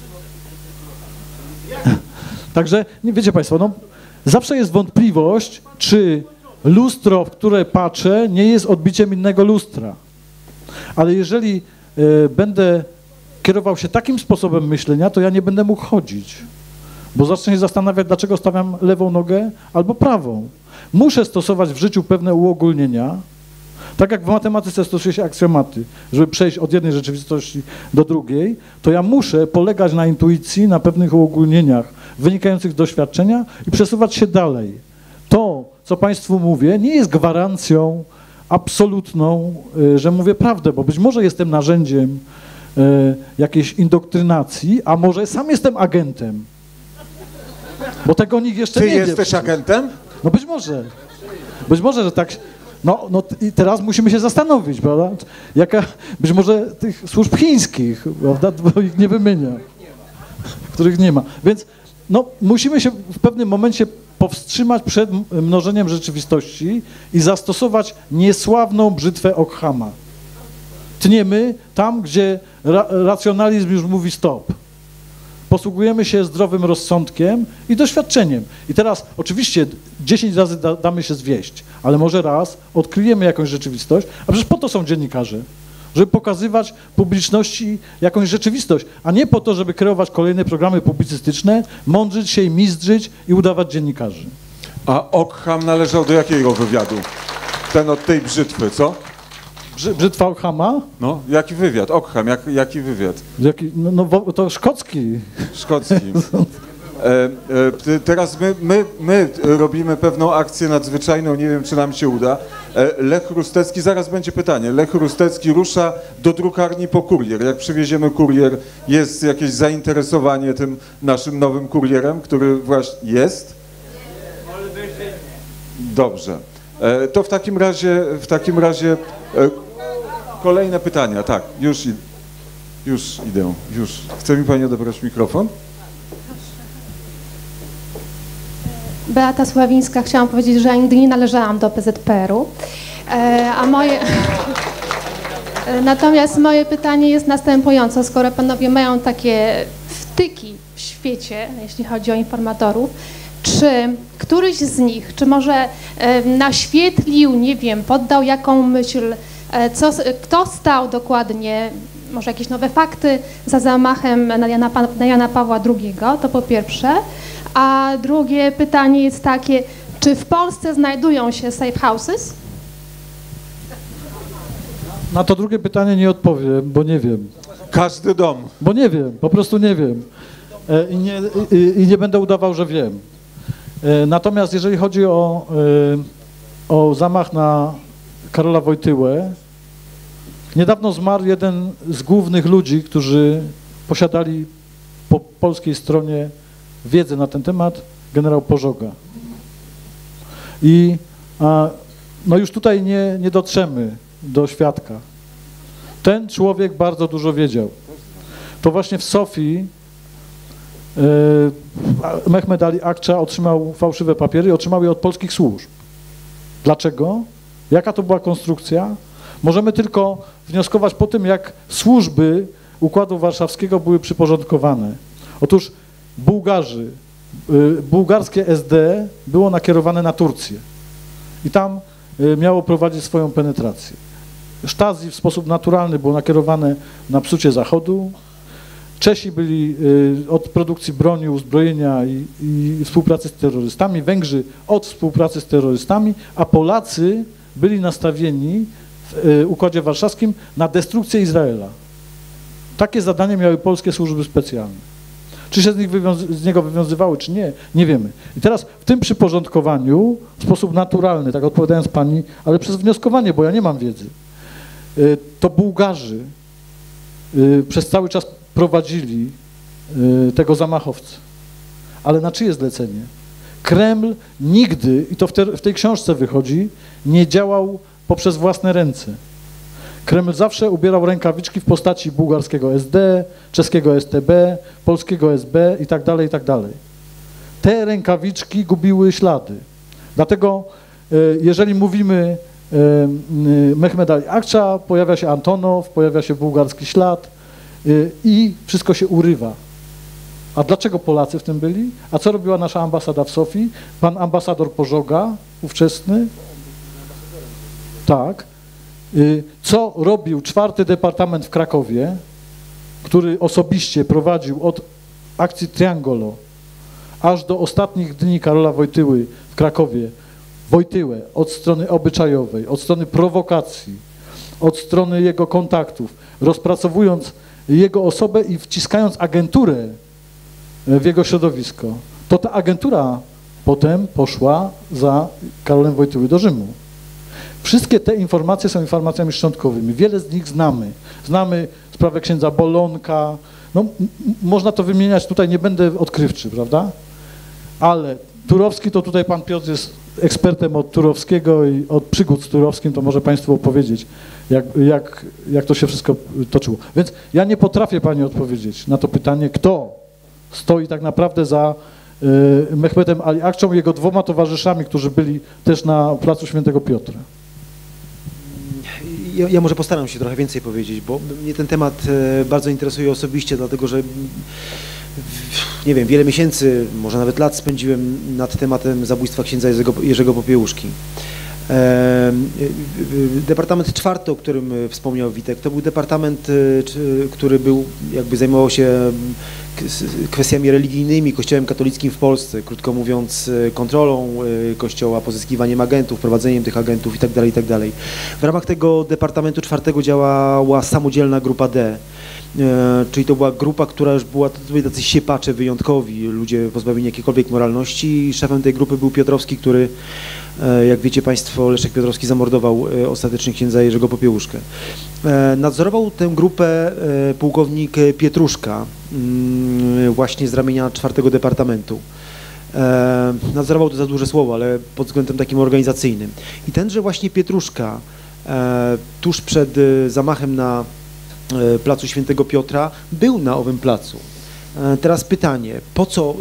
Speaker 4: Także, nie wiecie państwo, no, zawsze jest wątpliwość, czy lustro, w które patrzę, nie jest odbiciem innego lustra. Ale jeżeli e, będę kierował się takim sposobem myślenia, to ja nie będę mógł chodzić, bo zacznę się zastanawiać, dlaczego stawiam lewą nogę albo prawą. Muszę stosować w życiu pewne uogólnienia, tak jak w matematyce stosuje się aksjomaty, żeby przejść od jednej rzeczywistości do drugiej, to ja muszę polegać na intuicji, na pewnych uogólnieniach wynikających z doświadczenia i przesuwać się dalej. To, co państwu mówię, nie jest gwarancją absolutną, że mówię prawdę, bo być może jestem narzędziem jakiejś indoktrynacji, a może sam jestem agentem, bo tego nikt jeszcze
Speaker 1: Ty
Speaker 4: nie wie.
Speaker 1: Ty jesteś agentem?
Speaker 4: No być może. Być może, że tak... No, no i teraz musimy się zastanowić, prawda? Jaka, być może tych służb chińskich, prawda? Bo ich nie wymienia. Których nie ma. Więc no, musimy się w pewnym momencie powstrzymać przed mnożeniem rzeczywistości i zastosować niesławną brzytwę Ockhama. Tniemy tam, gdzie ra racjonalizm już mówi stop. Posługujemy się zdrowym rozsądkiem i doświadczeniem. I teraz oczywiście dziesięć razy da, damy się zwieść, ale może raz odkryjemy jakąś rzeczywistość, a przecież po to są dziennikarze, żeby pokazywać publiczności jakąś rzeczywistość, a nie po to, żeby kreować kolejne programy publicystyczne, mądrzyć się i mizdrzyć i udawać dziennikarzy.
Speaker 1: A Ockham należał do jakiego wywiadu? Ten od tej brzytwy, co?
Speaker 4: Brzy, brzytwa Ockhama?
Speaker 1: No, jaki wywiad? Ockham, jak, jaki wywiad?
Speaker 4: Jaki, no, no to szkocki.
Speaker 1: Szkocki. E, e, teraz my, my, my robimy pewną akcję nadzwyczajną, nie wiem, czy nam się uda. E, Lech Rustecki, zaraz będzie pytanie, Lech Rustecki rusza do drukarni po kurier. Jak przywieziemy kurier, jest jakieś zainteresowanie tym naszym nowym kurierem, który właśnie jest? Dobrze. E, to w takim razie, w takim razie e, kolejne pytania, tak, już, już idę, już. Chce mi Pani odebrać mikrofon?
Speaker 8: Beata Sławińska, chciałam powiedzieć, że ja nigdy nie należałam do P Z P R u, e, a moje... Natomiast moje pytanie jest następujące, skoro panowie mają takie wtyki w świecie, jeśli chodzi o informatorów, czy któryś z nich, czy może e, naświetlił, nie wiem, poddał jaką myśl, e, co, kto stał dokładnie, może jakieś nowe fakty za zamachem na Jana, na Jana Pawła drugiego, to po pierwsze. A drugie pytanie jest takie, czy w Polsce znajdują się safe houses?
Speaker 4: Na to drugie pytanie nie odpowiem, bo nie wiem.
Speaker 1: Każdy dom.
Speaker 4: Bo nie wiem, po prostu nie wiem. E, I nie, i, i nie będę udawał, że wiem. E, natomiast jeżeli chodzi o, e, o zamach na Karola Wojtyłę, niedawno zmarł jeden z głównych ludzi, którzy posiadali po polskiej stronie wiedzę na ten temat, generał Pożoga. I a, no już tutaj nie, nie dotrzemy do świadka. Ten człowiek bardzo dużo wiedział. To właśnie w Sofii e, Mehmed Ali Akça otrzymał fałszywe papiery i otrzymał je od polskich służb. Dlaczego? Jaka to była konstrukcja? Możemy tylko wnioskować po tym, jak służby Układu Warszawskiego były przyporządkowane. Otóż Bułgarzy, y, bułgarskie S D było nakierowane na Turcję i tam y, miało prowadzić swoją penetrację. Stasi w sposób naturalny było nakierowane na psucie Zachodu. Czesi byli y, od produkcji broni, uzbrojenia i, i współpracy z terrorystami, Węgrzy od współpracy z terrorystami, a Polacy byli nastawieni w y, Układzie Warszawskim na destrukcję Izraela. Takie zadanie miały polskie służby specjalne. Czy się z, nich z niego wywiązywały, czy nie, nie wiemy. I teraz w tym przyporządkowaniu w sposób naturalny, tak odpowiadając pani, ale przez wnioskowanie, bo ja nie mam wiedzy, y, to Bułgarzy y, przez cały czas prowadzili y, tego zamachowcę. Ale na czyje zlecenie? Kreml nigdy, i to w, te, w tej książce wychodzi, nie działał poprzez własne ręce. Kreml zawsze ubierał rękawiczki w postaci bułgarskiego S D, czeskiego S T B, polskiego S B i tak dalej, i tak dalej. Te rękawiczki gubiły ślady. Dlatego jeżeli mówimy Mehmed Ali Akça, pojawia się Antonow, pojawia się bułgarski ślad i wszystko się urywa. A dlaczego Polacy w tym byli? A co robiła nasza ambasada w Sofii? Pan ambasador Pożoga, ówczesny? Tak. Co robił czwarty Departament w Krakowie, który osobiście prowadził od akcji Triangolo aż do ostatnich dni Karola Wojtyły w Krakowie, Wojtyłę od strony obyczajowej, od strony prowokacji, od strony jego kontaktów, rozpracowując jego osobę i wciskając agenturę w jego środowisko, to ta agentura potem poszła za Karolem Wojtyły do Rzymu. Wszystkie te informacje są informacjami szczątkowymi. Wiele z nich znamy. Znamy sprawę księdza Bolonka. No, można to wymieniać, tutaj nie będę odkrywczy, prawda? Ale Turowski to tutaj pan Piotr jest ekspertem od Turowskiego i od przygód z Turowskim, to może Państwu opowiedzieć, jak, jak, jak to się wszystko toczyło. Więc ja nie potrafię Pani odpowiedzieć na to pytanie, kto stoi tak naprawdę za y, Mehmetem Ali Akczą i jego dwoma towarzyszami, którzy byli też na Placu Świętego Piotra.
Speaker 3: Ja, ja może postaram się trochę więcej powiedzieć, bo mnie ten temat e, bardzo interesuje osobiście, dlatego że w, nie wiem, wiele miesięcy, może nawet lat spędziłem nad tematem zabójstwa księdza Jerzego, Jerzego Popiełuszki. E, departament czwarty, o którym wspomniał Witek, to był departament, który był, jakby zajmował się kwestiami religijnymi, Kościołem katolickim w Polsce, krótko mówiąc kontrolą Kościoła, pozyskiwaniem agentów, prowadzeniem tych agentów itd., itd. W ramach tego departamentu czwartego działała samodzielna grupa D, czyli to była grupa, która już była, to byli tacy siepacze wyjątkowi, ludzie pozbawieni jakiejkolwiek moralności i szefem tej grupy był Piotrowski, który, jak wiecie Państwo, Leszek Piotrowski zamordował ostatecznie księdza Jerzego Popiełuszkę. Nadzorował tę grupę pułkownik Pietruszka, właśnie z ramienia czwartego departamentu. Nadzorował to za duże słowo, ale pod względem takim organizacyjnym. I tenże właśnie Pietruszka tuż przed zamachem na Placu Świętego Piotra był na owym placu. Teraz pytanie, po co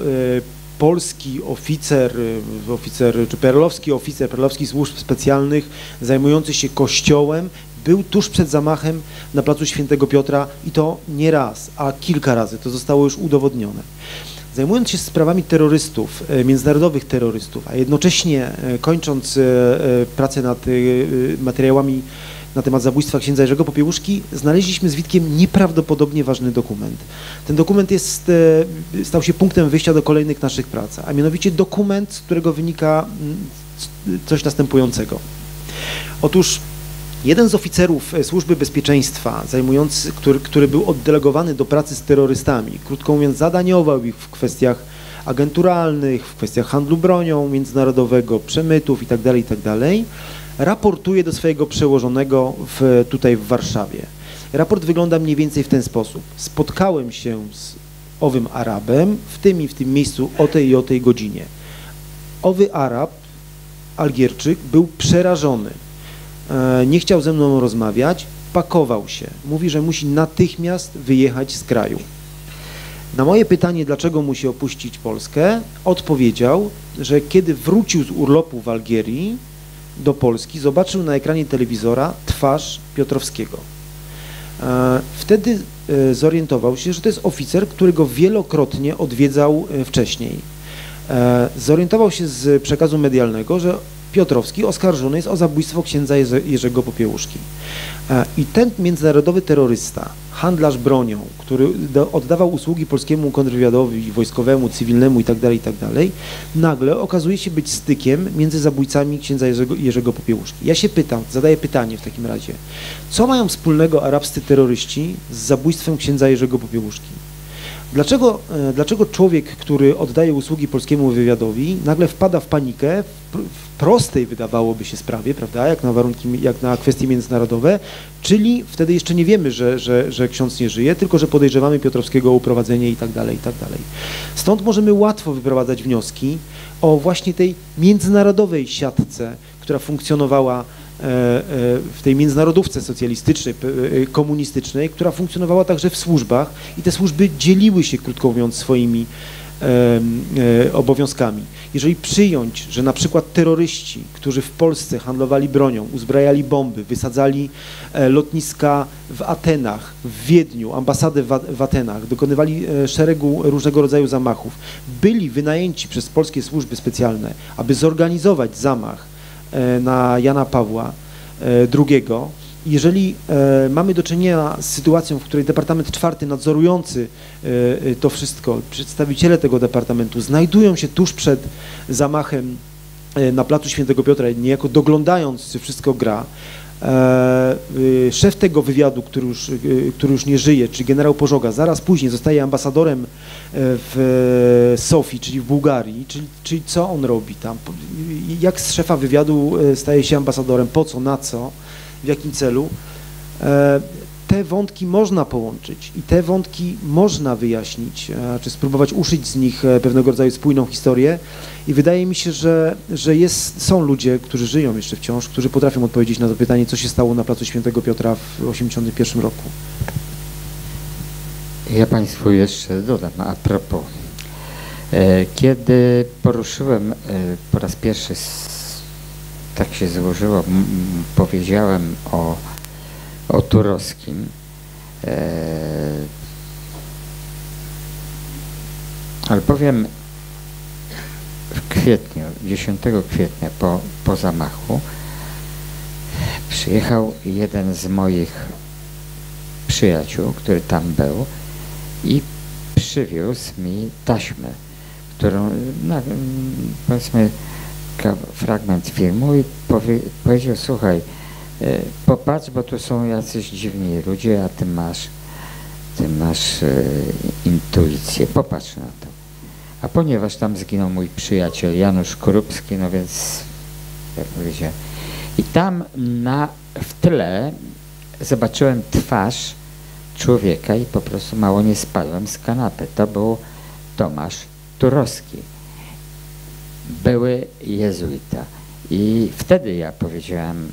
Speaker 3: polski oficer, oficer czy perelowski oficer perelowskich służb specjalnych zajmujący się kościołem był tuż przed zamachem na Placu Świętego Piotra i to nie raz, a kilka razy, to zostało już udowodnione. Zajmując się sprawami terrorystów, międzynarodowych terrorystów, a jednocześnie kończąc pracę nad materiałami na temat zabójstwa księdza Jerzego Popiełuszki, znaleźliśmy z Witkiem nieprawdopodobnie ważny dokument. Ten dokument jest, stał się punktem wyjścia do kolejnych naszych prac, a mianowicie dokument, z którego wynika coś następującego. Otóż jeden z oficerów Służby Bezpieczeństwa, zajmujący, który, który był oddelegowany do pracy z terrorystami, krótko mówiąc zadaniował ich w kwestiach agenturalnych, w kwestiach handlu bronią międzynarodowego, przemytów itd., itd., raportuje do swojego przełożonego w, tutaj w Warszawie. Raport wygląda mniej więcej w ten sposób. Spotkałem się z owym Arabem w tym i w tym miejscu o tej i o tej godzinie. Owy Arab, Algierczyk, był przerażony. E, nie chciał ze mną rozmawiać, pakował się. Mówi, że musi natychmiast wyjechać z kraju. Na moje pytanie, dlaczego musi opuścić Polskę, odpowiedział, że kiedy wrócił z urlopu w Algierii do Polski, zobaczył na ekranie telewizora twarz Piotrowskiego. Wtedy zorientował się, że to jest oficer, którego wielokrotnie odwiedzał wcześniej. Zorientował się z przekazu medialnego, że Piotrowski oskarżony jest o zabójstwo księdza Jerzego Popiełuszki. I ten międzynarodowy terrorysta, handlarz bronią, który oddawał usługi polskiemu kontrwywiadowi wojskowemu, cywilnemu itd., itd., nagle okazuje się być stykiem między zabójcami księdza Jerzego, Jerzego Popiełuszki. Ja się pytam, zadaję pytanie w takim razie, co mają wspólnego arabscy terroryści z zabójstwem księdza Jerzego Popiełuszki? Dlaczego, dlaczego człowiek, który oddaje usługi polskiemu wywiadowi, nagle wpada w panikę w prostej, wydawałoby się, sprawie, prawda, jak na warunki, jak na kwestie międzynarodowe, czyli wtedy jeszcze nie wiemy, że, że, że ksiądz nie żyje, tylko że podejrzewamy Piotrowskiego o uprowadzenie i tak dalej, i tak dalej. Stąd możemy łatwo wyprowadzać wnioski o właśnie tej międzynarodowej siatce, która funkcjonowała w tej międzynarodówce socjalistycznej, komunistycznej, która funkcjonowała także w służbach i te służby dzieliły się, krótko mówiąc, swoimi obowiązkami. Jeżeli przyjąć, że na przykład terroryści, którzy w Polsce handlowali bronią, uzbrajali bomby, wysadzali lotniska w Atenach, w Wiedniu, ambasadę w Atenach, dokonywali szeregu różnego rodzaju zamachów, byli wynajęci przez polskie służby specjalne, aby zorganizować zamach na Jana Pawła drugiego. Jeżeli mamy do czynienia z sytuacją, w której Departament czwarty nadzorujący to wszystko, przedstawiciele tego departamentu znajdują się tuż przed zamachem na Placu Świętego Piotra, niejako doglądając, czy wszystko gra, szef tego wywiadu, który już, który już nie żyje, czyli generał Pożoga, zaraz później zostaje ambasadorem w Sofii, czyli w Bułgarii, czyli, czyli co on robi tam, jak z szefa wywiadu staje się ambasadorem, po co, na co, w jakim celu. te wątki można połączyć i te wątki można wyjaśnić, czy spróbować uszyć z nich pewnego rodzaju spójną historię i wydaje mi się, że, że jest, są ludzie, którzy żyją jeszcze wciąż, którzy potrafią odpowiedzieć na to pytanie, co się stało na placu Świętego Piotra w osiemdziesiątym pierwszym roku.
Speaker 2: Ja Państwu jeszcze dodam a propos. Kiedy poruszyłem po raz pierwszy, tak się złożyło, powiedziałem o, o Turowskim, albowiem w kwietniu, dziesiątego kwietnia po, po zamachu przyjechał jeden z moich przyjaciół, który tam był i przywiózł mi taśmę, którą, no, powiedzmy, fragment filmu i powie, powiedział, słuchaj, e, popatrz, bo tu są jacyś dziwni ludzie, a ty masz, ty masz e, intuicję, popatrz na to. A ponieważ tam zginął mój przyjaciel Janusz Krupski, no więc, jak powiedziałem, i tam na, w tle zobaczyłem twarz człowieka i po prostu mało nie spadłem z kanapy. To był Tomasz Turowski, były jezuita. I wtedy ja powiedziałem,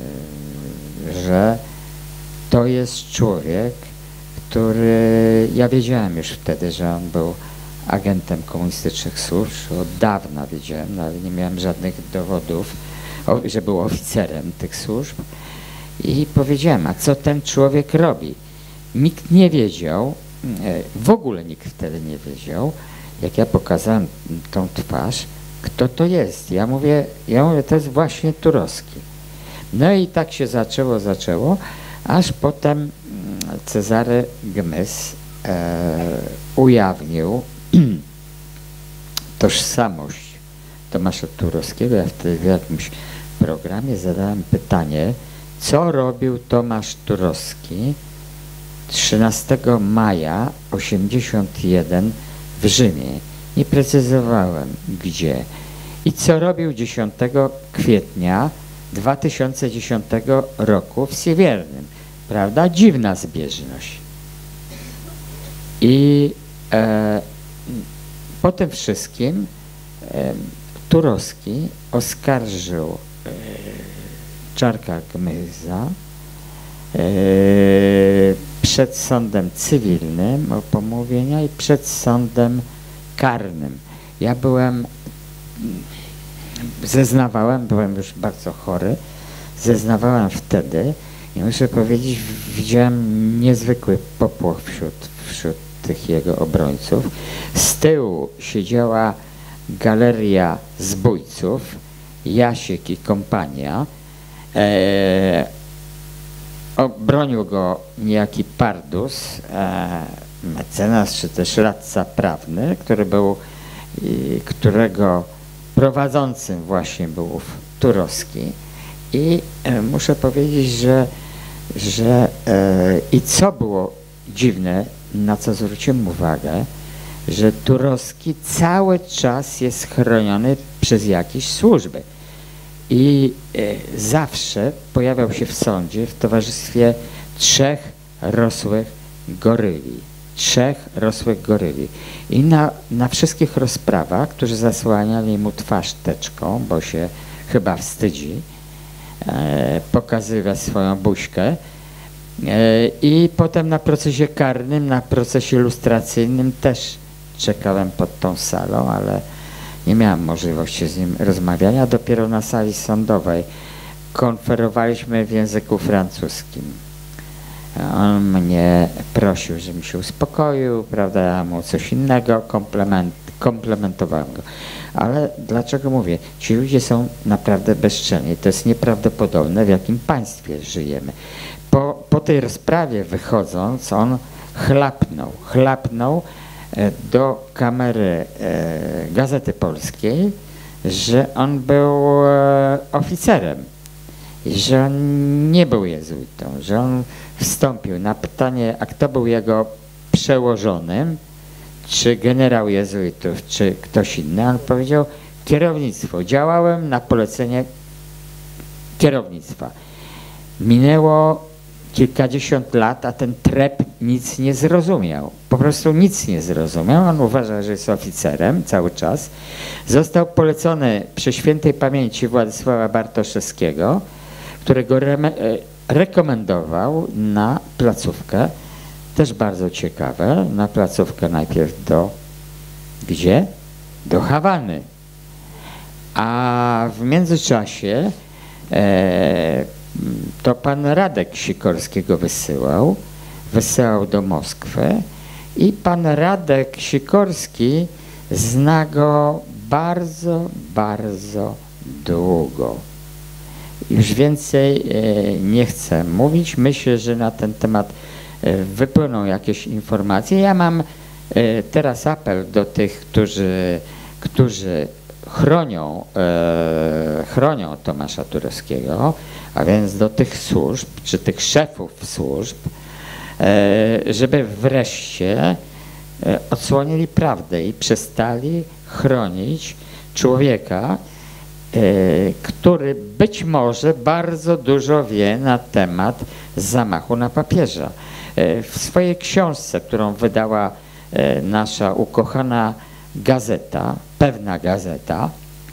Speaker 2: że to jest człowiek, który, ja wiedziałem już wtedy, że on był agentem komunistycznych służb, od dawna wiedziałem, no ale nie miałem żadnych dowodów, że był oficerem tych służb. I powiedziałem, a co ten człowiek robi? Nikt nie wiedział, w ogóle nikt wtedy nie wiedział, jak ja pokazałem tą twarz, kto to jest. Ja mówię, ja mówię, to jest właśnie Turowski. No i tak się zaczęło, zaczęło, aż potem Cezary Gmys e, ujawnił tożsamość Tomasza Turowskiego. Ja wtedy w jakimś programie zadałem pytanie, co robił Tomasz Turowski trzynastego maja osiemdziesiątego pierwszego w Rzymie. Nie precyzowałem gdzie. I co robił dziesiątego kwietnia dwa tysiące dziesiątego roku w Siewiernym. Prawda? Dziwna zbieżność. I e, po tym wszystkim e, Turowski oskarżył e, Czarka Gmyza e, przed sądem cywilnym o pomówienia i przed sądem karnym. Ja byłem, zeznawałem, byłem już bardzo chory, zeznawałem wtedy i muszę powiedzieć, widziałem niezwykły popłoch wśród, wśród tych jego obrońców. Z tyłu siedziała galeria zbójców, Jasiek i kompania. E, obronił go niejaki Pardus, e, mecenas czy też radca prawny, który był, i, którego prowadzącym właśnie był Turowski. I e, muszę powiedzieć, że, że e, i co było dziwne, na co zwróciłem uwagę, że Turowski cały czas jest chroniony przez jakieś służby. I e, zawsze pojawiał się w sądzie w towarzystwie trzech rosłych goryli. Trzech rosłych goryli. I na, na wszystkich rozprawach, którzy zasłaniali mu twarz teczką, bo się chyba wstydzi e, pokazywać swoją buźkę. E, I potem na procesie karnym, na procesie lustracyjnym też czekałem pod tą salą, ale nie miałem możliwości z nim rozmawiania. Dopiero na sali sądowej konferowaliśmy w języku francuskim. On mnie prosił, żebym się uspokoił, prawda, ja mu coś innego, komplement, komplementowałem go. Ale dlaczego mówię? Ci ludzie są naprawdę bezczelni. To jest nieprawdopodobne, w jakim państwie żyjemy. Po, po tej rozprawie wychodząc, on chlapnął, chlapnął do kamery e, Gazety Polskiej, że on był e, oficerem i że on nie był jezuitą, że on wstąpił na pytanie, a kto był jego przełożonym, czy generał jezuitów, czy ktoś inny. On powiedział, kierownictwo. Działałem na polecenie kierownictwa. Minęło kilkadziesiąt lat, a ten trep nic nie zrozumiał. Po prostu nic nie zrozumiał. On uważa, że jest oficerem cały czas. Został polecony przy świętej pamięci Władysława Bartoszewskiego, którego re rekomendował na placówkę, też bardzo ciekawe, na placówkę najpierw do, gdzie? Do Hawany. A w międzyczasie e, to pan Radek Sikorskiego wysyłał, wysyłał do Moskwy i pan Radek Sikorski zna go bardzo, bardzo długo. Już więcej e, nie chcę mówić. Myślę, że na ten temat e, wypłyną jakieś informacje. Ja mam e, teraz apel do tych, którzy, którzy chronią, e, chronią Tomasza Turowskiego, a więc do tych służb, czy tych szefów służb, e, żeby wreszcie e, odsłonili prawdę i przestali chronić człowieka, e, który być może bardzo dużo wie na temat zamachu na papieża. E, w swojej książce, którą wydała e, nasza ukochana gazeta, pewna gazeta,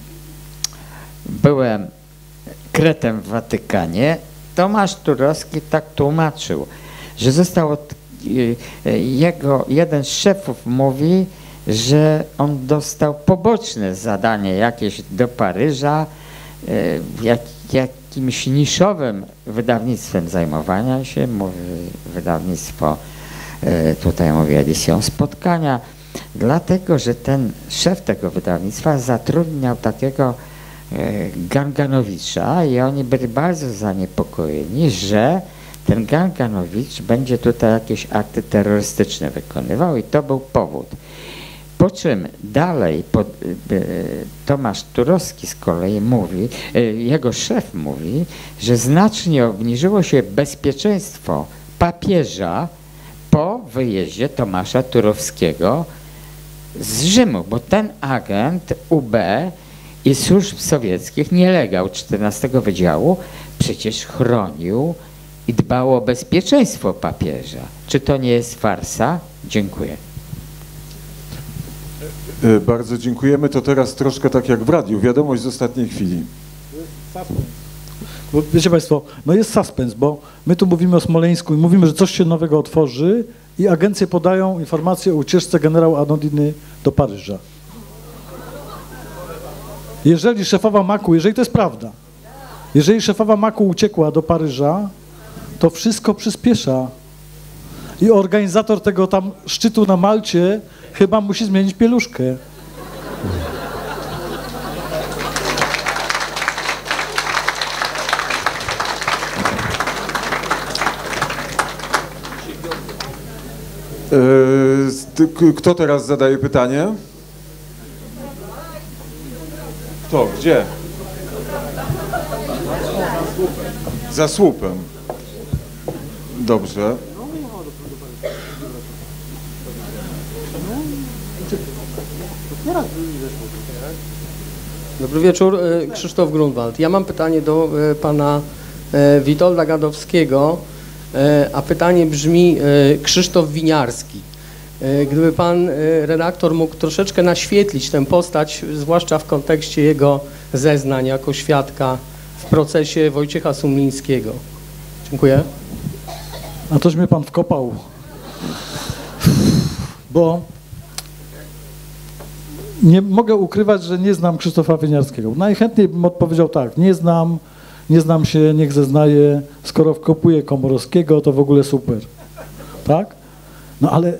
Speaker 2: byłem kretem w Watykanie, Tomasz Turowski tak tłumaczył, że został od, jego, jeden z szefów mówi, że on dostał poboczne zadanie jakieś do Paryża, jak, jakimś niszowym wydawnictwem zajmowania się, mówi wydawnictwo, tutaj mówi edycją spotkania, dlatego, że ten szef tego wydawnictwa zatrudniał takiego Ganganowicza i oni byli bardzo zaniepokojeni, że ten Ganganowicz będzie tutaj jakieś akty terrorystyczne wykonywał i to był powód. Po czym dalej pod, Tomasz Turowski z kolei mówi, jego szef mówi, że znacznie obniżyło się bezpieczeństwo papieża po wyjeździe Tomasza Turowskiego z Rzymu, bo ten agent U B i służb sowieckich, nielegał czternastego Wydziału, przecież chronił i dbał o bezpieczeństwo papieża. Czy to nie jest farsa? Dziękuję.
Speaker 1: Bardzo dziękujemy. To teraz troszkę tak jak w radiu, wiadomość z ostatniej chwili.
Speaker 4: Bo wiecie Państwo, no jest suspens, bo my tu mówimy o Smoleńsku i mówimy, że coś się nowego otworzy i agencje podają informację o ucieczce generała Anodiny do Paryża. Jeżeli szefowa MAK-u, jeżeli to jest prawda, jeżeli szefowa MAK-u uciekła do Paryża, to wszystko przyspiesza. I organizator tego tam szczytu na Malcie chyba musi zmienić pieluszkę.
Speaker 1: Kto teraz zadaje pytanie? Kto? Gdzie? Za słupem. Dobrze.
Speaker 9: Dobry wieczór, Krzysztof Grunwald. Ja mam pytanie do pana Witolda Gadowskiego, a pytanie brzmi: Krzysztof Winiarski. Gdyby pan redaktor mógł troszeczkę naświetlić tę postać, zwłaszcza w kontekście jego zeznań jako świadka w procesie Wojciecha Sumlińskiego. Dziękuję.
Speaker 4: A toż mnie pan wkopał, bo nie mogę ukrywać, że nie znam Krzysztofa Winiarskiego. Najchętniej bym odpowiedział tak, nie znam, nie znam się, niech zeznaje, skoro wkopuję Komorowskiego, to w ogóle super, tak? No ale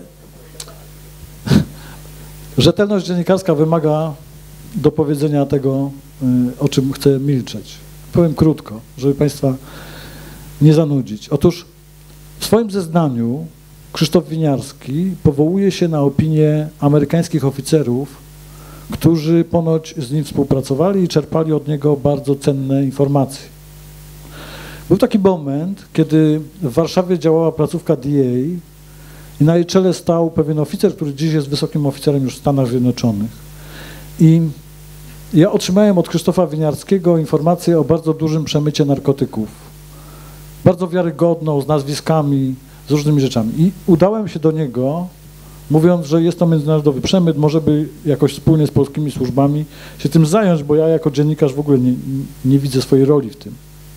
Speaker 4: rzetelność dziennikarska wymaga dopowiedzenia tego, o czym chcę milczeć. Powiem krótko, żeby Państwa nie zanudzić. Otóż w swoim zeznaniu Krzysztof Winiarski powołuje się na opinię amerykańskich oficerów, którzy ponoć z nim współpracowali i czerpali od niego bardzo cenne informacje. Był taki moment, kiedy w Warszawie działała placówka D A i na jej czele stał pewien oficer, który dziś jest wysokim oficerem już w Stanach Zjednoczonych. I ja otrzymałem od Krzysztofa Winiarskiego informację o bardzo dużym przemycie narkotyków bardzo wiarygodną, z nazwiskami, z różnymi rzeczami. I udałem się do niego, mówiąc, że jest to międzynarodowy przemyt, może by jakoś wspólnie z polskimi służbami się tym zająć, bo ja jako dziennikarz w ogóle nie, nie widzę swojej roli w tym.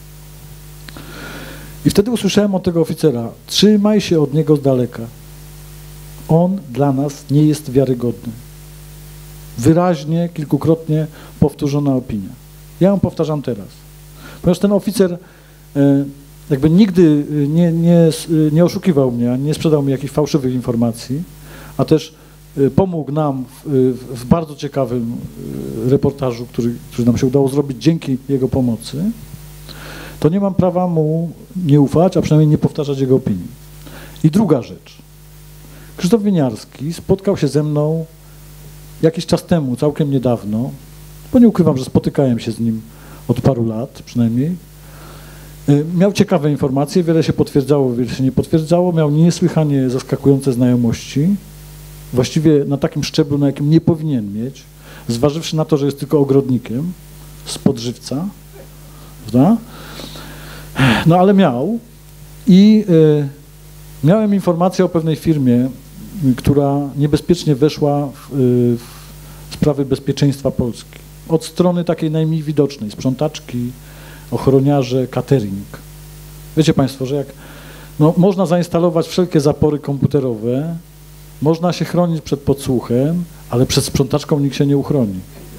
Speaker 4: I wtedy usłyszałem od tego oficera, trzymaj się od niego z daleka. On dla nas nie jest wiarygodny. Wyraźnie, kilkukrotnie powtórzona opinia. Ja ją powtarzam teraz. Ponieważ ten oficer jakby nigdy nie, nie, nie oszukiwał mnie, nie sprzedał mi jakichś fałszywych informacji, a też pomógł nam w, w bardzo ciekawym reportażu, który, który nam się udało zrobić dzięki jego pomocy, to nie mam prawa mu nie ufać, a przynajmniej nie powtarzać jego opinii. I druga rzecz. Krzysztof Winiarski spotkał się ze mną jakiś czas temu, całkiem niedawno, bo nie ukrywam, że spotykałem się z nim od paru lat przynajmniej. Miał ciekawe informacje, wiele się potwierdzało, wiele się nie potwierdzało, miał niesłychanie zaskakujące znajomości, właściwie na takim szczeblu, na jakim nie powinien mieć, zważywszy na to, że jest tylko ogrodnikiem z Podżywca, prawda? No ale miał i y, miałem informację o pewnej firmie, y, która niebezpiecznie weszła w, y, w sprawy bezpieczeństwa Polski. Od strony takiej najmniej widocznej, sprzątaczki, ochroniarze, catering. Wiecie Państwo, że jak no, można zainstalować wszelkie zapory komputerowe, można się chronić przed podsłuchem, ale przed sprzątaczką nikt się nie uchroni.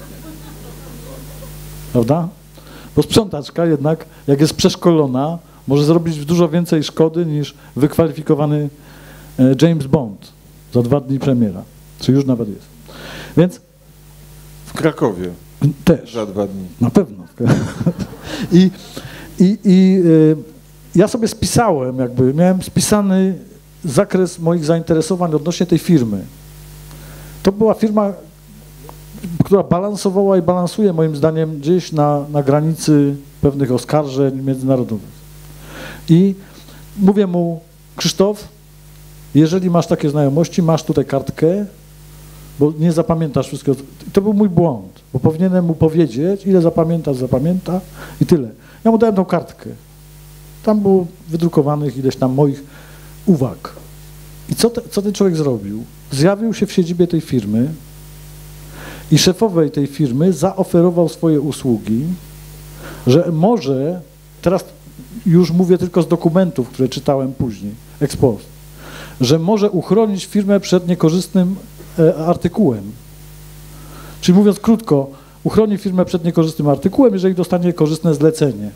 Speaker 4: Prawda? Bo sprzątaczka jednak, jak jest przeszkolona, może zrobić dużo więcej szkody niż wykwalifikowany James Bond za dwa dni premiera, czy już nawet jest. Więc
Speaker 1: w Krakowie
Speaker 4: też.
Speaker 1: Za dwa dni.
Speaker 4: Na pewno. I, i, i y, ja sobie spisałem, jakby miałem spisany zakres moich zainteresowań odnośnie tej firmy. To była firma, która balansowała i balansuje moim zdaniem gdzieś na, na granicy pewnych oskarżeń międzynarodowych. I mówię mu, Krzysztof, jeżeli masz takie znajomości, masz tutaj kartkę, bo nie zapamiętasz wszystkiego. To był mój błąd, bo powinienem mu powiedzieć, ile zapamięta, zapamięta i tyle. Ja mu dałem tą kartkę. Tam było wydrukowanych ileś tam moich uwag. I co, te, co ten człowiek zrobił? Zjawił się w siedzibie tej firmy i szefowej tej firmy zaoferował swoje usługi, że może, teraz już mówię tylko z dokumentów, które czytałem później, ex post, że może uchronić firmę przed niekorzystnym e, artykułem. Czyli mówiąc krótko, uchroni firmę przed niekorzystnym artykułem, jeżeli dostanie korzystne zlecenie.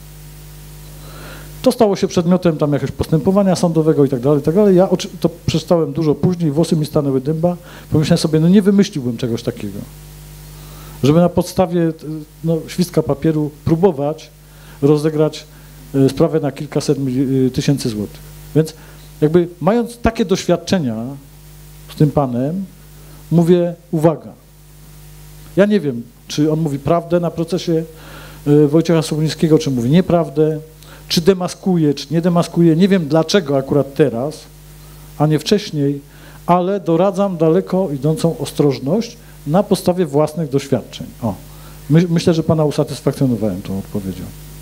Speaker 4: To stało się przedmiotem tam jakiegoś postępowania sądowego i tak dalej, i tak dalej. Ja to przeczytałem dużo później, włosy mi stanęły dęba. Pomyślałem sobie, no nie wymyśliłbym czegoś takiego. Żeby na podstawie no, świstka papieru próbować rozegrać y, sprawę na kilkaset y, tysięcy złotych. Więc jakby mając takie doświadczenia z tym panem, mówię, uwaga, ja nie wiem, czy on mówi prawdę na procesie y, Wojciecha Soblińskiego, czy mówi nieprawdę, czy demaskuje, czy nie demaskuje. Nie wiem dlaczego akurat teraz, a nie wcześniej, ale doradzam daleko idącą ostrożność na podstawie własnych doświadczeń. O, my, myślę, że pana usatysfakcjonowałem tą odpowiedzią.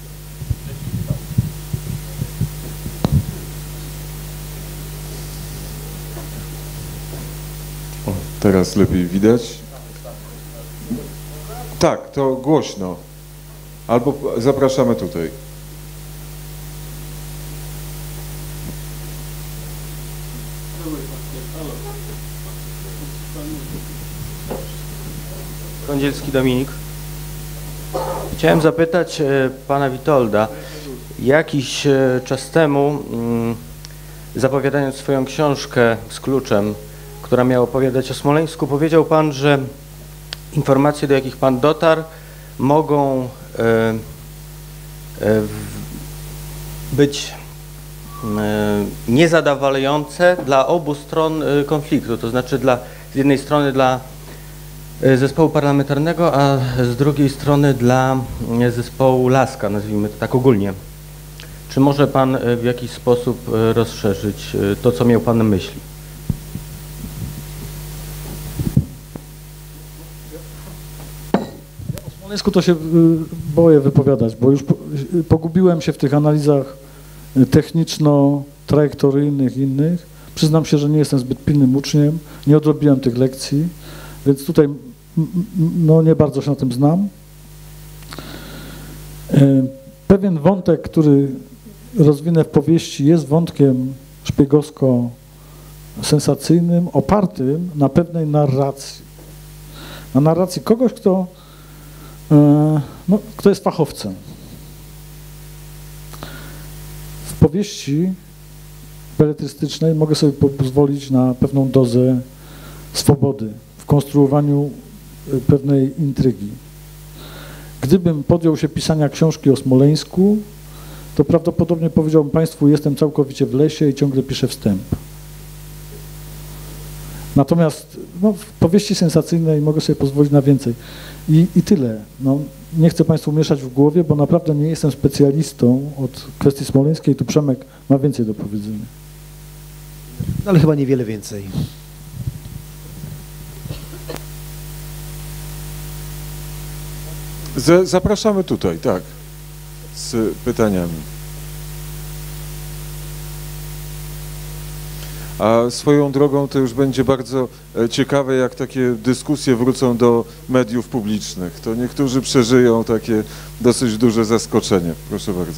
Speaker 1: O, teraz lepiej widać. Tak, to głośno. Albo zapraszamy tutaj.
Speaker 10: Kądzielski Dominik. Chciałem zapytać e, pana Witolda, jakiś e, czas temu, mm, zapowiadając swoją książkę z kluczem, która miała opowiadać o Smoleńsku, powiedział pan, że informacje, do jakich pan dotarł, mogą e, e, być e, niezadowalające dla obu stron e, konfliktu, to znaczy dla, z jednej strony dla zespołu parlamentarnego, a z drugiej strony dla zespołu Laska, nazwijmy to tak ogólnie. Czy może pan w jakiś sposób rozszerzyć to, co miał pan na myśli?
Speaker 4: O Smoleńsku to się boję wypowiadać, bo już pogubiłem się w tych analizach techniczno-trajektoryjnych i innych. Przyznam się, że nie jestem zbyt pilnym uczniem, nie odrobiłem tych lekcji, więc tutaj no, nie bardzo się na tym znam. Pewien wątek, który rozwinę w powieści, jest wątkiem szpiegowsko-sensacyjnym, opartym na pewnej narracji. Na narracji kogoś, kto, no, kto jest fachowcem. W powieści beletrystycznej mogę sobie pozwolić na pewną dozę swobody w konstruowaniu pewnej intrygi. Gdybym podjął się pisania książki o Smoleńsku, to prawdopodobnie powiedziałbym Państwu, jestem całkowicie w lesie i ciągle piszę wstęp. Natomiast no, w powieści sensacyjnej mogę sobie pozwolić na więcej. I, i tyle. No, nie chcę Państwu mieszać w głowie, bo naprawdę nie jestem specjalistą od kwestii smoleńskiej. Tu Przemek ma więcej do powiedzenia.
Speaker 3: No, ale chyba niewiele więcej.
Speaker 1: Z, zapraszamy tutaj, tak, z pytaniami. A swoją drogą to już będzie bardzo ciekawe, jak takie dyskusje wrócą do mediów publicznych. To niektórzy przeżyją takie dosyć duże zaskoczenie. Proszę bardzo.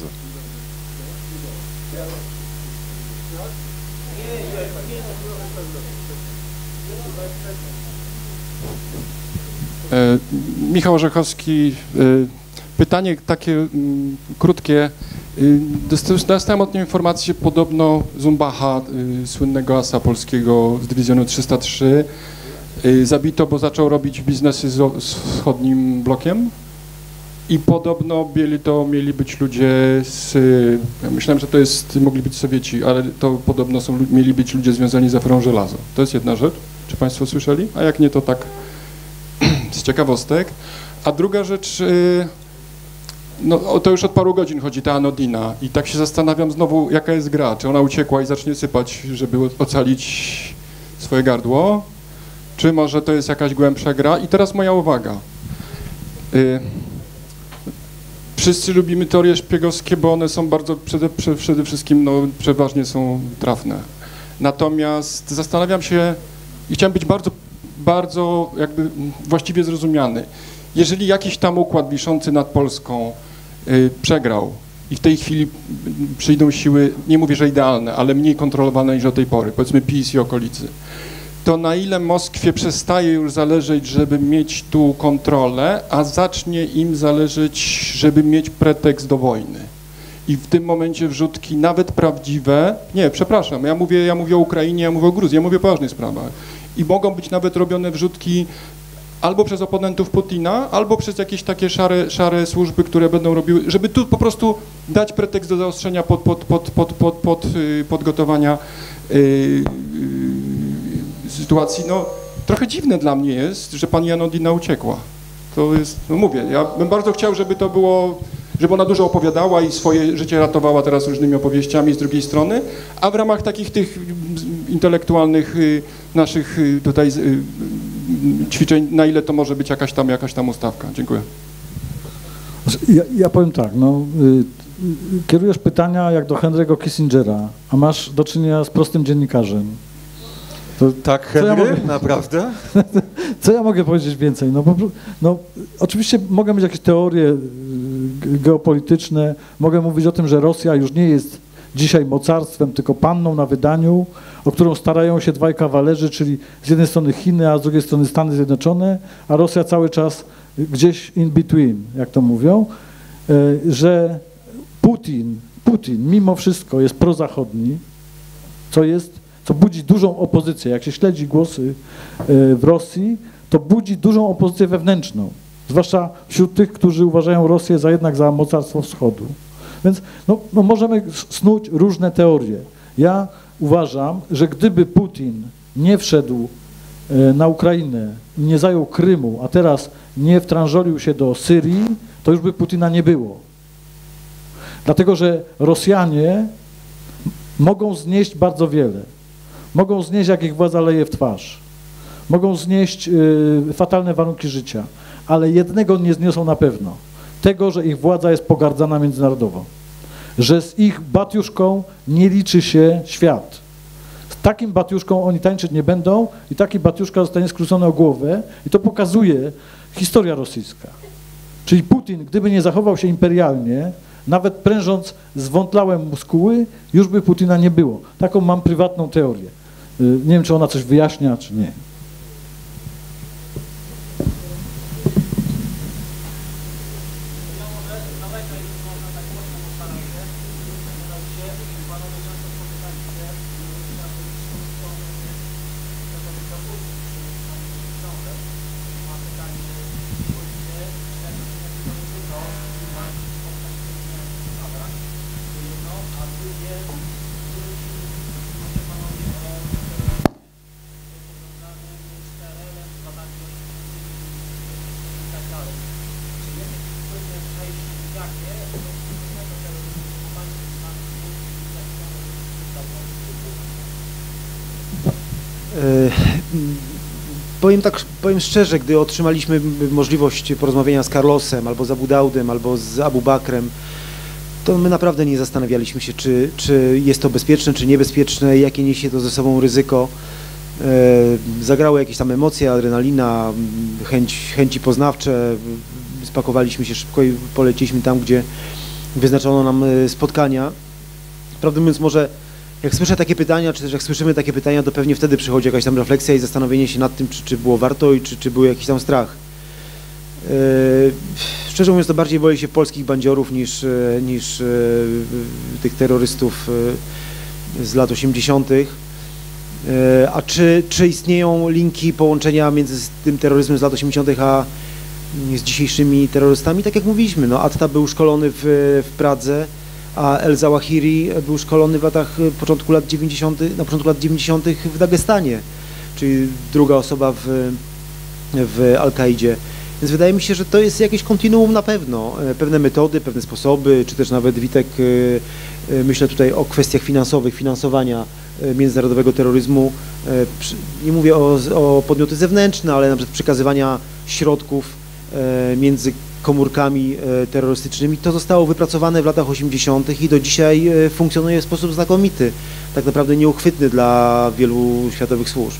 Speaker 11: E, Michał Orzechowski, e, pytanie takie m, krótkie. Dostałem od niej informację, podobno Zumbacha, y, słynnego asa polskiego z dywizjonu trzysta trzy, y, zabito, bo zaczął robić biznesy z, z wschodnim blokiem i podobno byli to mieli być ludzie z, y, ja myślałem, że to jest, mogli być Sowieci, ale to podobno są, mieli być ludzie związani z aferą żelazo. To jest jedna rzecz. Czy Państwo słyszeli? A jak nie, to tak z ciekawostek. A druga rzecz, y, no to już od paru godzin chodzi ta Anodina i tak się zastanawiam znowu, jaka jest gra. Czy ona uciekła i zacznie sypać, żeby ocalić swoje gardło, czy może to jest jakaś głębsza gra? I teraz moja uwaga. Y, wszyscy lubimy teorie szpiegowskie, bo one są bardzo, przede, przede wszystkim, no, przeważnie są trafne. Natomiast zastanawiam się i chciałem być bardzo, bardzo jakby właściwie zrozumiany. Jeżeli jakiś tam układ wiszący nad Polską y, przegrał i w tej chwili przyjdą siły, nie mówię, że idealne, ale mniej kontrolowane niż do tej pory, powiedzmy PiS i okolicy, to na ile Moskwie przestaje już zależeć, żeby mieć tu kontrolę, a zacznie im zależeć, żeby mieć pretekst do wojny. I w tym momencie wrzutki, nawet prawdziwe, nie, przepraszam, ja mówię, ja mówię o Ukrainie, ja mówię o Gruzji, ja mówię o poważnych sprawach. I mogą być nawet robione wrzutki albo przez oponentów Putina, albo przez jakieś takie szare, szare służby, które będą robiły, żeby tu po prostu dać pretekst do zaostrzenia pod, pod, pod, pod, pod, pod, yy, podgotowania yy, yy, sytuacji. No, trochę dziwne dla mnie jest, że pani Anodina uciekła. To jest, no mówię, ja bym bardzo chciał, żeby to było, żeby ona dużo opowiadała i swoje życie ratowała teraz różnymi opowieściami z drugiej strony, a w ramach takich tych intelektualnych yy, naszych yy, tutaj yy, ćwiczeń, na ile to może być jakaś tam, jakaś tam ustawka. Dziękuję.
Speaker 4: Ja, ja powiem tak, no, y, kierujesz pytania jak do Henry'ego Kissingera, a masz do czynienia z prostym dziennikarzem.
Speaker 1: To, tak, Henry?
Speaker 4: Ja mogę,
Speaker 1: naprawdę?
Speaker 4: Co ja mogę powiedzieć więcej? No, bo, no, oczywiście mogę mieć jakieś teorie geopolityczne, mogę mówić o tym, że Rosja już nie jest dzisiaj mocarstwem, tylko panną na wydaniu, o którą starają się dwaj kawalerzy, czyli z jednej strony Chiny, a z drugiej strony Stany Zjednoczone, a Rosja cały czas gdzieś in between, jak to mówią, że Putin, Putin mimo wszystko jest prozachodni, co jest, co budzi dużą opozycję. Jak się śledzi głosy w Rosji, to budzi dużą opozycję wewnętrzną, zwłaszcza wśród tych, którzy uważają Rosję za jednak za mocarstwo wschodu. Więc no, no możemy snuć różne teorie. Ja uważam, że gdyby Putin nie wszedł na Ukrainę i nie zajął Krymu, a teraz nie wtrążolił się do Syrii, to już by Putina nie było. Dlatego, że Rosjanie mogą znieść bardzo wiele. Mogą znieść, jak ich władza leje w twarz. Mogą znieść y, fatalne warunki życia, ale jednego nie zniosą na pewno. Tego, że ich władza jest pogardzana międzynarodowo. że z ich batiuszką nie liczy się świat. Z takim batiuszką oni tańczyć nie będą i taki batiuszka zostanie skrócony o głowę i to pokazuje historia rosyjska. Czyli Putin, gdyby nie zachował się imperialnie, nawet prężąc zwątlałe muskuły, już by Putina nie było. Taką mam prywatną teorię. Nie wiem, czy ona coś wyjaśnia, czy nie.
Speaker 3: Powiem tak, powiem szczerze, gdy otrzymaliśmy możliwość porozmawiania z Carlosem, albo z Abu Daudem, albo z Abu Bakrem, to my naprawdę nie zastanawialiśmy się, czy, czy jest to bezpieczne, czy niebezpieczne, jakie niesie to ze sobą ryzyko. Zagrały jakieś tam emocje, adrenalina, chęć, chęci poznawcze, spakowaliśmy się szybko i poleciliśmy tam, gdzie wyznaczono nam spotkania. Prawdę mówiąc, może jak słyszę takie pytania, czy też jak słyszymy takie pytania, to pewnie wtedy przychodzi jakaś tam refleksja i zastanowienie się nad tym, czy, czy było warto i czy, czy był jakiś tam strach. Yy, szczerze mówiąc, to bardziej boję się polskich bandziorów niż, niż yy, tych terrorystów yy, z lat osiemdziesiątych. Yy, a czy, czy istnieją linki, połączenia między tym terroryzmem z lat osiemdziesiątych a z dzisiejszymi terrorystami? Tak jak mówiliśmy, no Atta był szkolony w, w Pradze, a El Zawahiri był szkolony w latach początku lat dziewięćdziesiątych, na początku lat dziewięćdziesiątych w Dagestanie, czyli druga osoba w, w Al-Kaidzie. Więc wydaje mi się, że to jest jakieś kontinuum na pewno, pewne metody, pewne sposoby, czy też nawet Witek, myślę tutaj o kwestiach finansowych, finansowania międzynarodowego terroryzmu. Nie mówię o, o podmioty zewnętrzne, ale na przykład przekazywania środków między komórkami terrorystycznymi. To zostało wypracowane w latach osiemdziesiątych i do dzisiaj funkcjonuje w sposób znakomity, tak naprawdę nieuchwytny dla wielu światowych służb.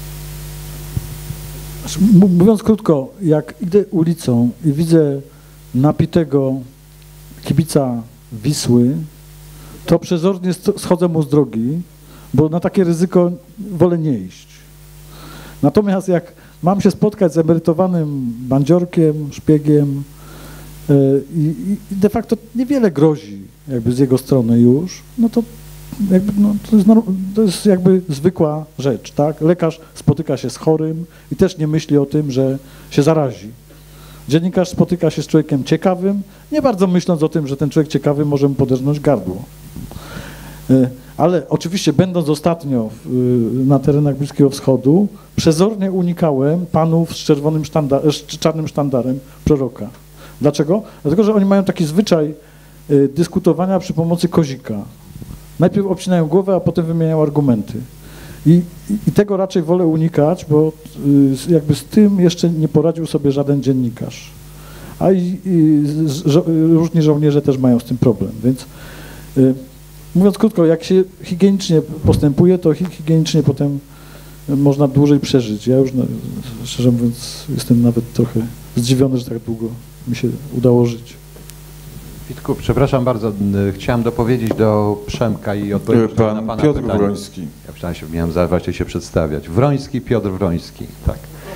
Speaker 4: Mówiąc krótko, jak idę ulicą i widzę napitego kibica Wisły, to przezornie schodzę mu z drogi, bo na takie ryzyko wolę nie iść. Natomiast jak mam się spotkać z emerytowanym bandziorkiem, szpiegiem yy, i de facto niewiele grozi jakby z jego strony już, no to jakby, no, to, jest, to jest jakby zwykła rzecz, tak? Lekarz spotyka się z chorym i też nie myśli o tym, że się zarazi. Dziennikarz spotyka się z człowiekiem ciekawym, nie bardzo myśląc o tym, że ten człowiek ciekawy może mu poderżnąć gardło. Yy, ale oczywiście będąc ostatnio w, na terenach Bliskiego Wschodu, przezornie unikałem panów z czerwonym sztandar, z czarnym sztandarem proroka. Dlaczego? Dlatego, że oni mają taki zwyczaj y, dyskutowania przy pomocy kozika. Najpierw obcinają głowę, a potem wymieniają argumenty. I, i, i tego raczej wolę unikać, bo y, jakby z tym jeszcze nie poradził sobie żaden dziennikarz. A i, i żo, różni żołnierze też mają z tym problem, więc y, mówiąc krótko, jak się higienicznie postępuje, to higienicznie potem można dłużej przeżyć. Ja już, no, szczerze mówiąc, jestem nawet trochę zdziwiony, że tak długo mi się udało żyć.
Speaker 12: Witku, przepraszam bardzo, chciałem dopowiedzieć do Przemka i odpowiedzieć
Speaker 1: Pan
Speaker 12: na pana
Speaker 1: Piotr
Speaker 12: pytanie.
Speaker 1: Wroński.
Speaker 12: Ja pytałem się, miałem właśnie się przedstawiać. Wroński, Piotr Wroński, tak.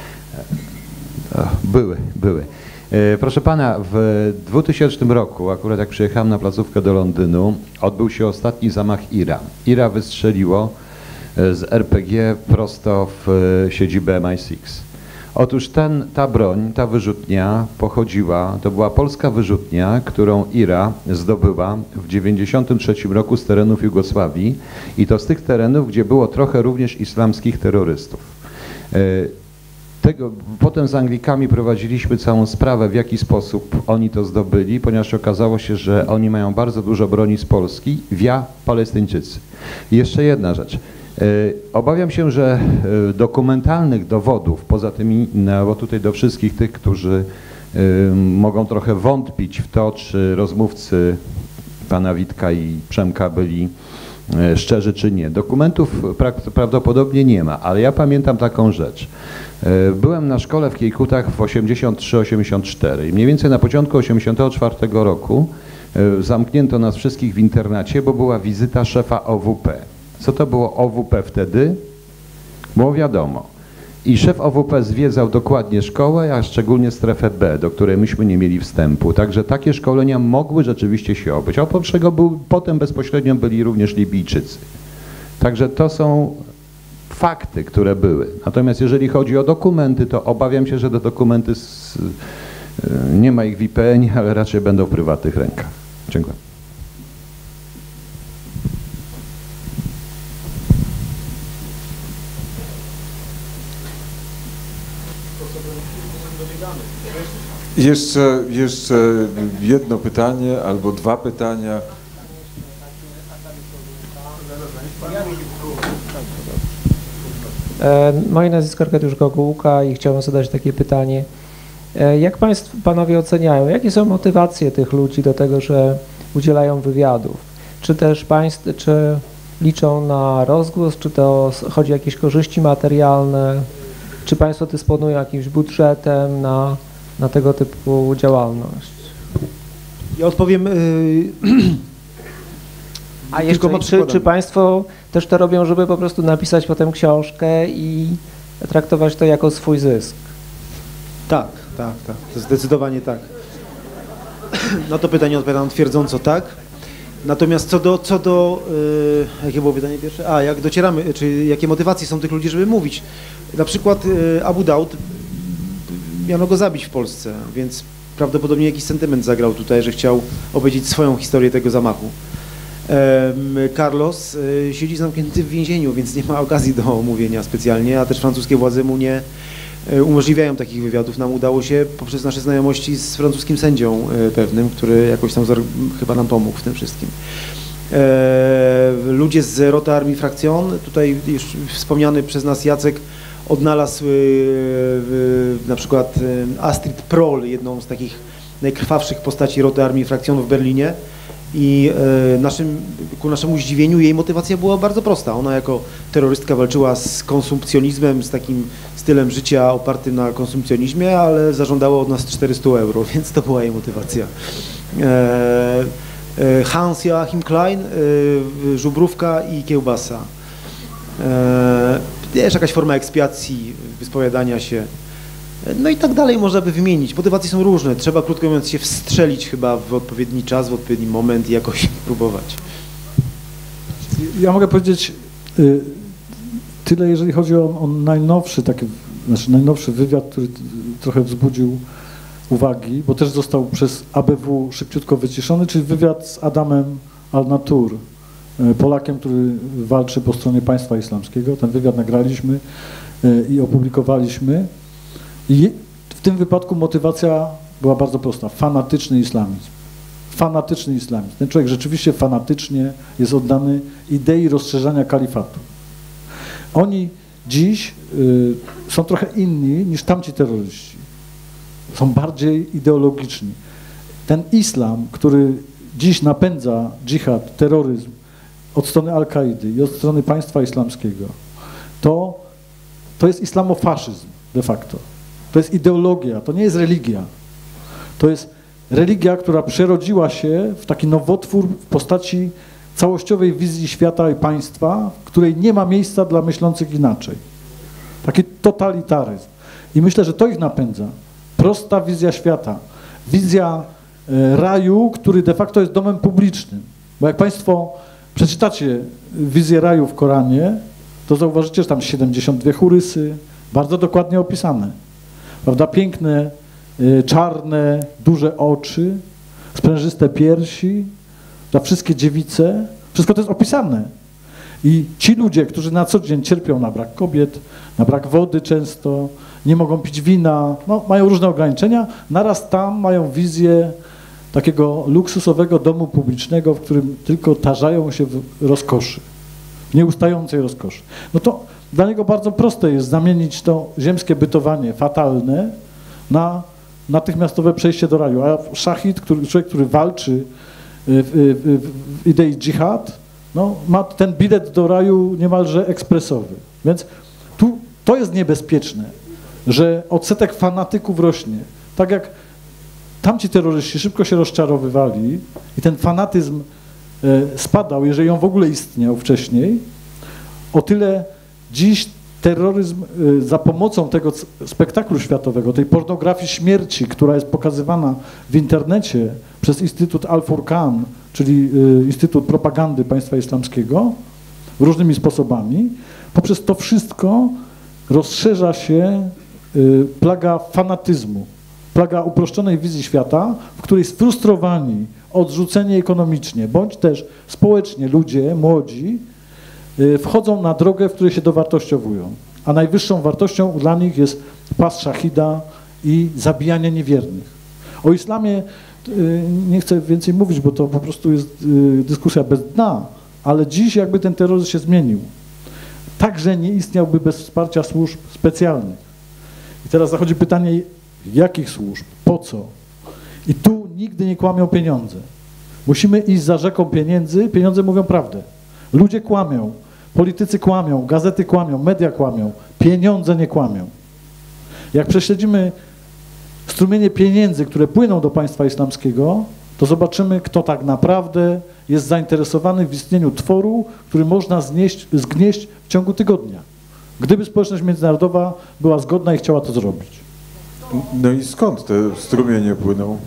Speaker 12: Były, były. Proszę pana, w dwutysięcznym roku, akurat jak przyjechałem na placówkę do Londynu, odbył się ostatni zamach Ira. Ira wystrzeliło z R P G prosto w siedzibę M I sześć. Otóż ten, ta broń, ta wyrzutnia pochodziła, to była polska wyrzutnia, którą Ira zdobyła w dziewięćdziesiątym trzecim roku z terenów Jugosławii i to z tych terenów, gdzie było trochę również islamskich terrorystów. Tego, potem z Anglikami prowadziliśmy całą sprawę, w jaki sposób oni to zdobyli, ponieważ okazało się, że oni mają bardzo dużo broni z Polski, via Palestyńczycy. I jeszcze jedna rzecz. Obawiam się, że dokumentalnych dowodów, poza tymi, no bo tutaj do wszystkich tych, którzy mogą trochę wątpić w to, czy rozmówcy pana Witka i Przemka byli szczerzy czy nie. Dokumentów pra prawdopodobnie nie ma, ale ja pamiętam taką rzecz. Byłem na szkole w Kiejkutach w osiemdziesiąt trzy osiemdziesiąt cztery i mniej więcej na początku osiemdziesiątego czwartego roku zamknięto nas wszystkich w internacie, bo była wizyta szefa O W P. Co to było O W P wtedy? Było wiadomo. I szef O W P zwiedzał dokładnie szkołę, a szczególnie strefę B, do której myśmy nie mieli wstępu. Także takie szkolenia mogły rzeczywiście się odbyć. Oprócz tego był, potem bezpośrednio byli również Libijczycy. Także to są fakty, które były. Natomiast jeżeli chodzi o dokumenty, to obawiam się, że te dokumenty z, nie ma ich w I P N ie, ale raczej będą w prywatnych rękach. Dziękuję.
Speaker 1: Jeszcze, jeszcze jedno pytanie albo dwa pytania.
Speaker 13: Moje nazwisko Arkadiusz Gogułka i chciałbym zadać takie pytanie. Jak państwo, panowie oceniają, jakie są motywacje tych ludzi do tego, że udzielają wywiadów? Czy też państwo, czy liczą na rozgłos, czy to chodzi o jakieś korzyści materialne? Czy państwo dysponują jakimś budżetem na, na tego typu działalność?
Speaker 3: Ja odpowiem... Yy...
Speaker 13: A jeszcze, czy, czy państwo też to robią, żeby po prostu napisać potem książkę i traktować to jako swój zysk?
Speaker 3: Tak, tak, tak. Zdecydowanie tak. Na to pytanie odpowiadam twierdząco tak. Natomiast co do, co do yy, jakie było pytanie pierwsze? A, jak docieramy, czy jakie motywacje są tych ludzi, żeby mówić? Na przykład yy, Abu Daud, miano go zabić w Polsce, więc prawdopodobnie jakiś sentyment zagrał tutaj, że chciał opowiedzieć swoją historię tego zamachu. Carlos siedzi zamknięty w więzieniu, więc nie ma okazji do omówienia specjalnie, a też francuskie władze mu nie umożliwiają takich wywiadów. Nam udało się poprzez nasze znajomości z francuskim sędzią pewnym, który jakoś tam chyba nam pomógł w tym wszystkim. Ludzie z Roty Armii Fraktion, tutaj już wspomniany przez nas Jacek odnalazł na przykład Astrid Proll, jedną z takich najkrwawszych postaci Roty Armii Fraktion w Berlinie. I e, naszym, ku naszemu zdziwieniu jej motywacja była bardzo prosta. Ona jako terrorystka walczyła z konsumpcjonizmem, z takim stylem życia opartym na konsumpcjonizmie, ale zażądała od nas czterysta euro, więc to była jej motywacja. E, e, Hans Joachim Klein, e, żubrówka i kiełbasa. E, też jakaś forma ekspiacji, wyspowiadania się. No i tak dalej można by wymienić. Motywacje są różne. Trzeba, krótko mówiąc, się wstrzelić chyba w odpowiedni czas, w odpowiedni moment i jakoś próbować.
Speaker 4: Ja mogę powiedzieć y, tyle, jeżeli chodzi o, o najnowszy, taki, znaczy najnowszy wywiad, który trochę wzbudził uwagi, bo też został przez A B W szybciutko wyciszony, czyli wywiad z Adamem Al-Natur, y, Polakiem, który walczy po stronie państwa islamskiego. Ten wywiad nagraliśmy y, i opublikowaliśmy. I w tym wypadku motywacja była bardzo prosta. Fanatyczny islamizm. Fanatyczny islamizm. Ten człowiek rzeczywiście fanatycznie jest oddany idei rozszerzania kalifatu. Oni dziś y, są trochę inni niż tamci terroryści. Są bardziej ideologiczni. Ten islam, który dziś napędza dżihad, terroryzm od strony Al-Kaidy i od strony państwa islamskiego, to, to jest islamofaszyzm de facto. To jest ideologia, to nie jest religia. To jest religia, która przerodziła się w taki nowotwór w postaci całościowej wizji świata i państwa, w której nie ma miejsca dla myślących inaczej. Taki totalitaryzm. I myślę, że to ich napędza. Prosta wizja świata. Wizja e, raju, który de facto jest domem publicznym. Bo jak państwo przeczytacie wizję raju w Koranie, to zauważycie, że tam siedemdziesiąt dwie churysy, bardzo dokładnie opisane. Prawda? Piękne, y, czarne, duże oczy, sprężyste piersi, dla wszystkie dziewice, wszystko to jest opisane. I ci ludzie, którzy na co dzień cierpią na brak kobiet, na brak wody często, nie mogą pić wina, no, mają różne ograniczenia, naraz tam mają wizję takiego luksusowego domu publicznego, w którym tylko tarzają się w rozkoszy, w nieustającej rozkoszy. No to dla niego bardzo proste jest zamienić to ziemskie bytowanie fatalne na natychmiastowe przejście do raju. A szachid, który, człowiek, który walczy w, w, w idei dżihad, no, ma ten bilet do raju niemalże ekspresowy. Więc tu to jest niebezpieczne, że odsetek fanatyków rośnie. Tak jak tamci terroryści szybko się rozczarowywali i ten fanatyzm e, spadał, jeżeli on w ogóle istniał wcześniej, o tyle dziś terroryzm e, za pomocą tego spektaklu światowego, tej pornografii śmierci, która jest pokazywana w internecie przez Instytut Al-Furqan, czyli e, Instytut Propagandy Państwa Islamskiego, różnymi sposobami, poprzez to wszystko rozszerza się y, plaga fanatyzmu, plaga uproszczonej wizji świata, w której sfrustrowani, odrzuceni ekonomicznie, bądź też społecznie ludzie, młodzi, y, wchodzą na drogę, w której się dowartościowują. A najwyższą wartością dla nich jest pas szachida i zabijanie niewiernych. O islamie y, nie chcę więcej mówić, bo to po prostu jest y, dyskusja bez dna, ale dziś jakby ten terroryzm się zmienił. Także nie istniałby bez wsparcia służb specjalnych. I teraz zachodzi pytanie, jakich służb, po co? I tu nigdy nie kłamią pieniądze. Musimy iść za rzeką pieniędzy, pieniądze mówią prawdę. Ludzie kłamią, politycy kłamią, gazety kłamią, media kłamią, pieniądze nie kłamią. Jak prześledzimy strumienie pieniędzy, które płyną do państwa islamskiego, to zobaczymy, kto tak naprawdę jest zainteresowany w istnieniu tworu, który można znieść, zgnieść w ciągu tygodnia. Gdyby społeczność międzynarodowa była zgodna i chciała to zrobić.
Speaker 1: No i skąd te strumienie płyną?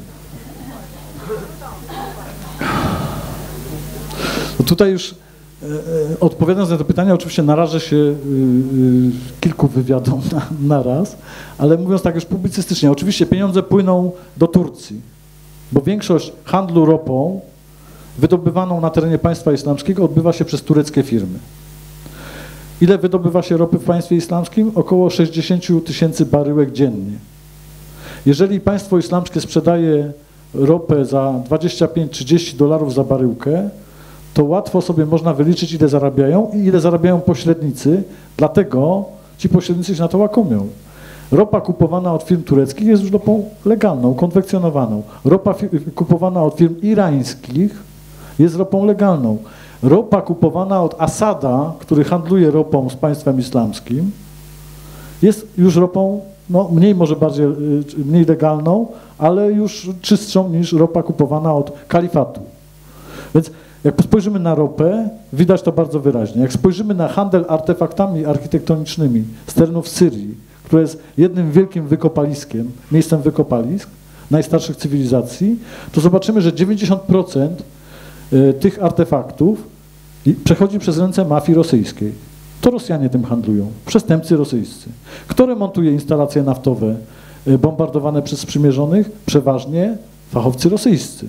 Speaker 4: No tutaj już e, e, odpowiadając na to pytanie, oczywiście narażę się y, y, kilku wywiadom na, na raz, ale mówiąc tak już publicystycznie, oczywiście pieniądze płyną do Turcji, bo większość handlu ropą wydobywaną na terenie państwa islamskiego odbywa się przez tureckie firmy. Ile wydobywa się ropy w państwie islamskim? Około sześćdziesiąt tysięcy baryłek dziennie. Jeżeli państwo islamskie sprzedaje ropę za dwadzieścia pięć trzydzieści dolarów za baryłkę, to łatwo sobie można wyliczyć, ile zarabiają i ile zarabiają pośrednicy, dlatego ci pośrednicy się na to łakomią. Ropa kupowana od firm tureckich jest już ropą legalną, konwekcjonowaną. Ropa kupowana od firm irańskich jest ropą legalną. Ropa kupowana od Asada, który handluje ropą z państwem islamskim, jest już ropą, no mniej może bardziej, mniej legalną, ale już czystszą niż ropa kupowana od kalifatu. Więc jak spojrzymy na ropę, widać to bardzo wyraźnie. Jak spojrzymy na handel artefaktami architektonicznymi z terenów Syrii, które jest jednym wielkim wykopaliskiem, miejscem wykopalisk najstarszych cywilizacji, to zobaczymy, że dziewięćdziesiąt procent tych artefaktów przechodzi przez ręce mafii rosyjskiej. To Rosjanie tym handlują, przestępcy rosyjscy. Kto remontuje instalacje naftowe bombardowane przez sprzymierzonych? Przeważnie fachowcy rosyjscy.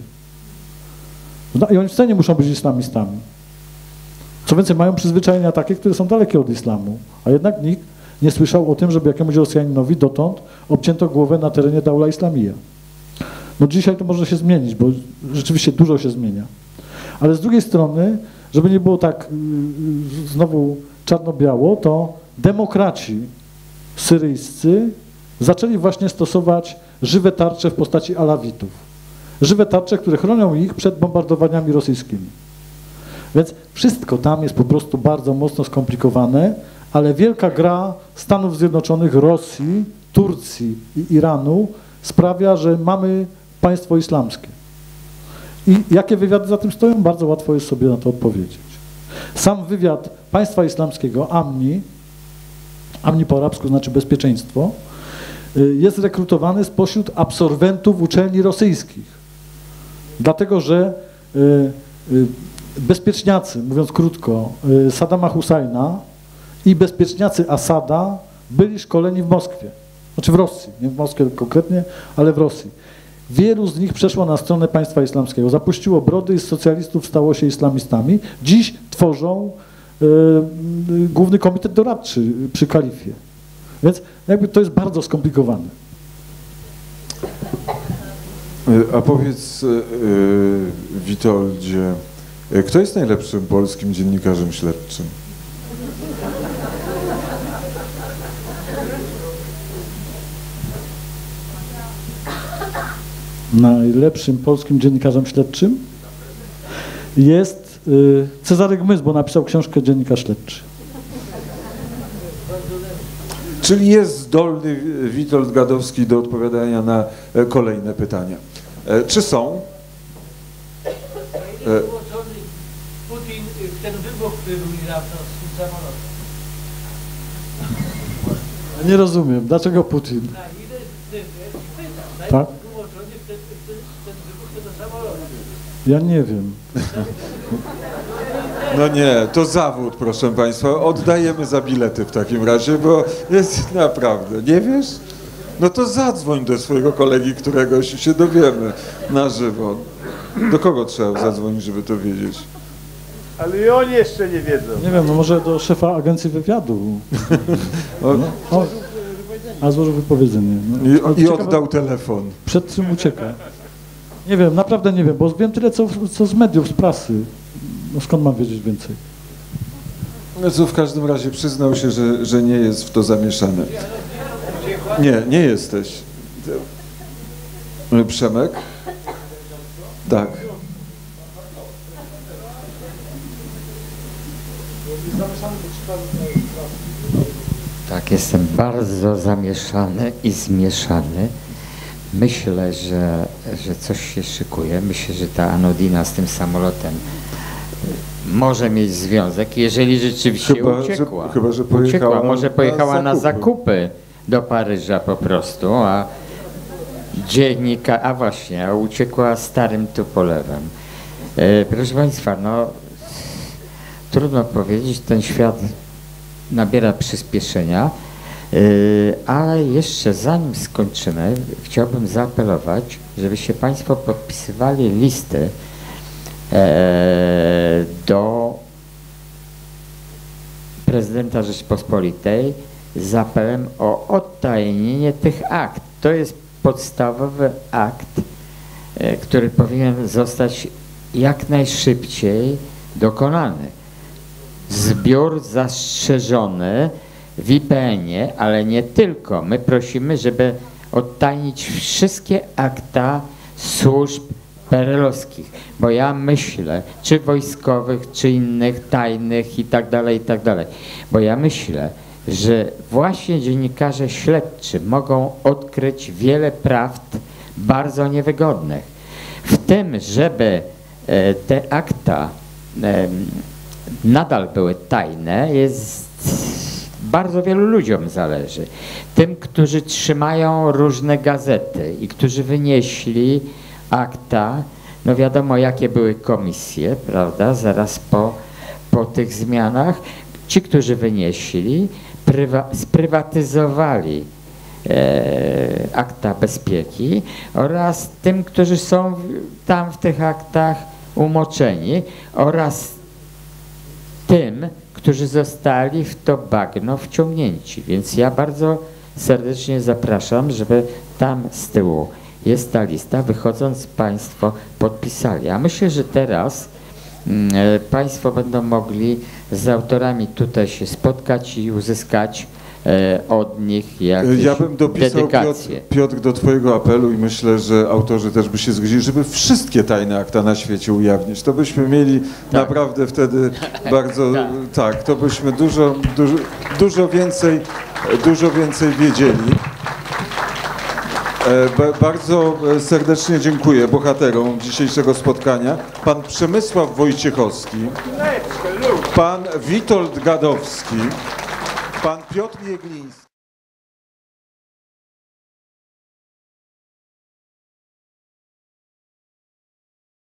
Speaker 4: No i oni wcale nie muszą być islamistami. Co więcej, mają przyzwyczajenia takie, które są dalekie od islamu, a jednak nikt nie słyszał o tym, żeby jakiemuś Rosjaninowi dotąd obcięto głowę na terenie Daula Islamija. No dzisiaj to może się zmienić, bo rzeczywiście dużo się zmienia. Ale z drugiej strony, żeby nie było tak yy, znowu czarno-biało, to demokraci syryjscy zaczęli właśnie stosować żywe tarcze w postaci alawitów. Żywe tarcze, które chronią ich przed bombardowaniami rosyjskimi. Więc wszystko tam jest po prostu bardzo mocno skomplikowane, ale wielka gra Stanów Zjednoczonych, Rosji, Turcji i Iranu sprawia, że mamy państwo islamskie. I jakie wywiady za tym stoją? Bardzo łatwo jest sobie na to odpowiedzieć. Sam wywiad państwa islamskiego, AMNI, AMNI po arabsku znaczy bezpieczeństwo, jest rekrutowany spośród absolwentów uczelni rosyjskich. Dlatego, że bezpieczniacy, mówiąc krótko, Saddama Husajna i bezpieczniacy Asada byli szkoleni w Moskwie. Znaczy w Rosji, nie w Moskwie konkretnie, ale w Rosji. Wielu z nich przeszło na stronę państwa islamskiego, zapuściło brody i z socjalistów stało się islamistami. Dziś tworzą y, y, główny komitet doradczy przy kalifie. Więc jakby to jest bardzo skomplikowane.
Speaker 1: A powiedz, yy, Witoldzie, kto jest najlepszym polskim dziennikarzem śledczym?
Speaker 4: Najlepszym polskim dziennikarzem śledczym? jest y, Cezary Gmyz, bo napisał książkę Dziennikarz Śledczy.
Speaker 1: Czyli jest zdolny Witold Gadowski do odpowiadania na e, kolejne pytania. E, czy są? E,
Speaker 14: Putin w ten wybuch, który był niedawno z samolotem.
Speaker 4: Nie rozumiem, dlaczego Putin? Tak? Ja nie wiem.
Speaker 1: No nie, to zawód, proszę Państwa. Oddajemy za bilety w takim razie, bo jest naprawdę. Nie wiesz? No to zadzwoń do swojego kolegi, któregoś się dowiemy na żywo. Do kogo trzeba zadzwonić, żeby to wiedzieć?
Speaker 15: Ale i oni jeszcze nie wiedzą.
Speaker 4: Nie wiem, no może do szefa agencji wywiadu. No, o, a złożył wypowiedzenie. No,
Speaker 1: I, i oddał telefon.
Speaker 4: Przed czym ucieka? Nie wiem, naprawdę nie wiem, bo wiem tyle, co, co z mediów, z prasy. No skąd mam wiedzieć więcej?
Speaker 1: No co, w każdym razie przyznał się, że, że nie jest w to zamieszany. Nie, nie jesteś. Przemek? Tak.
Speaker 2: Tak, jestem bardzo zamieszany i zmieszany. Myślę, że, że coś się szykuje. Myślę, że ta Anodina z tym samolotem może mieć związek, jeżeli rzeczywiście
Speaker 1: chyba,
Speaker 2: uciekła.
Speaker 1: Że, chyba, że pojechała,
Speaker 2: uciekła. Może pojechała na zakupy.
Speaker 1: na zakupy
Speaker 2: do Paryża po prostu, a dziennika, a właśnie, a uciekła starym tupolewem. E, proszę Państwa, no trudno powiedzieć, ten świat nabiera przyspieszenia, yy, ale jeszcze zanim skończymy, chciałbym zaapelować, żebyście Państwo podpisywali listy e, do prezydenta Rzeczypospolitej z apelem o odtajnienie tych akt. To jest podstawowy akt, e, który powinien zostać jak najszybciej dokonany. Zbiór zastrzeżony w I P N-ie, ale nie tylko. My prosimy, żeby odtajnić wszystkie akta służb perelowskich, bo ja myślę, czy wojskowych, czy innych, tajnych i tak dalej, i tak dalej, bo ja myślę, że właśnie dziennikarze śledczy mogą odkryć wiele prawd bardzo niewygodnych. W tym, żeby te akta nadal były tajne, jest bardzo wielu ludziom zależy. Tym, którzy trzymają różne gazety i którzy wynieśli akta, no wiadomo jakie były komisje, prawda, zaraz po, po tych zmianach. Ci, którzy wynieśli, prywa, sprywatyzowali e, akta bezpieki oraz tym, którzy są tam w tych aktach umoczeni oraz tym, którzy zostali w to bagno wciągnięci. Więc ja bardzo serdecznie zapraszam, żeby tam z tyłu jest ta lista, wychodząc Państwo podpisali. A myślę, że teraz mm, Państwo będą mogli z autorami tutaj się spotkać i uzyskać e, od nich jakieś
Speaker 1: Ja bym dopisał, Piotr, Piotr, do Twojego apelu i myślę, że autorzy też by się zgodzili, żeby wszystkie tajne akta na świecie ujawnić. To byśmy mieli tak. naprawdę wtedy bardzo, tak. tak, to byśmy dużo, dużo, dużo więcej, dużo więcej wiedzieli. Bardzo serdecznie dziękuję bohaterom dzisiejszego spotkania. Pan Przemysław Wojciechowski, pan Witold Gadowski, pan Piotr Jegliński.